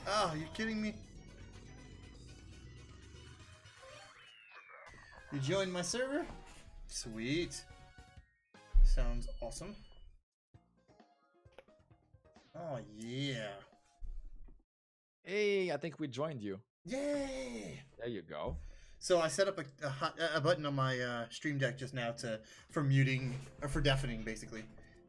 Oh, are you kidding me? You joined my server? Sweet. Sounds awesome. Oh, yeah. Hey, I think we joined you. Yay! There you go. So I set up a button on my stream deck just now for muting or for deafening, basically,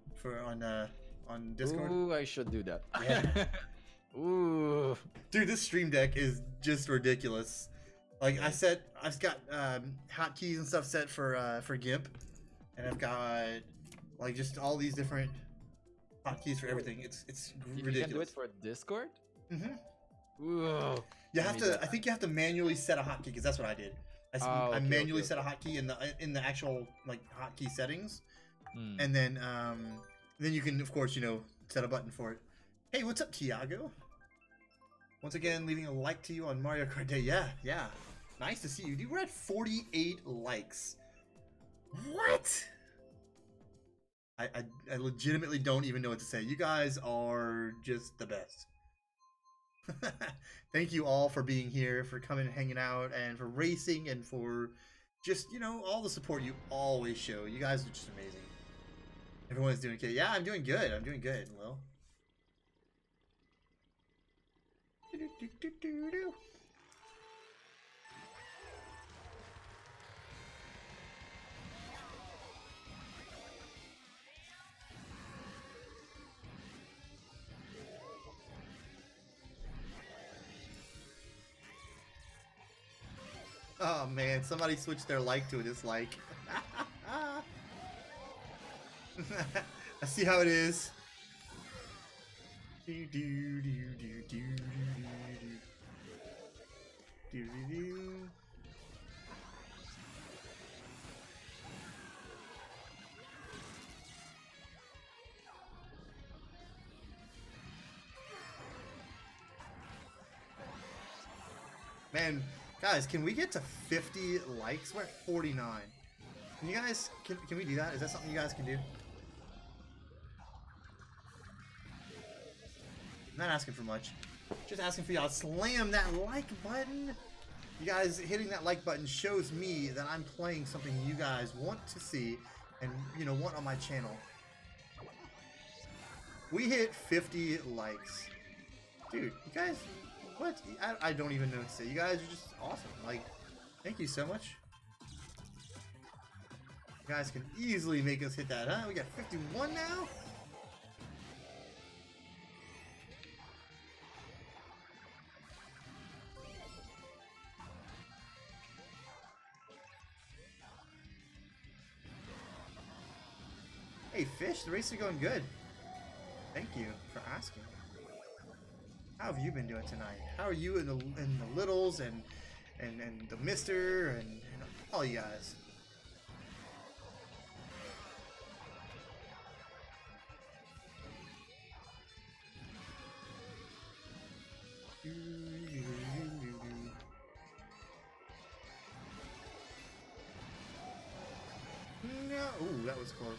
on Discord. Ooh, I should do that. Yeah. Ooh. Dude, this stream deck is just ridiculous. Like I've got hotkeys and stuff set for GIMP, and I've got like just all these different hotkeys for everything. It's ridiculous. You can do it for Discord? Mm-hmm. Ooh. You have to. I think you have to manually set a hotkey because that's what I did. I manually set a hotkey in the actual like hotkey settings, and then you can of course set a button for it. Hey, what's up, Tiago? Once again, leaving a like to you on Mario Kart Day. Yeah. Nice to see you, dude. We're at 48 likes. What? I legitimately don't even know what to say. You guys are just the best. Thank you all for being here, for coming and hanging out, and for racing, and for just, all the support you always show. You guys are just amazing. Everyone's doing okay. Yeah, I'm doing good. Lil. Oh man, somebody switched their like to a dislike. I see how it is. Man, guys, can we get to 50 likes? We're at 49. Can you guys, can we do that? Is that something you guys can do? I'm not asking for much. Just asking for y'all to slam that like button. You guys hitting that like button shows me that I'm playing something you guys want to see and, want on my channel. We hit 50 likes. Dude, you guys, what? I don't even know what to say. You guys are just awesome. Like, thank you so much. You guys can easily make us hit that, huh? We got 51 now? Hey Fish, the race is going good. Thank you for asking. How have you been doing tonight? How are you in the littles and the mister and all you guys? No, ooh, that was close.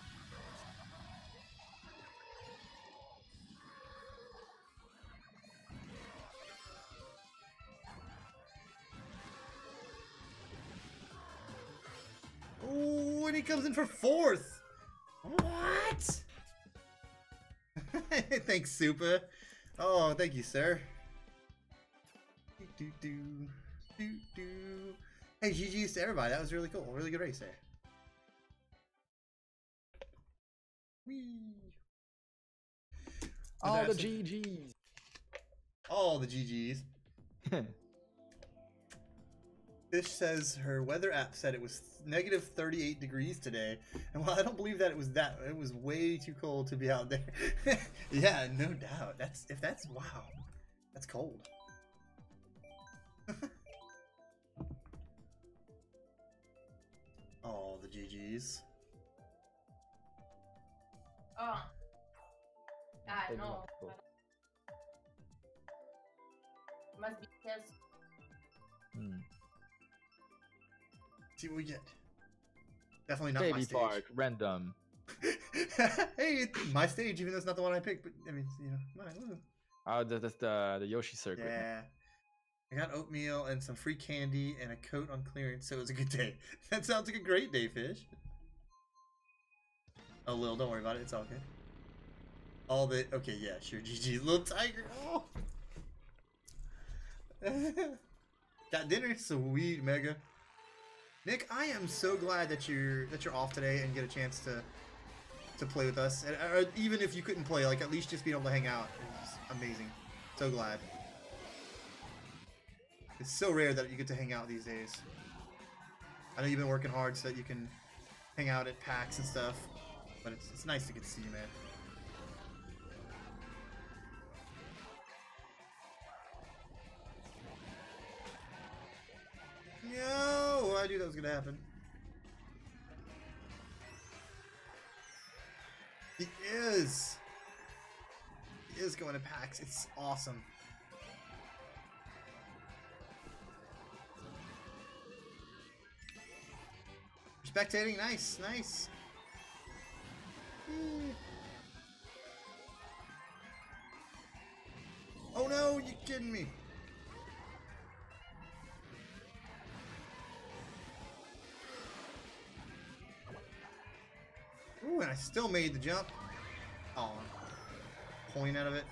Ooh, and he comes in for 4th. What? Thanks, Supa. Oh, thank you, sir. Hey, GG's to everybody. That was really cool. Really good race there. Whee. All the GGs. All the GGs. Fish says her weather app said it was negative 38 degrees today, and while I don't believe that it was way too cold to be out there. Yeah, no doubt. Wow, that's cold. Oh, the GGs. Oh. I know. Must be because. See what we get. Definitely not Baby my stage. Park, random. Hey, it's my stage, even though it's not the one I picked. But I mean, Oh, that's the Yoshi circuit. Yeah. I got oatmeal and some free candy and a coat on clearance, so it was a good day. That sounds like a great day, Fish. Oh, Lil, don't worry about it. It's all good. All the... Okay, yeah, sure. GG. Little tiger. Oh. Got dinner? Sweet, Mega. Nick, I am so glad that you're off today and get a chance to play with us. And even if you couldn't play, like, at least just being able to hang out is amazing. So glad. It's so rare that you get to hang out these days. I know you've been working hard so that you can hang out at PAX and stuff, but it's nice to get to see you, man. No, I knew that was gonna happen. He is. He is going to PAX. It's awesome. Spectating, nice, nice. Oh no, you kidding me? Ooh, and I still made the jump. Oh, point out of it.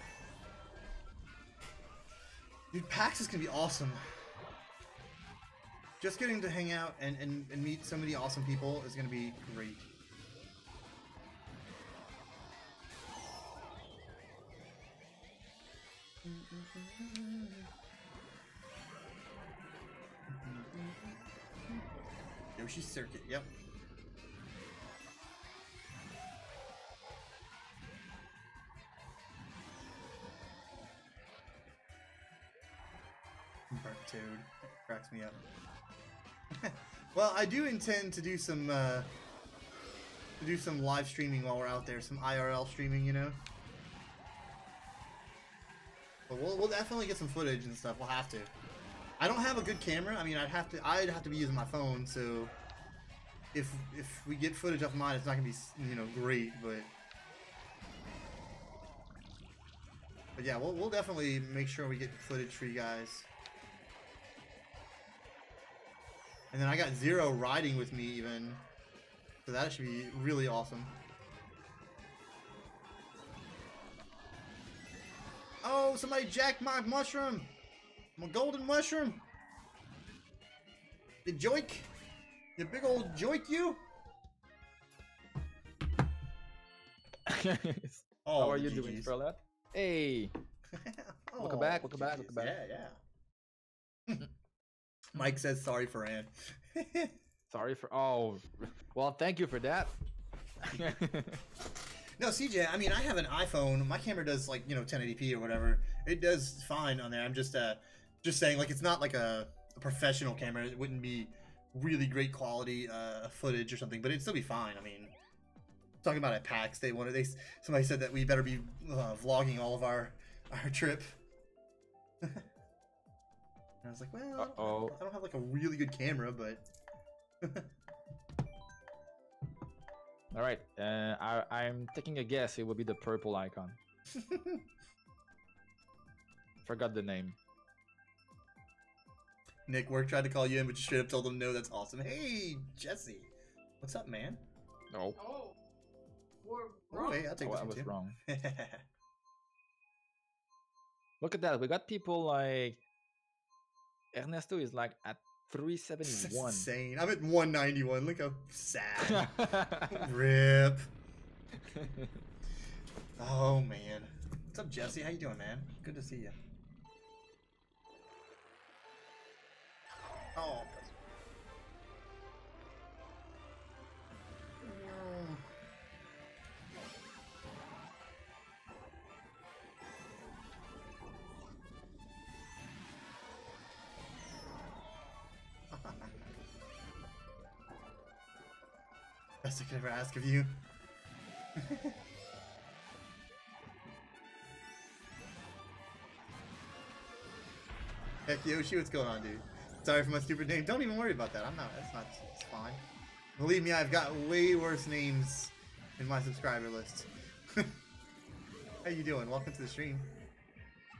Dude, PAX is gonna be awesome. Just getting to hang out and meet so many awesome people is going to be great. Yoshi Circuit, yep. Bark Toad. That cracks me up. Well, I do intend to do some live streaming while we're out there, some IRL streaming, you know. But we'll definitely get some footage and stuff. We'll have to. I don't have a good camera. I mean, I'd have to be using my phone. So if we get footage off mine, it's not gonna be, you know, great. But yeah, we'll definitely make sure we get footage for you guys. And then I got Zero riding with me even, so that should be really awesome. Oh, somebody jacked my mushroom! My golden mushroom! You joik! You big old joik, you! Oh, how are you doing, Furlat? Hey! Oh, welcome back, welcome back, welcome back. Yeah. Mike says sorry, Furan. Sorry for... Oh, well, thank you for that. No, CJ, I mean, I have an iPhone. My camera does, like, you know, 1080p or whatever. It does fine on there. I'm just saying, like, it's not like a professional camera. It wouldn't be really great quality footage or something, but it'd still be fine. I mean, talking about at PAX, somebody said that we better be vlogging all of our trip. I was like, well, I don't have like a really good camera, but. All right, I'm taking a guess. It will be the purple icon. Forgot the name. Nick, work tried to call you in, but you straight up told them no. That's awesome. Hey, Jesse, what's up, man? No. Oh, we're wrong. Okay, I'll take this I one was too. wrong. Look at that. We got people like Ernesto is like at 371. Insane. I'm at 191. Look how sad. Rip. Oh man. What's up, Jesse? How you doing, man? Good to see you. Oh. Best I could ever ask of you. Heck, Yoshi, what's going on, dude? Sorry for my stupid name. Don't even worry about that. It's fine. Believe me, I've got way worse names in my subscriber list. How you doing? Welcome to the stream.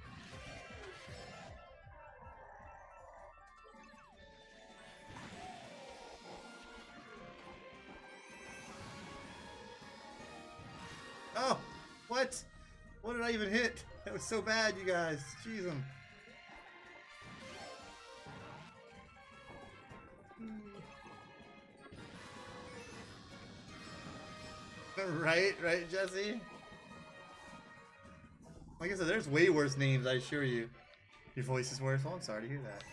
What? What did I even hit? That was so bad, you guys. Jeez. Right, Jesse? Like I said, there's way worse names, I assure you. Your voice is worse. Well, I'm sorry to hear that.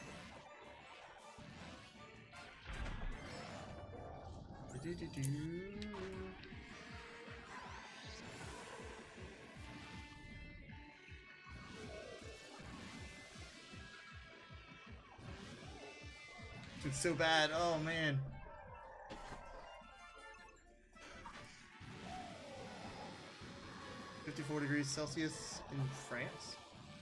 It's so bad. Oh man. -54°C in France?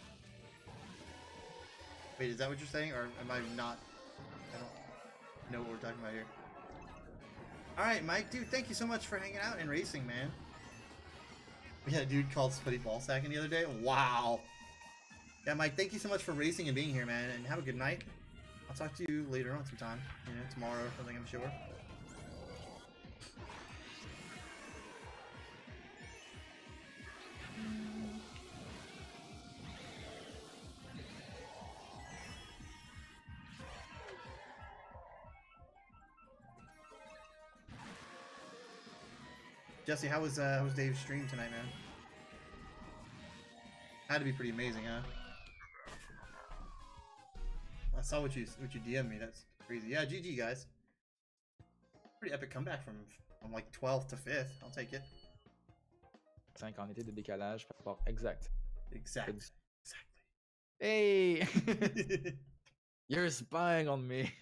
Wait, is that what you're saying? Or am I not? I don't know what we're talking about here. Alright, Mike, dude, thank you so much for hanging out and racing, man. We had a dude called Sweaty Ballsacking the other day. Wow. Yeah, Mike, thank you so much for racing and being here, man. And have a good night. I'll talk to you later on sometime. You know, tomorrow or something, I'm sure. Jesse, how was Dave's stream tonight, man? Had to be pretty amazing, huh? I saw what you DM'd me. That's crazy. Yeah, GG guys. Pretty epic comeback from like 12th to 5th. I'll take it. 5 en été de décalage par rapport exact. Exactly. Hey! You're spying on me.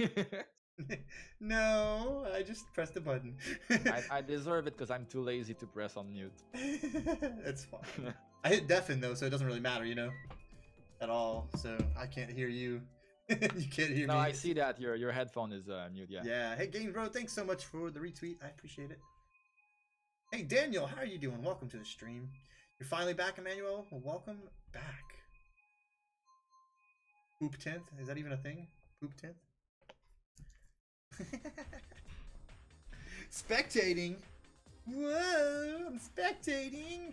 No, I just pressed the button. I deserve it because I'm too lazy to press on mute. It's fine. I hit deafen though, so it doesn't really matter, you know, at all. So I can't hear you. You can't hear me. No, I see that your headphone is mute. Yeah. Yeah. Hey, Game Bro, thanks so much for the retweet. I appreciate it. Hey, Daniel, how are you doing? Welcome to the stream. You're finally back, Emmanuel. Well, welcome back. Poop 10th? Is that even a thing? Poop 10th? Spectating. Whoa, I'm spectating.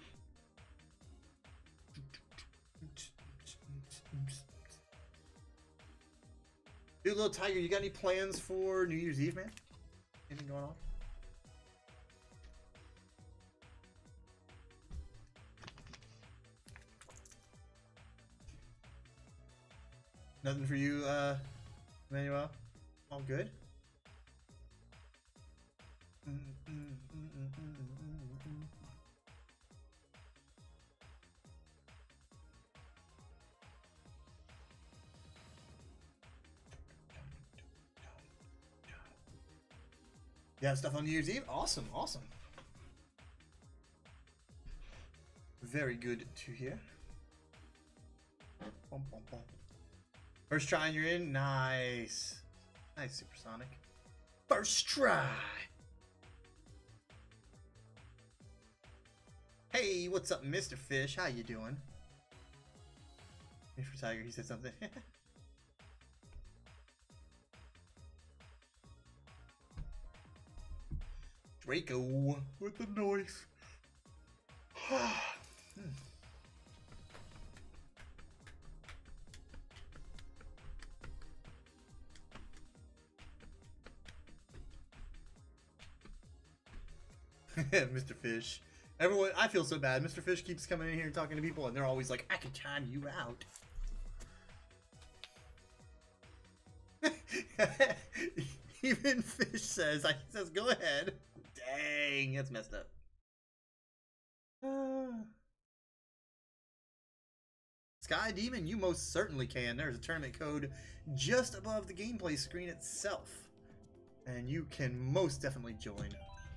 Dude, little tiger, you got any plans for New Year's Eve, man? Anything going on? Nothing for you, Emmanuel? All good? Yeah, stuff on New Year's Eve? Awesome, awesome. Very good to hear. Bum, bum, bum. First try and you're in? Nice. Nice, Supersonic. First try! Hey, what's up, Mr. Fish? How you doing? Mr. Tiger, he said something. Draco with the noise. Mr. Fish. Everyone, I feel so bad. Mr. Fish keeps coming in here and talking to people, and they're always like, I can time you out. Even Fish says, go ahead. Dang, that's messed up. Sky Demon, you most certainly can. There's a tournament code just above the gameplay screen itself, and you can most definitely join.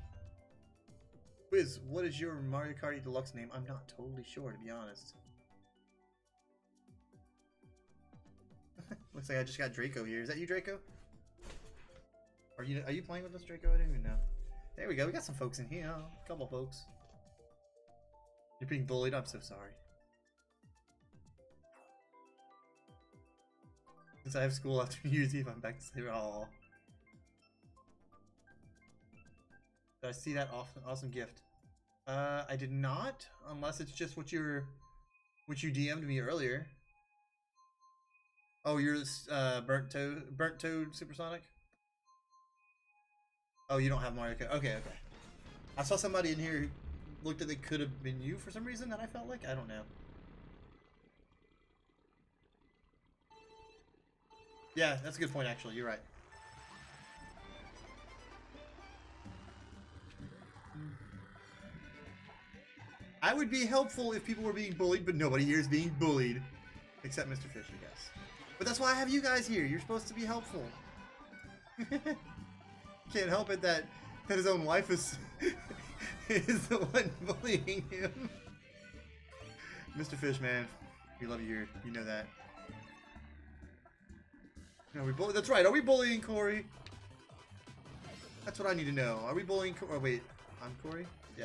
Wiz, what is your Mario Kart Deluxe name? I'm not totally sure, to be honest. Looks like I just got Draco here. Is that you, Draco? Are you playing with us, Draco? I didn't even know. There we go. We got some folks in here. A couple folks. You're being bullied. I'm so sorry. Since I have school after New Year's Eve, I'm back to say, oh. Did I see that awesome gift? I did not, unless it's just what you DM'd me earlier. Oh, you're burnt toad supersonic. Oh, you don't have Mario Kart. Okay. I saw somebody in here who looked like it could have been you for some reason that I felt like. I don't know. Yeah, that's a good point, actually. You're right. I would be helpful if people were being bullied, but nobody here is being bullied. Except Mr. Fish, I guess. But that's why I have you guys here. You're supposed to be helpful. Can't help it that his own wife is the one bullying him. Mr. Fish, man, we love you here. You know that. No, that's right. Are we bullying Corey? That's what I need to know. Are we bullying? Oh wait, I'm Corey. Yeah.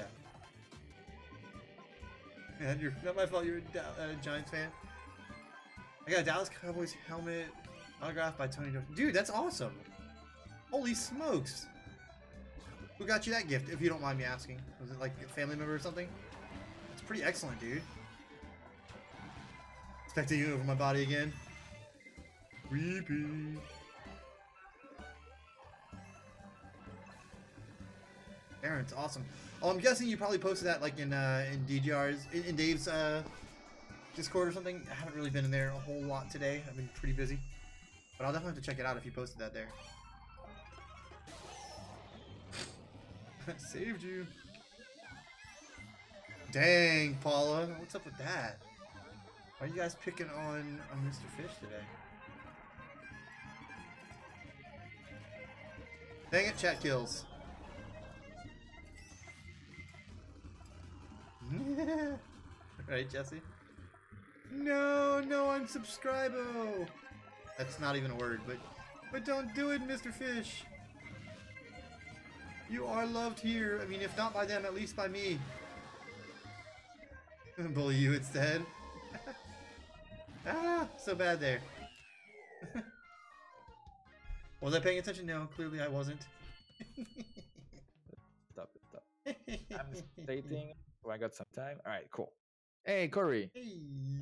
Man, not my fault. You're a Giants fan. I got a Dallas Cowboys helmet autographed by Tony. Dude, that's awesome. Holy smokes! Who got you that gift? If you don't mind me asking, was it like a family member or something? It's pretty excellent, dude. Expecting you over my body again. Creepy. Aaron's awesome. Oh, I'm guessing you probably posted that like in DGR's in Dave's Discord or something. I haven't really been in there a whole lot today. I've been pretty busy, but I'll definitely have to check it out if you posted that there. Saved you. Dang, Paula, what's up with that? Why are you guys picking on Mr. Fish today? Dang it, chat kills. Right, Jesse? No, unsubscribo. That's not even a word, but don't do it, Mr. Fish. You are loved here. I mean, if not by them, at least by me. Bully you instead. Ah, so bad there. Was I paying attention? No, clearly I wasn't. Stop. I'm stating. Oh, I got some time. All right, cool. Hey, Corey. Hey.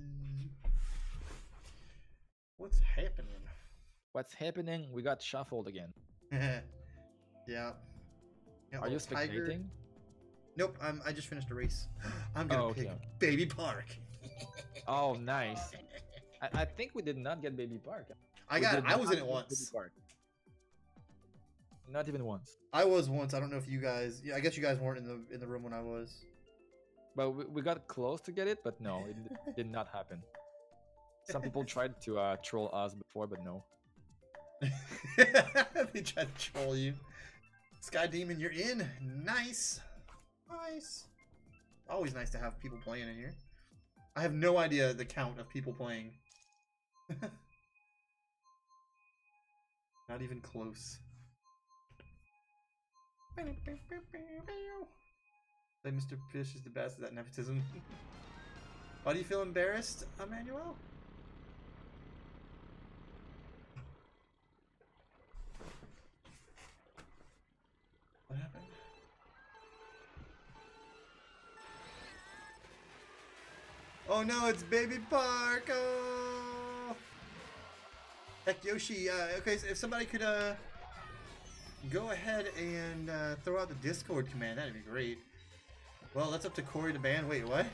What's happening? What's happening? We got shuffled again. Yeah. Are you spectating? Nope, I just finished a race. I'm gonna pick Baby Park. Oh, nice. I think we did not get Baby Park. I was in it once. Not even once. I was once. I don't know if you guys. Yeah, I guess you guys weren't in the room when I was. But we got close to get it, but no, it did not happen. Some people tried to troll us before, but no. They tried to troll you. Sky Demon, you're in. Nice. Always nice to have people playing in here. I have no idea the count of people playing. Not even close. Say Mr. Fish is the best at that nepotism. Why do you feel embarrassed, Emmanuel? What happened? Oh no, it's Baby Park! Oh! Heck, Yoshi, okay, so if somebody could, go ahead and, throw out the Discord command, that'd be great. Well, that's up to Corey to ban. Wait, what?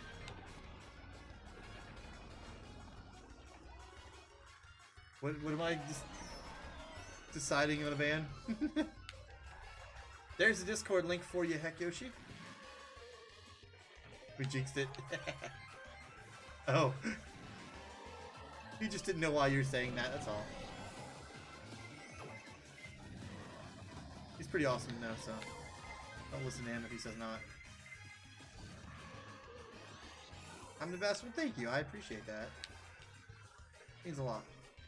What am I deciding on a ban? There's the Discord link for you, Heck Yoshi. We jinxed it. Oh. You just didn't know why you were saying that, that's all. He's pretty awesome to know, so don't listen to him if he says not. I'm the best. Well, thank you. I appreciate that. Means a lot.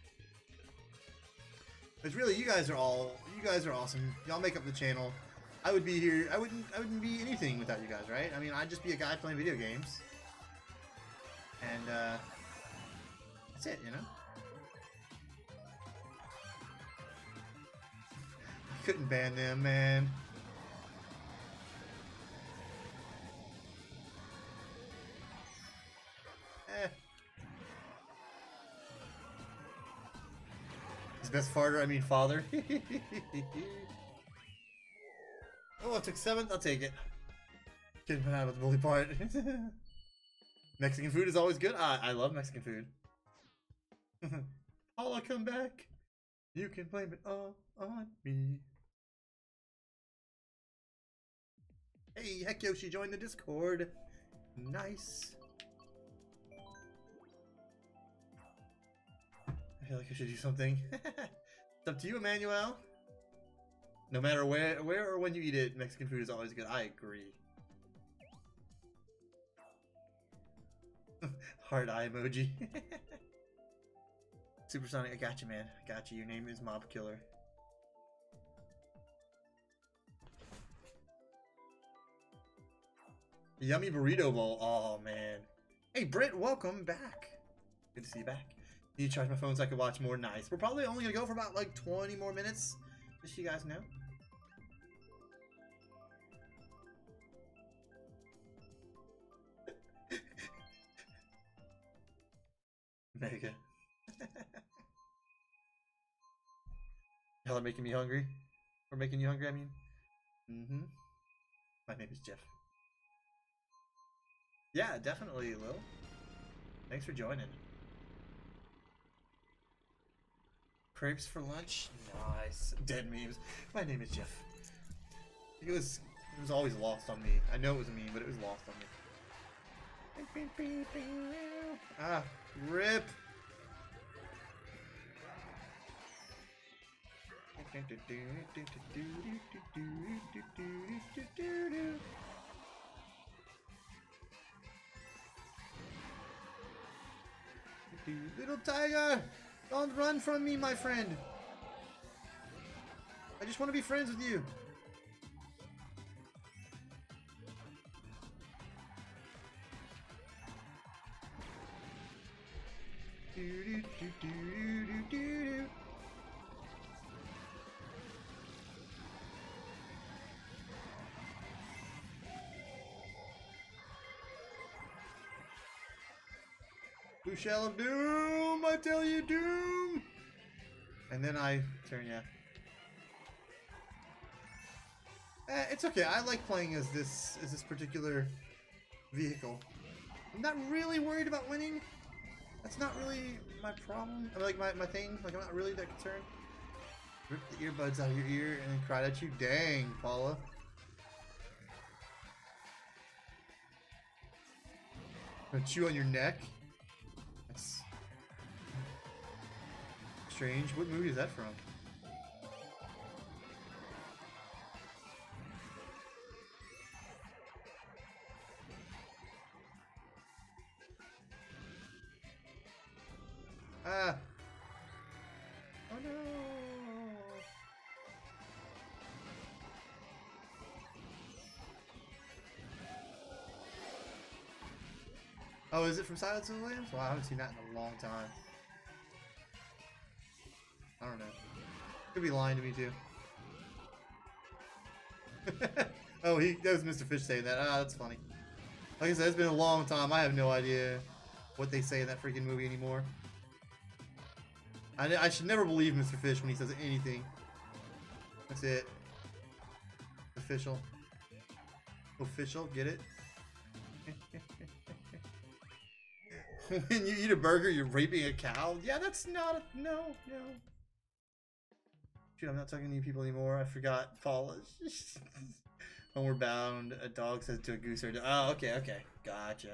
But really, you guys are awesome. Y'all make up the channel. I would be here. I wouldn't be anything without you guys, right? I mean, I'd just be a guy playing video games. And that's it, you know. I couldn't ban them, man. best farter, I mean father. Oh, I took 7th. I'll take it. Getting out of the bully part. Mexican food is always good. I love Mexican food. Paula, come back. You can blame it all on me. Hey, heck Yoshi joined the Discord. Nice. I feel like I should do something. It's up to you, Emmanuel. No matter where or when you eat it, Mexican food is always good. I agree. Heart eye emoji. Supersonic, I got you, man. I got you. Your name is Mob Killer. Yummy burrito bowl. Oh, man. Hey, Britt, welcome back. Good to see you back. Need to charge my phone so I can watch more. Nice. We're probably only going to go for about like 20 more minutes. Just so you guys know. Mega. Y'all are making me hungry. Or making you hungry, I mean. Mm-hmm. My name is Jeff. Yeah, definitely, Lil. Thanks for joining. Crepes for lunch? Nice. Dead memes. My name is Jeff. It was always lost on me. I know it was a meme, but it was lost on me. Ah, rip. Little tiger, don't run from me, my friend. I just want to be friends with you. Blue shell of doom, I tell you, doom. And then I turn, yeah. It's okay. I like playing as this particular vehicle. I'm not really worried about winning. That's not really my problem. I mean, like my thing. Like, I'm not really that concerned. Rip the earbuds out of your ear and then cried at you. Dang, Paula. Gonna chew on your neck. That's strange. What movie is that from? Ah. Oh no. Oh, is it from Silence of the Lambs? Well, I haven't seen that in a long time. I don't know. Could be lying to me too. Oh, that was Mr. Fish saying that. Ah, that's funny. Like I said, it's been a long time. I have no idea what they say in that freaking movie anymore. I should never believe Mr. Fish when he says anything. That's it. Official. Official, get it? When you eat a burger, you're raping a cow? Yeah, that's not a... No. Shoot, I'm not talking to you people anymore. I forgot Paula's. Homeward bound, a dog says to a goose or... Oh, okay. Gotcha.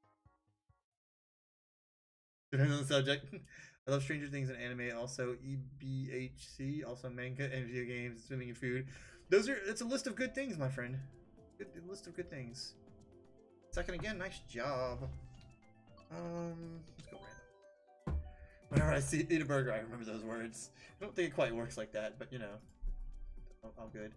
Depends on the subject. I love Stranger Things and anime, also EBHC, also manga and video games, swimming and food. It's a list of good things, my friend. Good list of good things. Second again, nice job. Let's go random. Whenever I eat a burger, I remember those words. I don't think it quite works like that, but you know, all good.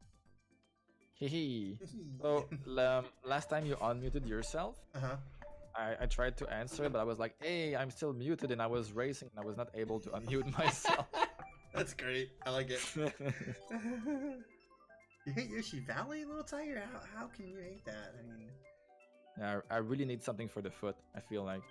Hehe. So last time you unmuted yourself, I tried to answer, but I was like, "Hey, I'm still muted," and I was racing, and I was not able to unmute myself. That's great. I like it. You hate Yoshi Valley, Little Tiger? How can you hate that? I mean, Yeah, I really need something for the foot. I feel like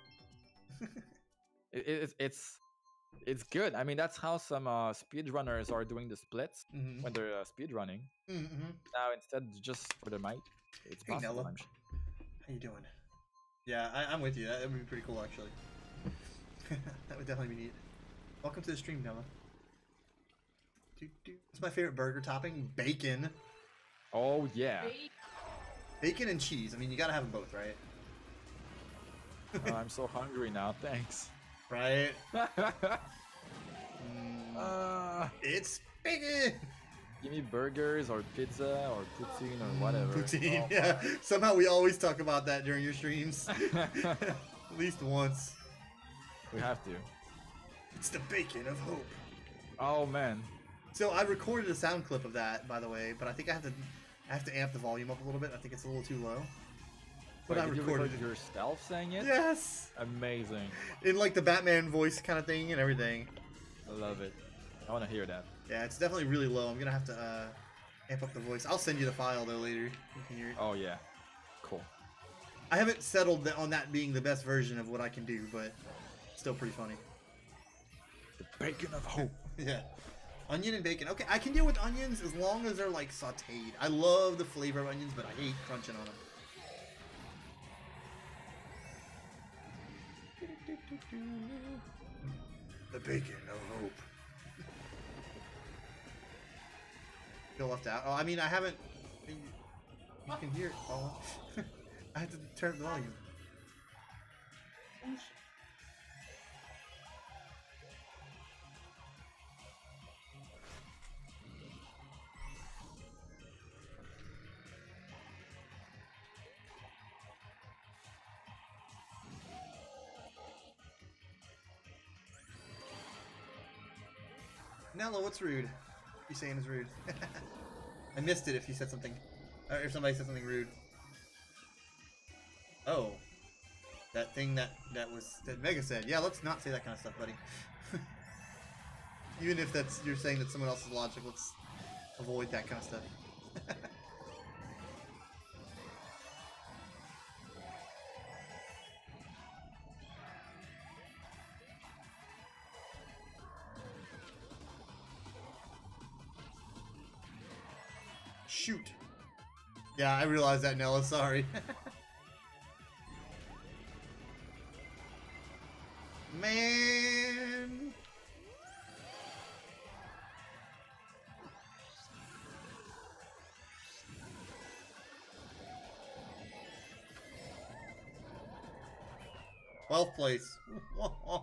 it's good. I mean, that's how some speedrunners are doing the splits when they're speedrunning. Now instead, just for the mic, it's hey, possible. Nella. How you doing? Yeah, I'm with you. That would be pretty cool, actually. That would definitely be neat. Welcome to the stream, Nella. It's my favorite burger topping, bacon. Oh yeah. Bacon and cheese. I mean, you gotta have them both, right? Oh, I'm so hungry now. Thanks. Right? It's bacon! Give me burgers or pizza or poutine or whatever. Poutine, oh, yeah. Somehow we always talk about that during your streams. At least once. We have to. It's the bacon of hope. Oh man. So I recorded a sound clip of that, by the way, but I think I have to amp the volume up a little bit. I think it's a little too low. But Wait, I did recorded you record yourself saying it? Yes. Amazing. In like the Batman voice kind of thing and everything. I love it. I want to hear that. Yeah, it's definitely really low. I'm gonna have to amp up the voice. I'll send you the file though later. You can hear it. Oh yeah. Cool. I haven't settled on that being the best version of what I can do, but still pretty funny. The bacon of hope. Yeah. Onion and bacon. Okay, I can deal with onions as long as they're like sauteed. I love the flavor of onions, but I hate crunching on them. The bacon of hope. Feel left out. Oh, I mean, I haven't. You can hear it. Oh, I had to turn up the volume. Nella, what's rude? You saying is rude. I missed it if you said something, or if somebody said something rude. Oh, that thing that Mega said. Yeah, let's not say that kind of stuff, buddy. Even if that's you're saying that someone else's logic, let's avoid that kind of stuff. Shoot. Yeah, I realized that, Nella. Sorry. Man. Well placed. Oh,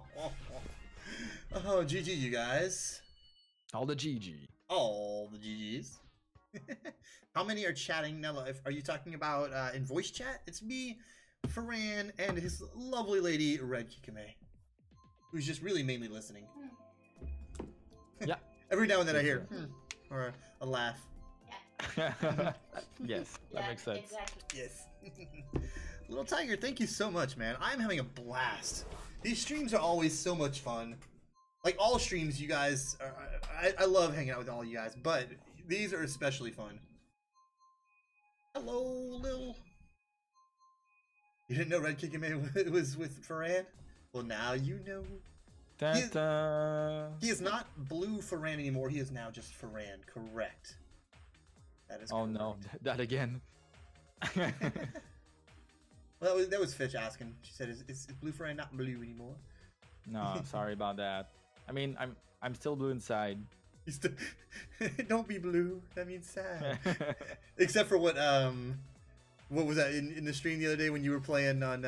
GG, you guys. All the GG. All the GGs. How many are chatting, Nella? Are you talking about in voice chat? It's me, Furan, and his lovely lady, Red Kikame, who's just really mainly listening. Yeah. Every now and then I hear, or a laugh. Yeah. Yes, that makes sense. Exactly. Yes. Little Tiger, thank you so much, man. I'm having a blast. These streams are always so much fun. Like all streams, you guys, I love hanging out with all you guys, but these are especially fun. Hello, Lil. You didn't know Red Kikame was with Furan? Well, now you know. He is not Blue Furan anymore. He is now just Furan. Correct. That is. Oh correct. no, that again. Well, that was Fitch asking. She said, "Is Blue Furan not blue anymore?" No, sorry about that. I mean, I'm still blue inside. Don't be blue. That means sad. Except for what was that in the stream the other day when you were playing on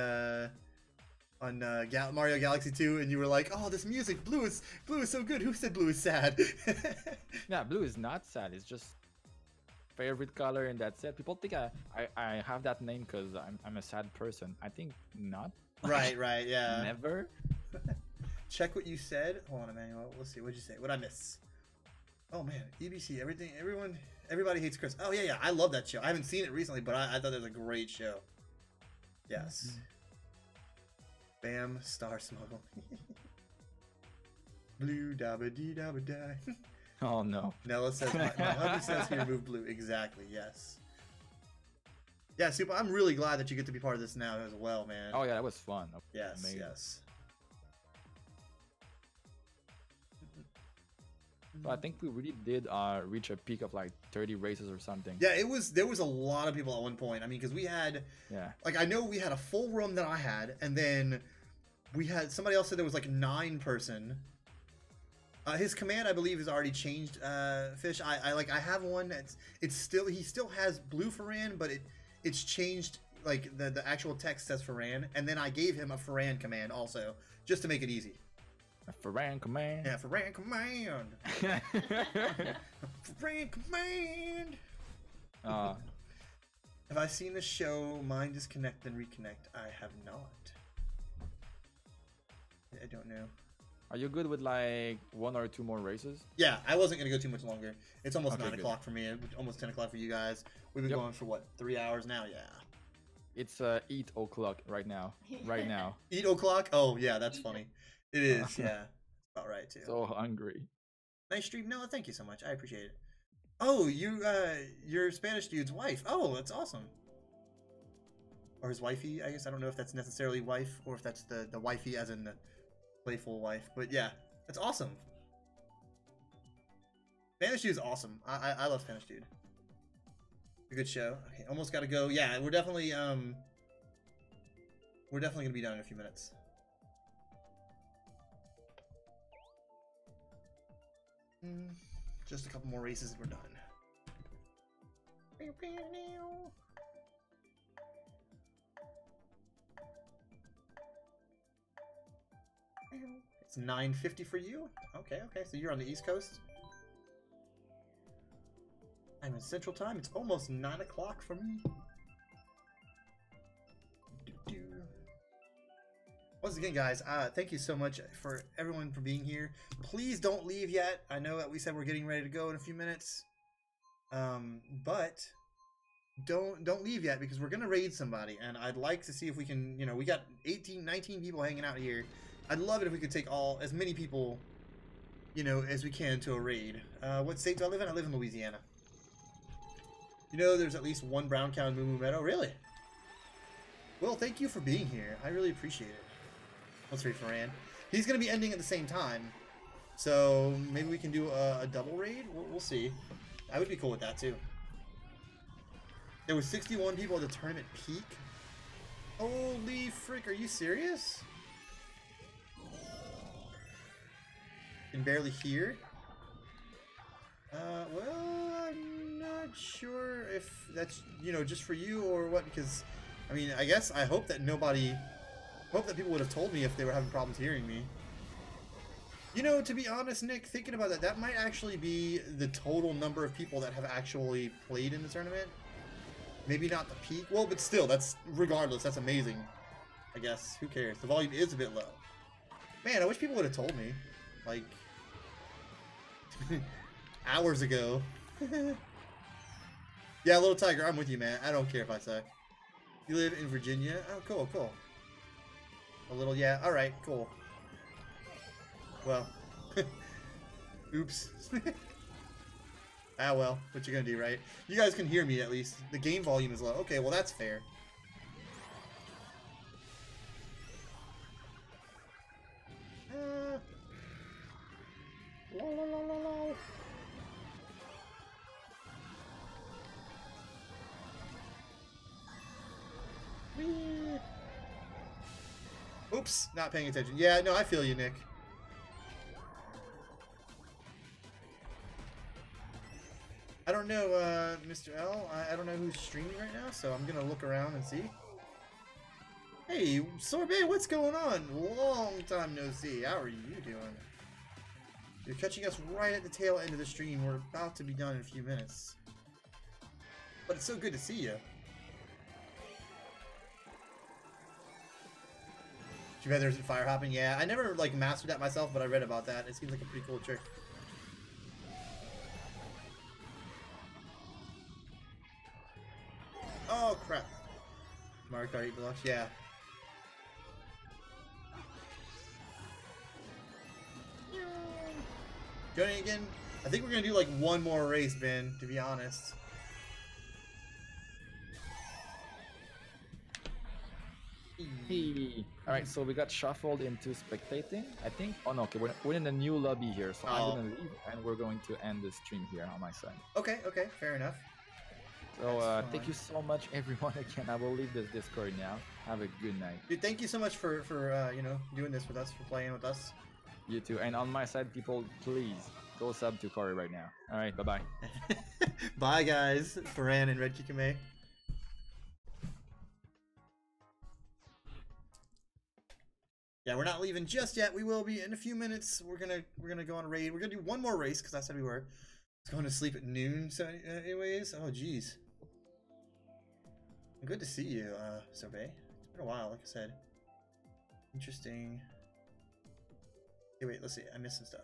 Mario Galaxy 2 and you were like, "Oh, this music, blue is so good. Who said blue is sad?" Yeah, blue is not sad. It's just favorite color and that's it. People think I have that name because I'm a sad person. I think not. Right, yeah. Never. Check what you said. Hold on, Emmanuel. Let's see. What'd you say? What'd I miss? Oh man, EBC. Everybody hates Chris. Oh yeah. I love that show. I haven't seen it recently, but I thought it was a great show. Yes. Bam, star smuggle. Blue dabba dee dabba die. Oh no. Nella says, my hubby says he removed blue. Exactly, yes. Yeah, Super, I'm really glad that you get to be part of this now as well, man. Oh yeah, that was fun. That was yes, amazing. yes. So I think we really did reach a peak of like 30 races or something. Yeah, there was a lot of people at one point. I mean, because we had, like, I know we had a full room that I had, and then we had, somebody else said there was like 9 person. His command, I believe, is already changed, Fish. I have one that's, he still has blue Furan, but it's changed, like, the actual text says Furan, and then I gave him a Furan command also, just to make it easy. A Furan command. Yeah, Furan command. Furan command. Have I seen the show Mind Disconnect and Reconnect? I have not. I don't know. Are you good with like 1 or 2 more races? Yeah, I wasn't gonna go too much longer. It's almost Okay, 9 good. o'clock for me. Almost 10 o'clock for you guys. We've been going for what, 3 hours now? Yeah. It's 8 o'clock right now. Right now. 8 o'clock? Oh yeah, that's funny. It is. Yeah, about right too. So hungry. Nice stream, Noah. Thank you so much. I appreciate it. Oh, your Spanish dude's wife. Oh, that's awesome. Or his wifey, I guess. I don't know if that's necessarily wife or if that's the wifey as in the playful wife. But yeah, that's awesome. Spanish Dude's awesome. I love Spanish Dude. A good show. Okay, almost got to go. Yeah, we're definitely gonna be done in a few minutes. Just a couple more races and we're done. It's 9:50 for you? Okay, so you're on the East Coast? I'm in Central Time. It's almost 9 o'clock for me. Once again, guys, thank you so much for everyone for being here. Please don't leave yet. I know that we said we're getting ready to go in a few minutes, but don't leave yet because we're gonna raid somebody, and I'd like to see if we can. You know, we got 18, 19 people hanging out here. I'd love it if we could take as many people, you know, as we can to a raid. What state do I live in? I live in Louisiana. You know, there's at least one brown cow in Moo Moo Meadow. Really? Well, thank you for being here. I really appreciate it. Let's read Furan. He's going to be ending at the same time, so maybe we can do a double raid? We'll see. I would be cool with that, too. There were 61 people at the tournament peak? Holy frick, are you serious? Can barely hear? Well, I'm not sure if that's, you know, just for you or what, because, I mean, I guess I hope that people would have told me if they were having problems hearing me. You know, to be honest, Nick, thinking about that might actually be the total number of people that have actually played in the tournament. Maybe not the peak. Well, but still, regardless, that's amazing. I guess. Who cares? The volume is a bit low. Man, I wish people would have told me. Like, hours ago. Yeah, Little Tiger, I'm with you, man. I don't care if I suck. You live in Virginia? Oh, cool. A little, yeah. All right, cool. Well, oops. Ah, well, what you gonna do, right? You guys can hear me at least. The game volume is low. Okay, well, that's fair. Oops, not paying attention. Yeah, no, I feel you, Nick. I don't know, Mr. L. I don't know who's streaming right now, so I'm gonna look around and see. Hey, Sorbet, what's going on? Long time no see. How are you doing? You're catching us right at the tail end of the stream. We're about to be done in a few minutes. But it's so good to see you. Too bad there isn't fire hopping. Yeah, I never like mastered that myself, but I read about that. It seems like a pretty cool trick. Oh crap! Mario Kart 8 Deluxe. Yeah. Joining again. I think we're gonna do like one more race, Ben, to be honest. Hey. Alright, so we got shuffled into spectating, I think. Oh no, okay, we're in a new lobby here, so I'm gonna leave and we're going to end the stream here on my side. Okay, fair enough. So thank you so much everyone again. I will leave this Discord now. Have a good night. Dude, thank you so much for you know, doing this with us, for playing with us. You too. And on my side, people, please go sub to Corey right now. Alright, bye-bye. Bye guys. Furan and Red Kikame. Yeah, we're not leaving just yet. We will be in a few minutes. We're gonna go on a raid. We're gonna do one more race because I said we were. It's going to sleep at noon. So, anyways, oh geez. Good to see you, Sobe. It's been a while, like I said. Interesting. Hey, wait. Let's see. I missed some stuff.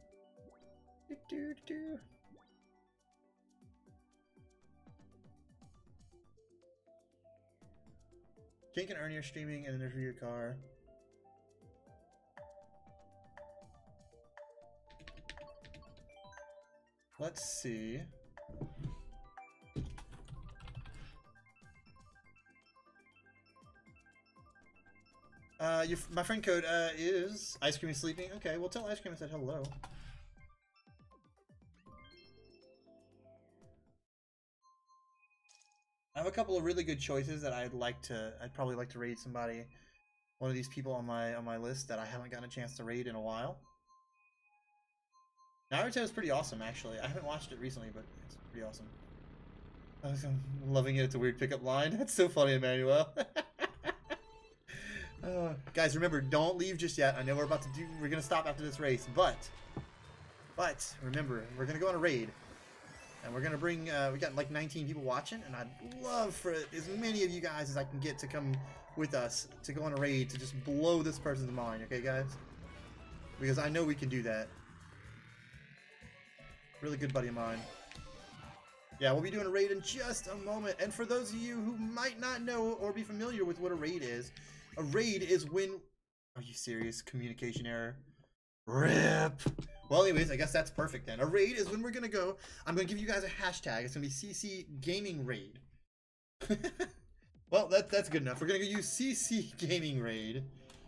Jake and Ernie are streaming and then there's your car. Let's see. My friend code is Ice Cream is sleeping. Okay, well tell Ice Cream I said hello. I have a couple of really good choices that I'd probably like to raid somebody. One of these people on my list that I haven't gotten a chance to raid in a while. Naruto is pretty awesome, actually. I haven't watched it recently, but it's pretty awesome. I'm loving it. It's a weird pickup line. That's so funny, Emmanuel. Guys, remember, don't leave just yet. I know we're gonna stop after this race, but remember, we're gonna go on a raid, and we're gonna bring. We got like 19 people watching, and I'd love for as many of you guys as I can get to come with us to go on a raid to just blow this person's mind. Okay, guys? Because I know we can do that. Really good buddy of mine. Yeah, we'll be doing a raid in just a moment. And for those of you who might not know or be familiar with what a raid is when... Are you serious? Communication error. RIP! Well, anyways, I guess that's perfect then. A raid is when we're gonna go... I'm gonna give you guys a hashtag. It's gonna be CC Gaming Raid. Well, that's good enough. We're gonna go use CC Gaming Raid.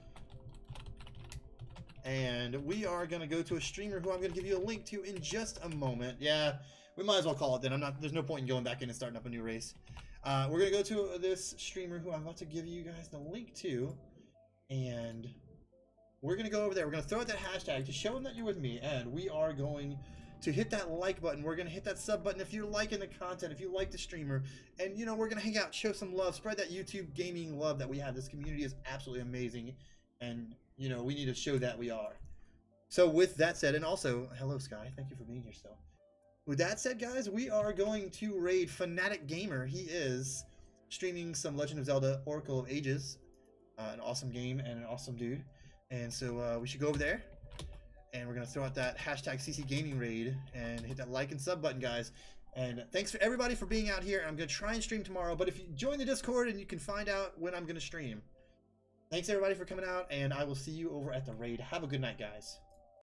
And we are going to go to a streamer who I'm going to give you a link to in just a moment. Yeah, we might as well call it then. There's no point in going back in and starting up a new race. We're going to go to this streamer who I'm about to give you guys the link to. And we're going to go over there. We're going to throw out that hashtag to show them that you're with me. And we are going to hit that like button. We're going to hit that sub button if you're liking the content, if you like the streamer. And, you know, we're going to hang out, show some love, spread that YouTube gaming love that we have. This community is absolutely amazing. And... you know, we need to show that we are. So with that said, and also, hello Sky, thank you for being here still. With that said, guys, we are going to raid Fanatic Gamer. He is streaming some Legend of Zelda Oracle of Ages. An awesome game and an awesome dude. And so we should go over there. And we're going to throw out that hashtag CC Gaming Raid and hit that like and sub button, guys. And thanks for everybody for being out here. I'm going to try and stream tomorrow. But if you join the Discord and you can find out when I'm going to stream. Thanks everybody for coming out, and I will see you over at the raid. Have a good night, guys.